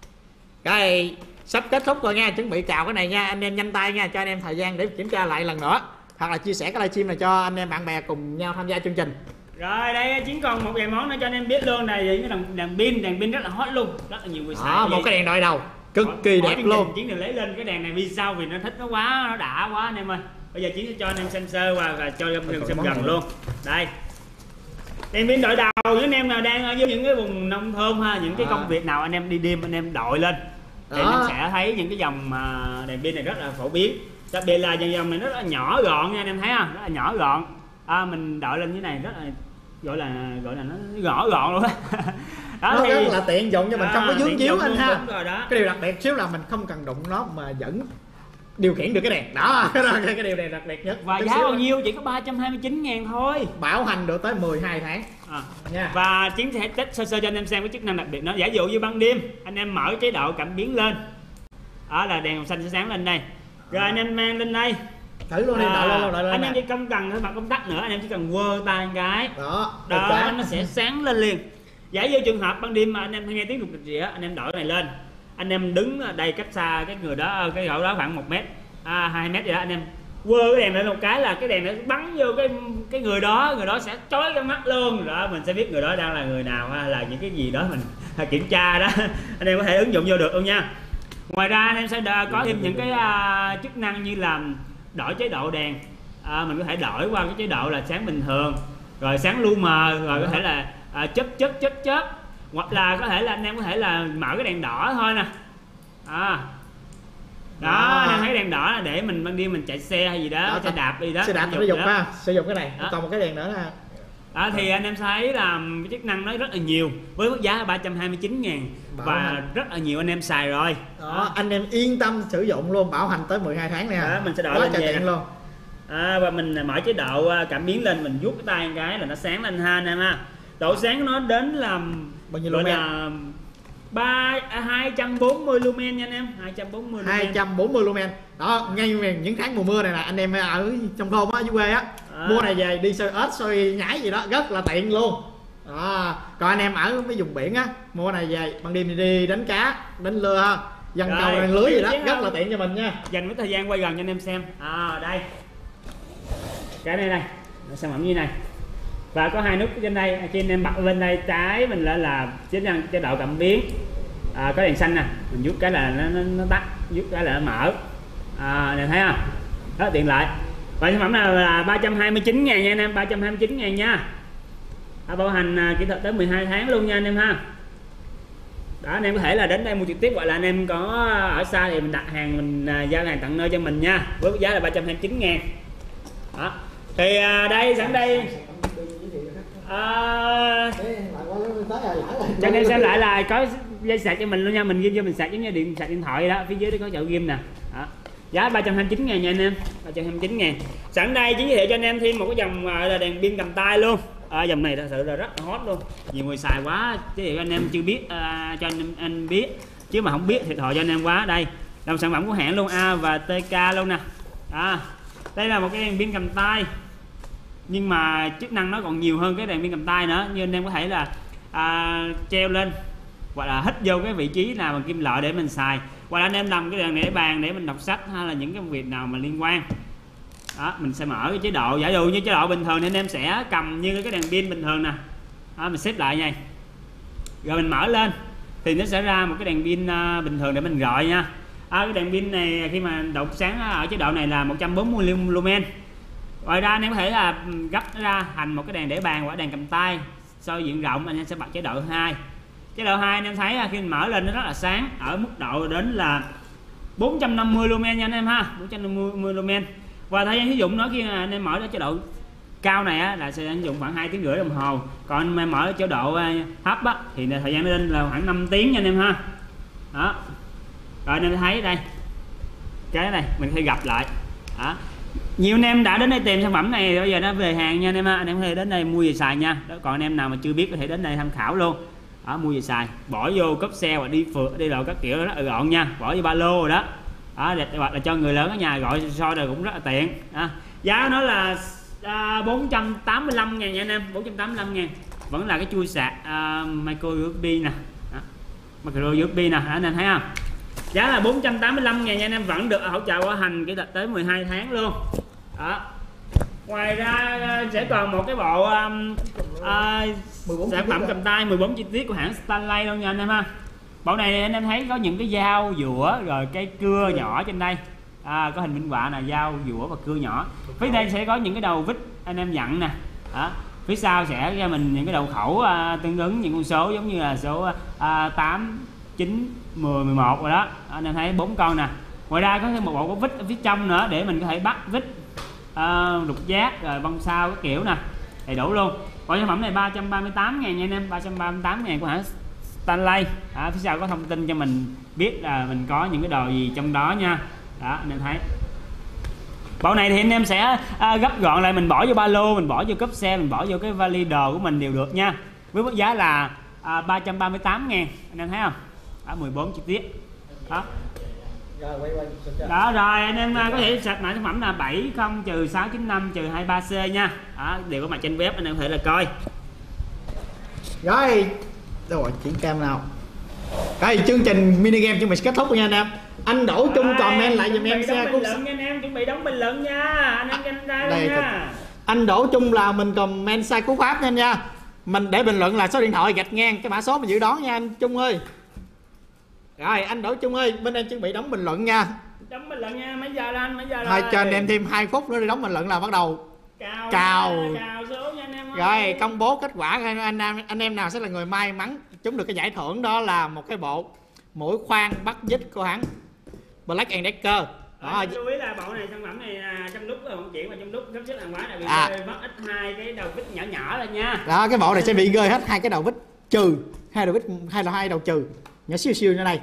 A: Cái sắp kết thúc rồi nha, chuẩn bị cào cái này nha, anh em nhanh tay nha, cho anh em thời gian để kiểm tra lại lần nữa, hoặc là chia sẻ cái livestream này cho anh em bạn bè cùng nhau tham gia chương trình.
B: Rồi đây Chiến còn một vài món nữa cho anh em biết luôn này, cái đèn pin rất là hot luôn, rất là nhiều người xài.
A: Một cái đèn đội đầu cực kỳ đẹp luôn.
B: Chiến đừng lấy lên cái đèn này vì sao, vì nó thích nó quá, nó đã quá anh em ơi. Bây giờ Chiến sẽ cho anh em xem sơ và cho anh em xem gần luôn. Đây đèn pin đội đầu, những anh em nào đang ở những cái vùng nông thôn ha, những cái công việc nào anh em đi đêm anh em đội lên thì anh em sẽ thấy những cái dòng đèn pin này rất là phổ biến. Đặc biệt là dòng này rất là nhỏ gọn nha anh em thấy không, rất là nhỏ gọn. Mình đội lên như này rất là gọi là nó nhỏ gọn luôn á.
A: Đó thì rất là tiện dụng cho mình không có vướng víu anh ha.
B: Cái
A: điều đặc biệt xíu là mình không cần đụng nó mà vẫn điều khiển được cái đèn đó. Cái điều này đặc biệt nhất.
B: Và giá bao nhiêu? Chỉ có 329.000 thôi.
A: Bảo hành được tới 12 tháng nha.
B: Và Chiến sẽ test sơ cho anh em xem cái chức năng đặc biệt nó. Giả dụ như ban đêm anh em mở chế độ cảm biến lên, đó là đèn màu xanh sẽ sáng lên đây. Rồi anh em mang lên đây
A: thử luôn đi, đợi
B: anh em chỉ không cần bật công tắc nữa, anh em chỉ cần quơ tay cái
A: đó
B: nó sẽ sáng lên liền. Giả dụ trường hợp ban đêm mà anh em nghe tiếng rục rịa, anh em đổi này lên, anh em đứng ở đây cách xa cái người đó, cái gỗ đó khoảng 1 mét, 2 mét gì đó, anh em quơ cái đèn lên một cái là cái đèn nó bắn vô cái người đó sẽ chói cái mắt luôn. Đó mình sẽ biết người đó đang là người nào, hay là những cái gì đó mình kiểm tra đó. Anh em có thể ứng dụng vô được luôn nha. Ngoài ra anh em sẽ có thêm những cái chức năng như là đổi chế độ đèn. Mình có thể đổi qua cái chế độ là sáng bình thường, rồi sáng lu mờ, rồi có thể là chớp, hoặc là có thể là anh em có thể là mở cái đèn đỏ thôi nè. Đó anh em thấy đèn đỏ là để mình ban đêm mình chạy xe hay gì đó, xe đạp gì đó,
A: xe đạp thể dục ha, sử dụng cái này. Còn một cái đèn nữa nè.
B: Thì anh em thấy là cái chức năng nó rất là nhiều với mức giá 329.000 và rất là nhiều anh em xài rồi.
A: Anh em yên tâm sử dụng luôn, bảo hành tới 12 tháng nè.
B: Mình sẽ đổi lên về luôn. Và mình mở chế độ cảm biến lên, mình vuốt cái tay một cái là nó sáng lên ha anh em ha. Độ sáng nó đến là
A: bao nhiêu lumen?
B: 240 lumen nha anh em,
A: 240 lumen. Đó, ngay những tháng mùa mưa này là anh em ở trong thôn á, dưới quê á, mua này về đi soi ếch, soi nhái gì đó rất là tiện luôn. Còn anh em ở mấy vùng biển á, mua này về ban đêm đi đánh cá, đánh lưa, dằn cầu đánh lưới gì đó, rất là tiện cho mình nha.
B: Dành cái thời gian quay gần cho anh em xem. Đây cái này sản phẩm như này, và có 2 nút trên đây. Khi anh em bật lên đây trái mình là chế độ cảm biến, có đèn xanh nè, mình vuốt cái là nó tắt, vuốt cái là nó mở. Này thấy không, đó tiện lợi. Và sản phẩm này là 329.000 nha anh em, 329.000 nha. Bảo hành kỹ thuật tới 12 tháng luôn nha anh em ha. Đó anh em có thể là đến đây mua trực tiếp, hoặc là anh em có ở xa thì mình đặt hàng, mình giao hàng tận nơi cho mình nha, với giá là 329.000. Đó thì đây sẵn đây cho anh em xem lại là có dây sạc cho mình luôn nha, mình ghim cho mình sạc giống như sạc điện thoại đó, phía dưới đó có chậu ghim nè. Giá 329.000 nha anh em, 329.000. Sẵn đây chỉ giới thiệu cho anh em thêm một cái dòng là đèn pin cầm tay luôn. Dòng này thật sự là rất là hot luôn, nhiều người xài quá, chứ anh em chưa biết cho anh biết, chứ mà không biết thiệt thòi cho anh em quá. Đây là sản phẩm của hãng luôn, A và TK luôn nè. Đây là một cái đèn pin cầm tay, nhưng mà chức năng nó còn nhiều hơn cái đèn pin cầm tay nữa. Như anh em có thể là treo lên, hoặc là hít vô cái vị trí nào bằng kim loại để mình xài, hoặc là anh em làm cái đèn để bàn để mình đọc sách, hay là những cái việc nào mà liên quan. Đó, mình sẽ mở cái chế độ, giả dụ như chế độ bình thường thì anh em sẽ cầm như cái đèn pin bình thường nè, Mình xếp lại nha, rồi mình mở lên thì nó sẽ ra một cái đèn pin bình thường để mình gọi nha. Cái đèn pin này khi mà độ sáng ở chế độ này là 140 lumen. Ngoài ra anh em có thể là gấp nó ra thành một cái đèn để bàn hoặc đèn cầm tay soi diện rộng. Anh em sẽ bật chế độ 2. Chế độ 2 anh em thấy khi mình mở lên nó rất là sáng, ở mức độ đến là 450 lumen nha anh em ha, 450 lumen. Và thời gian sử dụng nó khi anh em mở ra chế độ cao này là sẽ sử dụng khoảng 2 tiếng rưỡi đồng hồ. Còn mà mở chế độ thấp thì thời gian lên là khoảng 5 tiếng nha anh em ha. Đó. Rồi anh em thấy đây, cái này mình có thể gặp lại. Đó. Nhiều anh em đã đến đây tìm sản phẩm này bây giờ nó về hàng nha anh em ha. Anh em có thể đến đây mua về xài nha. Đó, còn anh em nào mà chưa biết có thể đến đây tham khảo luôn. Đó, mua về xài, bỏ vô cốp xe và đi phượt đi rồi các kiểu đó gọn nha, bỏ vô ba lô rồi đó. Đó, hoặc là cho người lớn ở nhà gọi soi rồi cũng rất là tiện. Đó. Giá nó là 485 ngàn nha anh em, 485 ngàn. Vẫn là cái chui sạc micro USB nè. Đó. Micro USB nè, anh em thấy không? Giá là 485 ngàn nha anh em, vẫn được hỗ trợ bảo hành kỹ thuật tới 12 tháng luôn. Đó. Ngoài ra sẽ còn một cái bộ sản phẩm cầm tay 14 chi tiết của hãng Stanley luôn nha anh em ha. Bộ này anh em thấy có những cái dao dũa rồi cái cưa nhỏ trên đây, có hình minh họa là dao dũa và cưa nhỏ. Phía đây sẽ có những cái đầu vít anh em dặn nè. Đó. Phía sau sẽ cho mình những cái đầu khẩu tương ứng những con số giống như là số 8, 9, 10, 11 rồi đó. Anh em thấy 4 con nè. Ngoài ra có thêm một bộ có vít ở phía trong nữa để mình có thể bắt vít, lục giác rồi bông sao cái kiểu nè, đầy đủ luôn. Còn sản phẩm này 338 ngàn nha anh em, 338 ngàn của hãng Stanley. Phía sau có thông tin cho mình biết là mình có những cái đồ gì trong đó nha. Đó anh em thấy. Bộ này thì anh em sẽ gấp gọn lại, mình bỏ vô ba lô, mình bỏ vô cốp xe, mình bỏ vô cái vali đồ của mình đều được nha. Với mức giá là 338 ngàn, anh em thấy không? 14 chi tiết. Đó. Đó rồi anh em có thể sạch mã sản phẩm là 70-695-23C nha. Đó, đều có mặt trên web, anh em có thể là coi.
A: Rồi, đâu rồi chuyển cam nào. Rồi chương trình mini game chuẩn bị kết thúc rồi nha anh em. Anh Đỗ Trung comment lại giùm em xe
B: bình luận nha anh em, chuẩn bị đóng bình luận nha. Anh em nhanh tay
A: đây
B: nha.
A: Anh Đỗ Trung là mình comment sai cú pháp nha anh nha. Mình để bình luận là số điện thoại gạch ngang cái mã số mình dự đoán nha anh Trung ơi. Rồi anh Đỗ Trung ơi, bên em chuẩn bị đóng bình luận nha.
B: Đóng bình luận nha, mấy giờ là anh, mấy giờ
A: thôi cho anh em thêm 2 phút nữa để đóng bình luận là bắt đầu
B: cào số nha anh em ơi.
A: Rồi công bố kết quả anh em nào sẽ là người may mắn trúng được cái giải thưởng, đó là một cái bộ mũi khoan bắt vít của hãng Black & Decker.
B: Đó, chú ý là bộ này, sản phẩm này trong lúc vận chuyển và trong lúc gấp xếp hàng hóa là bị rơi mất ít 2 cái đầu vít nhỏ nhỏ lên nha.
A: Đó, cái bộ này sẽ bị rơi hết 2 cái đầu vít trừ, 2 đầu vít, hai đầu trừ nhỏ xíu xíu như này.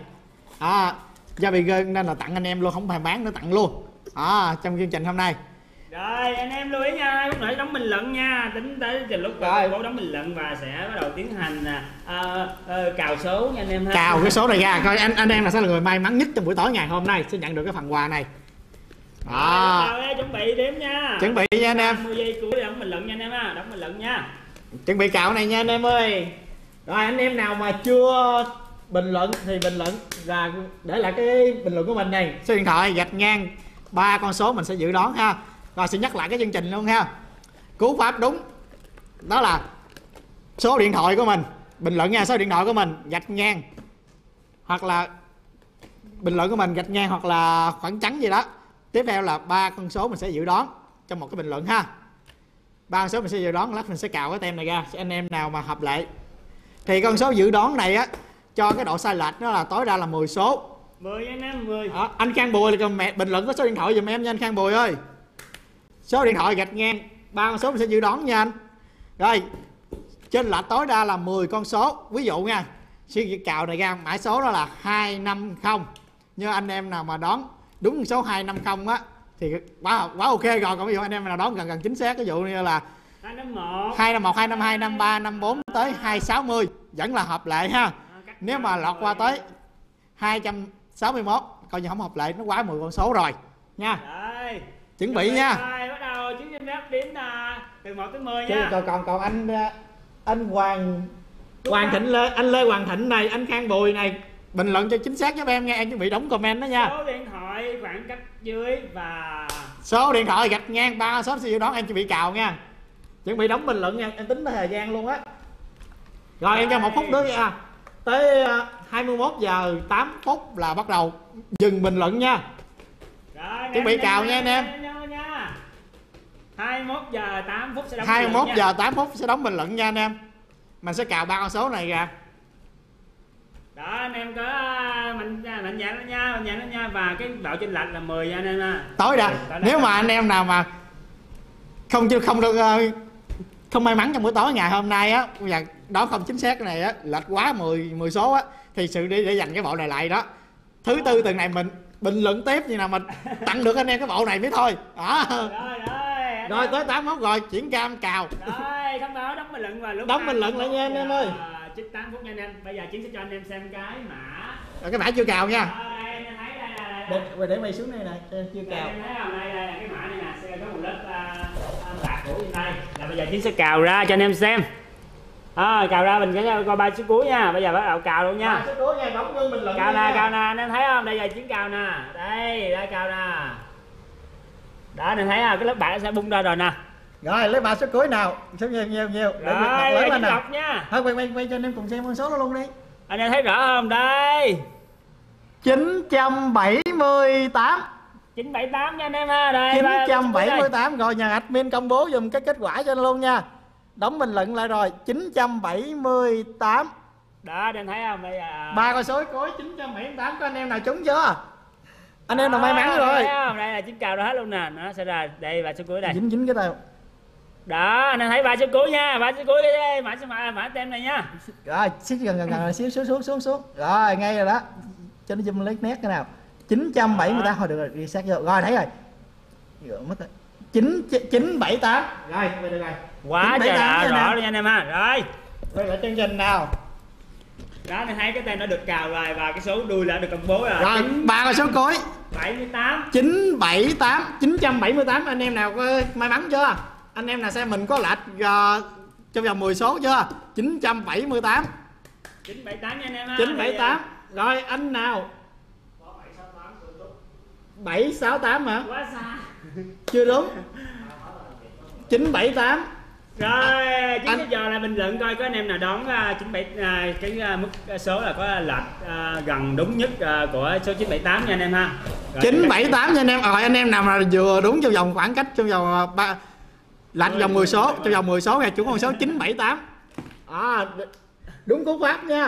A: Do bị rơi nên là tặng anh em luôn, không phải bán nữa, tặng luôn. Trong chương trình hôm nay.
B: Rồi anh em lưu ý nha, lúc nãy đóng bình luận nha, tính tới từ lúc bố đóng bình luận và sẽ bắt đầu tiến hành cào số nha anh em ha.
A: Cào cái số này ra coi anh em là sẽ là người may mắn nhất trong buổi tối ngày hôm nay sẽ nhận được cái phần quà này.
B: Rồi chuẩn bị đếm nha.
A: Chuẩn bị nha anh em.
B: 10 giây cuối đóng bình luận nha anh em ha, đóng bình luận nha.
A: Chuẩn bị cào này nha anh em ơi. Rồi anh em nào mà chưa bình luận thì bình luận là để lại cái bình luận của mình này, số điện thoại gạch ngang 3 con số mình sẽ dự đoán ha. Rồi sẽ nhắc lại cái chương trình luôn ha. Cú pháp đúng đó là số điện thoại của mình, bình luận nha, số điện thoại của mình gạch ngang hoặc là bình luận của mình gạch ngang hoặc là khoảng trắng gì đó. Tiếp theo là 3 con số mình sẽ dự đoán trong một cái bình luận ha. 3 con số mình sẽ dự đoán, lát mình sẽ cào cái tem này ra. Anh em nào mà hợp lệ thì con số dự đoán này cho cái độ sai lệch nó là tối đa là 10 số.
B: 10 anh em, 10.
A: Anh Khang Bùi là mẹ bình luận có số điện thoại giùm em nha anh Khang Bùi ơi. Số điện thoại gạch ngang 3 con số mình sẽ dự đoán nha anh. Rồi trên lệch tối đa là 10 con số. Ví dụ nha, suy nghĩ cào này ra mã số đó là 250. Nhưng anh em nào mà đoán đúng số 250 thì quá ok rồi. Còn ví dụ anh em nào đoán gần chính xác, ví dụ như là 251, 252, 253, 54 tới 260 vẫn là hợp lệ ha. Nếu mà lọt qua tới 261 coi như không hợp lệ, nó quá 10 con số rồi nha.
B: Rồi,
A: chuẩn bị nha.
B: Rồi bắt đầu chuyến xin phép đến từ 1 tới 10 nha.
A: Còn anh Hoàng Thịnh Lê, anh Lê Hoàng Thịnh này, anh Khang Bùi này bình luận cho chính xác giúp em nha, em chuẩn bị đóng comment đó nha.
B: Số điện thoại khoảng cách dưới và
A: số điện thoại gạch ngang 3 số sẽ dự đoán, em chuẩn bị cào nha. Chuẩn bị đóng bình luận nha, em tính tới thời gian luôn á. Rồi em cho 1 phút nữa nha. Tới 21 giờ 8 phút là bắt đầu dừng bình luận nha. Chuẩn bị cào nha anh em.
B: 21 giờ 8 phút sẽ đóng
A: 21 giờ 8 phút sẽ đóng bình luận nha anh em. Mình sẽ cào 3 con số này ra.
B: Đó anh em có mạnh dạn lên nha, mạnh dạn lên nha, và cái độ chênh lệch là 10 nha anh em nha.
A: Tối ra. Nếu mà anh em nào mà không được không may mắn trong buổi tối ngày hôm nay á, và đó không chính xác cái này á, lệch quá 10 số á, thì sự để dành cái bộ này lại đó. Thứ tư tuần này mình bình luận tiếp như nào mình tặng được anh em cái bộ này mới thôi. Đó. Rồi tới 81 rồi chuyển cam cào.
B: Rồi thông báo đóng bình luận và lúc
A: đóng bình luận lại nha anh em ơi.
B: 8 phút nha anh em. Bây giờ Chiến sẽ cho anh em xem cái mã.
A: Rồi cái mã chưa cào nha.
B: Đây anh em thấy đây.
A: Để mày xuống đây nè, chưa cào.
B: Em thấy không? Đây là cái mã này nè, sẽ có một lớp bạc cũ trên đây. Là bây giờ Chiến sẽ cào ra cho anh em xem. Cào ra mình sẽ coi 3 số cuối nha. Bây giờ bắt đầu cào luôn nha.
A: 3 số cuối nha, đóng luôn bình luận.
B: Cào nè, anh em thấy không? Đây giờ Chiến cào nè. Đây cào nè. Đó anh em thấy không? Cái lớp bạc nó sẽ bung ra rồi nè.
A: Rồi lấy 3 số cuối nào, số nhiều để
B: rồi
A: lớn lên
B: nào nha.
A: Thôi quay cho anh em cùng xem con số đó luôn đi.
B: Anh em thấy rõ không? Đây
A: 978
B: 978 nha anh em ha. Đây
A: 978 rồi, nhà admin công bố dùm cái kết quả cho anh luôn nha. Đóng bình luận lại rồi 978.
B: Đó anh em thấy không? Bây giờ
A: 3 con số cuối 978, có anh em nào trúng chưa? Anh em nào may mắn rồi.
B: Đây là 9 cào ra hết luôn nè. Nó sẽ ra đây 3 số cuối đây.
A: Dính cái tay.
B: Đó anh em thấy 3 số cuối nha, 3 số cuối đây, mã tem này nha.
A: Rồi xíu gần xíu xuống. Rồi ngay rồi đó. Cho nó zoom lấy nét cái nào. 978 thôi được rồi, reset vô. Rồi thấy rồi. Mất rồi. 978. Rồi, được rồi.
B: Quá trời rõ rồi nha anh em ha. Rồi.
A: Quay lại chương trình nào.
B: Đó anh thấy cái tem nó được cào rồi và cái số đuôi đã được công bố rồi.
A: Rồi, 3 con số cuối.
B: 78.
A: 978. Anh em nào có may mắn chưa? Anh em nào xem mình có lệch trong vòng 10 số chưa? 978.
B: 978 nha anh em ha.
A: 978. Rồi anh nào? 768 hả?
B: Quá xa.
A: Chưa đúng. 978.
B: Rồi, chính giờ là bình luận coi có anh em nào đón 97 cái mức số là có lệch gần đúng nhất của số 978 nha anh em ha. Rồi,
A: 978 nha anh em. Rồi anh em nào mà vừa đúng trong vòng khoảng cách trong vòng lệch vòng 10 số, trong vòng 10 số này chủ con số 978. Đúng cú pháp nha.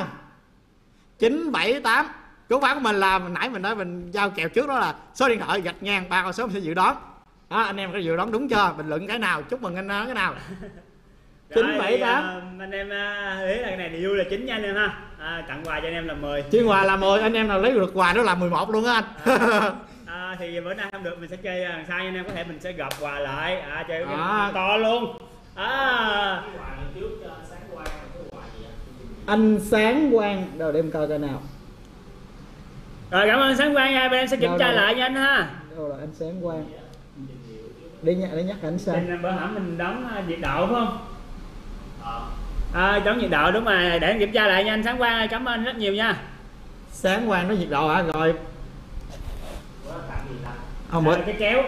A: 978. Cú pháp của mình là nãy mình nói mình giao kèo trước đó là số điện thoại gạch ngang 3 con số mình sẽ dự đoán. Anh em có dự đoán đúng chưa? Bình luận cái nào, chúc mừng anh cái nào. 978.
B: Anh em ý là cái này thì vui là 9 nha anh em ha. Tặng quà cho anh em là 10.
A: Chuyên quà là 10, anh em nào lấy được quà đó là 11 luôn á anh.
B: Thì bữa nay không được mình sẽ chơi lần sau nha anh em, có thể mình sẽ gộp quà lại chơi to luôn.
A: Anh Sáng Quang đâu để em coi coi nào.
B: Rồi cảm ơn Sáng Quang nha, bên em sẽ kiểm tra lại nha anh ha.
A: Đâu là anh Sáng Quang. Để nhắc ảnh sao?
B: Bữa hổm mình đóng nhiệt độ phải không? Đóng nhiệt độ đúng rồi, để em kiểm tra lại nha anh Sáng Quang, cảm ơn rất nhiều nha.
A: Sáng Quang nói nhiệt độ hả? Rồi.
B: Cái kéo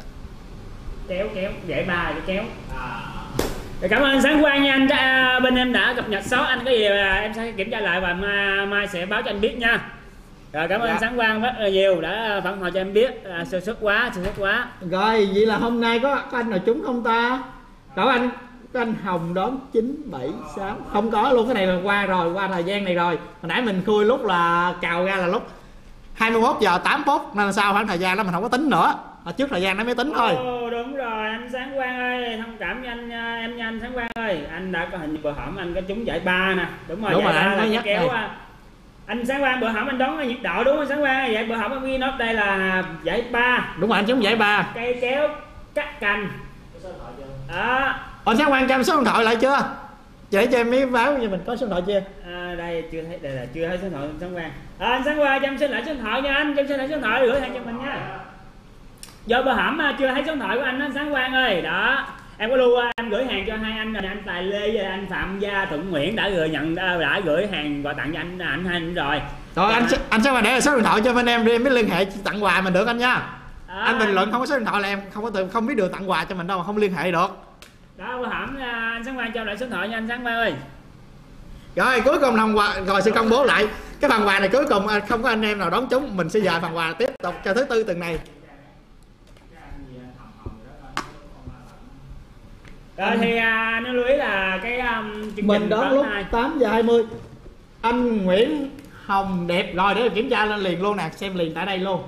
B: dễ ba cái kéo. Rồi cảm ơn Sáng Quang nha anh, bên em đã cập nhật số, anh có gì em sẽ kiểm tra lại và mai sẽ báo cho anh biết nha. Rồi cảm ơn Sáng Quang rất là nhiều đã phản hồi cho em biết. Sơ suất quá.
A: Rồi vậy là hôm nay có anh nào trúng không ta? Có anh Hồng đón 976. Không có luôn, cái này là qua thời gian này rồi. Hồi nãy mình khui lúc là cào ra là lúc 21 giờ 8 phút nên là sao khoảng thời gian đó mình không có tính nữa. Trước thời gian nó mới tính thôi.
B: Đúng rồi anh Sáng Quang ơi, thông cảm cho anh em nha anh Sáng Quang ơi. Anh đã có hình bữa hổm anh có trúng giải 3 nè. Đúng rồi anh mới nhắc kéo. Anh Sáng Quang bữa hổm anh đón nhiệt độ đúng không Sáng Quang? Vậy bữa hổm anh ghi nốt đây là giải 3.
A: Đúng rồi, anh trúng giải 3.
B: Cây kéo cắt cành.
A: Anh Sáng Quang cho em số điện thoại lại chưa? Để cho em mới báo cho mình có số điện thoại chưa?
B: Đây chưa thấy, đây là chưa thấy số điện thoại Sáng Quang. Anh Sáng Quang cho em xin lại số điện thoại nha anh, cho em xin lại số điện thoại gửi hàng cho mình nha. Do bữa hổm chưa thấy số điện thoại của anh Sáng Quang ơi. Đó. Em có lưu em gửi hàng cho hai anh rồi, anh Tài Lê và anh Phạm Gia Thuận Nguyễn đã gửi hàng quà tặng cho anh rồi.
A: Rồi anh sẽ mà để số điện thoại cho bên em đi, em mới liên hệ tặng quà mình được anh nha. Anh bình luận không có số điện thoại là em không biết được tặng quà cho mình đâu, không liên hệ được.
B: Đó bữa hổm anh Sáng Quang cho lại số điện thoại nha anh Sáng Quang ơi.
A: Rồi cuối cùng phần quà rồi sẽ công bố lại cái phần quà này, cuối cùng không có anh em nào đón trúng, mình sẽ dời phần quà tiếp tục cho thứ tư tuần này.
B: Rồi thì nó lưu ý là cái chương
A: Mình
B: trình
A: đón lúc
B: 2.
A: 8:20. Anh Nguyễn Hồng Đẹp rồi để kiểm tra lên liền luôn nè, xem liền tại đây luôn.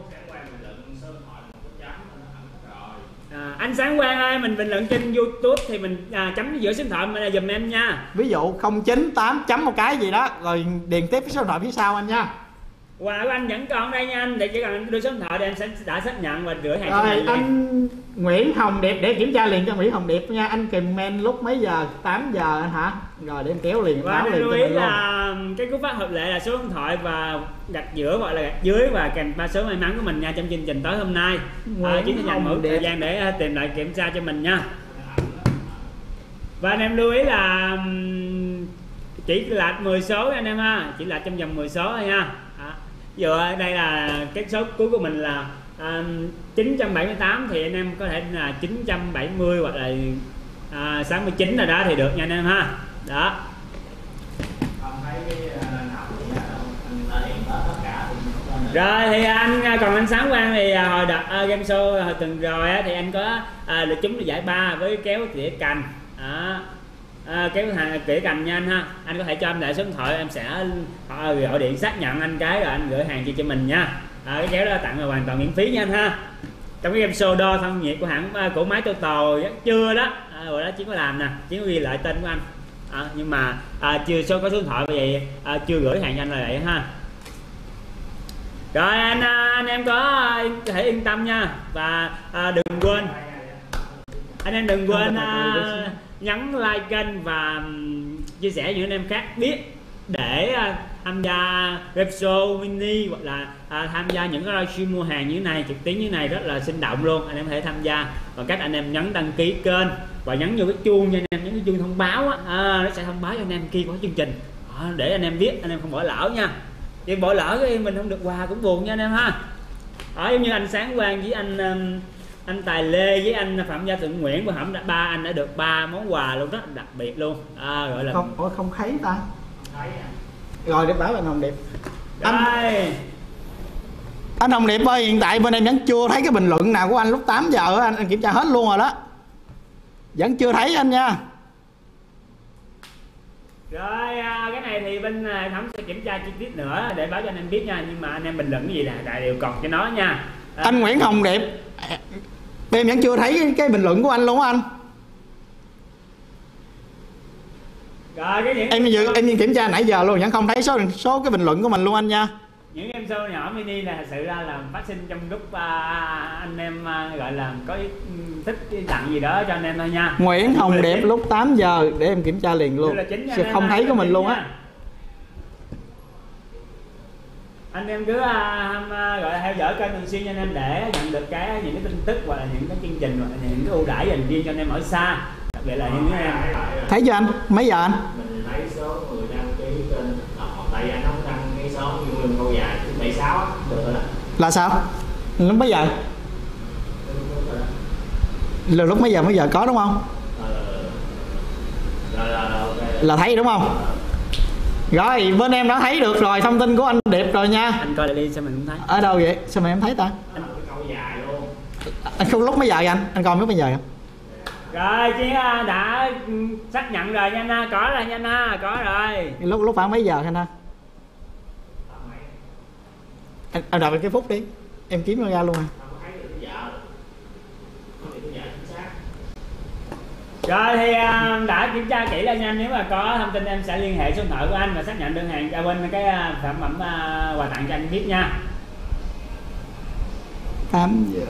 B: Anh Sáng Quang ơi, mình bình luận trên YouTube thì mình chấm giữa số điện thoại mình giùm em nha.
A: Ví dụ 098 chấm một cái gì đó rồi điền tiếp cái số điện thoại phía sau anh nha.
B: Quà của anh vẫn còn đây nha anh, để chỉ cần anh đưa số điện thoại để anh sẽ đã xác nhận và gửi hàng cho
A: Rồi
B: mình.
A: anh Nguyễn Hồng Đẹp để kiểm tra liền cho Nguyễn Hồng Đẹp nha. Anh comment lúc mấy giờ? 8 giờ anh hả? Rồi để em kéo liền,
B: Và
A: báo
B: anh
A: liền
B: lưu
A: cho
B: ý
A: mình luôn.
B: là cái cú pháp hợp lệ là số điện thoại và gạch giữa hoặc là gạch dưới và kèm 3 số may mắn của mình nha trong chương trình tối hôm nay. Chỉ sẽ dành một thời gian để tìm lại kiểm tra cho mình nha. Và anh em lưu ý là chỉ là 10 số anh em ha, chỉ là trong vòng 10 số thôi nha. Ví dụ đây là cái số cuối của mình là 978 thì anh em có thể là 970 hoặc là 69 là đó thì được nha anh em ha. Đó. Rồi thì anh còn anh Sáng Quang thì hồi đợt game show hồi tuần rồi á, thì anh có được trúng được giải 3 với kéo tỉa cành. Kéo hàng tỉa cành nha anh ha. Anh có thể cho em lại số điện thoại, em sẽ gọi điện xác nhận anh cái rồi anh gửi hàng cho mình nha. Cái kéo đó tặng là hoàn toàn miễn phí nha anh ha. Trong cái game show đo thân nhiệt của hãng của máy Total chưa đó, rồi đó chỉ có làm nè, chỉ có ghi lại tên của anh. Nhưng mà chưa có số điện thoại vậy chưa gửi hàng cho anh là vậy ha. Rồi anh em có thể yên tâm nha. Và đừng quên anh em đừng quên nhấn like kênh và chia sẻ những anh em khác biết để tham gia game show mini hoặc là tham gia những cái livestream mua hàng như thế này, trực tuyến như thế này rất là sinh động luôn. Anh em có thể tham gia bằng cách anh em nhấn đăng ký kênh và nhấn vô cái chuông nha anh em, nhấn cái chuông thông báo á, nó sẽ thông báo cho anh em khi có chương trình để anh em biết, anh em không bỏ lỡ nha. Chứ bỏ lỡ cái mình không được quà cũng buồn nha anh em ha. Giống như anh Sáng Quang với anh Tài Lê với anh Phạm Gia Thượng Nguyễn và hổng đã ba anh đã được 3 món quà luôn, rất đặc biệt luôn. Gọi là
A: không thấy ta. Rồi để báo anh Hồng Đẹp. Anh Hồng Đẹp ơi, hiện tại bên em vẫn chưa thấy cái bình luận nào của anh lúc 8 giờ á, anh kiểm tra hết luôn rồi đó. Vẫn chưa thấy anh nha.
B: Rồi cái này thì bên hệ thống sẽ kiểm tra chi tiết nữa để báo cho anh em biết nha, nhưng mà anh em bình luận cái gì là đại đều còn cho nó nha.
A: Anh Nguyễn Hồng Đẹp, em vẫn chưa thấy cái bình luận của anh luôn á anh.
B: Rồi cái
A: em kiểm tra nãy giờ luôn vẫn không thấy số cái bình luận của mình luôn anh nha.
B: Những game show nhỏ mini là thật sự ra là phát sinh trong lúc anh em gọi là có thích tặng gì đó cho anh em thôi nha.
A: Nguyễn Hồng Đẹp lúc 8 giờ để em kiểm tra liền luôn. Không thấy của mình luôn á.
B: Anh em cứ gọi là theo dõi kênh thường xuyên cho anh em để nhận được những cái tin tức hoặc là những cái chương trình hoặc là những cái ưu đãi dành riêng cho anh em ở xa. Đặc biệt là những cái em
A: thấy chưa anh? Mấy giờ anh?
C: Mình lấy số người đăng ký kênh tại vì anh không đăng cái số như đường câu dài 76 á, được rồi đó.
A: Là sao? Lúc mấy giờ? Là lúc mấy giờ có đúng không? Là thấy đúng không? Rồi bên em đã thấy được rồi, thông tin của anh Đẹp rồi nha.
B: Anh coi lại đi sao mình không thấy.
A: Ở đâu vậy? Sao mà em thấy ta? Anh không lúc mấy giờ vậy anh? Anh coi lúc mấy giờ vậy?
B: Rồi chứ đã xác nhận rồi nha anh ha, có rồi nha anh ha, có rồi.
A: Lúc khoảng mấy giờ anh ha? Anh đợi cái phút đi, em kiếm nó ra luôn à.
B: Rồi thì đã kiểm tra kỹ rồi nha, nếu mà có thông tin em sẽ liên hệ số điện thoại của anh và xác nhận đơn hàng cho bên cái sản phẩm quà tặng cho anh biết nha.
A: 8 giờ.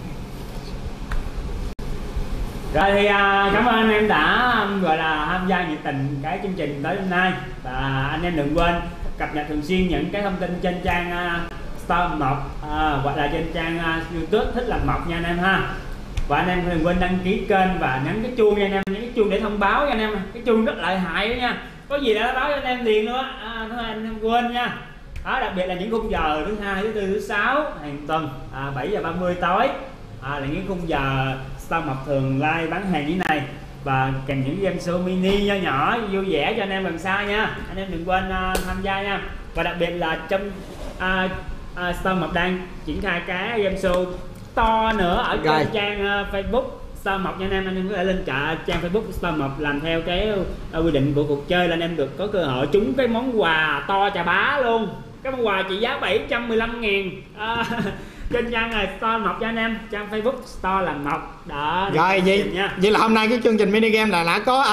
B: Rồi thì cảm ơn anh em đã gọi là tham gia nhiệt tình cái chương trình tới hôm nay, và anh em đừng quên cập nhật thường xuyên những cái thông tin trên trang Star Mộc hoặc là trên trang YouTube Thích Làm Mộc nha anh em ha. Và anh em đừng quên đăng ký kênh và nhấn cái chuông nha anh em, nhấn cái chuông để thông báo cho anh em, cái chuông rất lợi hại đó nha, có gì đã báo cho anh em liền luôn á, thôi anh em quên nha. Đặc biệt là những khung giờ thứ hai, thứ tư, thứ sáu hàng tuần 7 giờ 30 tối là những khung giờ Star Mộc thường live bán hàng như này. và kèm những game show mini nho nhỏ vui vẻ cho anh em lần sau nha. Anh em đừng quên tham gia nha. Và đặc biệt là trong StoreMob đang triển khai cái game show to nữa ở trên trang Facebook StoreMob nha anh em. Anh em có thể lên trang Facebook StoreMob làm theo cái quy định của cuộc chơi là anh em được có cơ hội trúng cái món quà to chà bá luôn. Cái món quà trị giá 715.000 trên trang này StoreMob cho anh em, trang Facebook Store là Mộc đó.
A: Rồi vậy là hôm nay cái chương trình mini game là đã có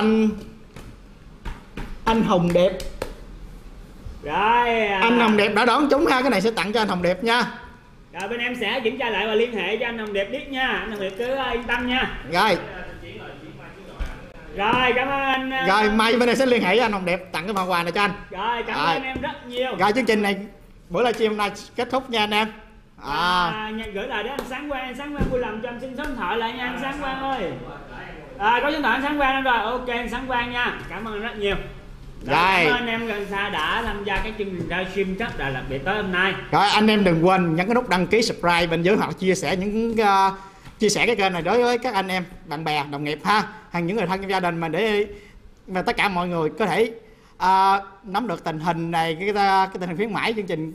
A: anh Hồng Đẹp.
B: Rồi
A: anh Hồng Đẹp đã đón chúng ha, cái này sẽ tặng cho anh Hồng Đẹp nha.
B: Rồi bên em sẽ kiểm tra lại và liên hệ cho anh Hồng Đẹp biết nha. Anh Hồng Đẹp cứ yên tâm nha.
A: Rồi
B: cảm ơn anh.
A: Rồi mai bên này sẽ liên hệ với anh Hồng Đẹp tặng cái phần quà này cho anh.
B: Rồi cảm ơn em rất nhiều.
A: Rồi chương trình này buổi livestream hôm nay kết thúc nha anh em.
B: Gửi lại đến anh Sáng Quang. Anh Sáng Quang vui lòng cho anh xin số điện thoại lại nha anh Sáng Quang ơi. Có số điện thoại anh Sáng Quang rồi. Ok anh Sáng Quang nha. Cảm ơn rất nhiều. Cảm ơn anh em gần xa đã tham gia cái chương trình livestream rất là đặc biệt tới hôm nay.
A: Rồi anh em đừng quên nhấn cái nút đăng ký subscribe bên dưới hoặc chia sẻ chia sẻ cái kênh này đối với các anh em, bạn bè, đồng nghiệp ha, hay những người thân trong gia đình mà để mà tất cả mọi người có thể nắm được tình hình này, cái tình hình khuyến mãi chương trình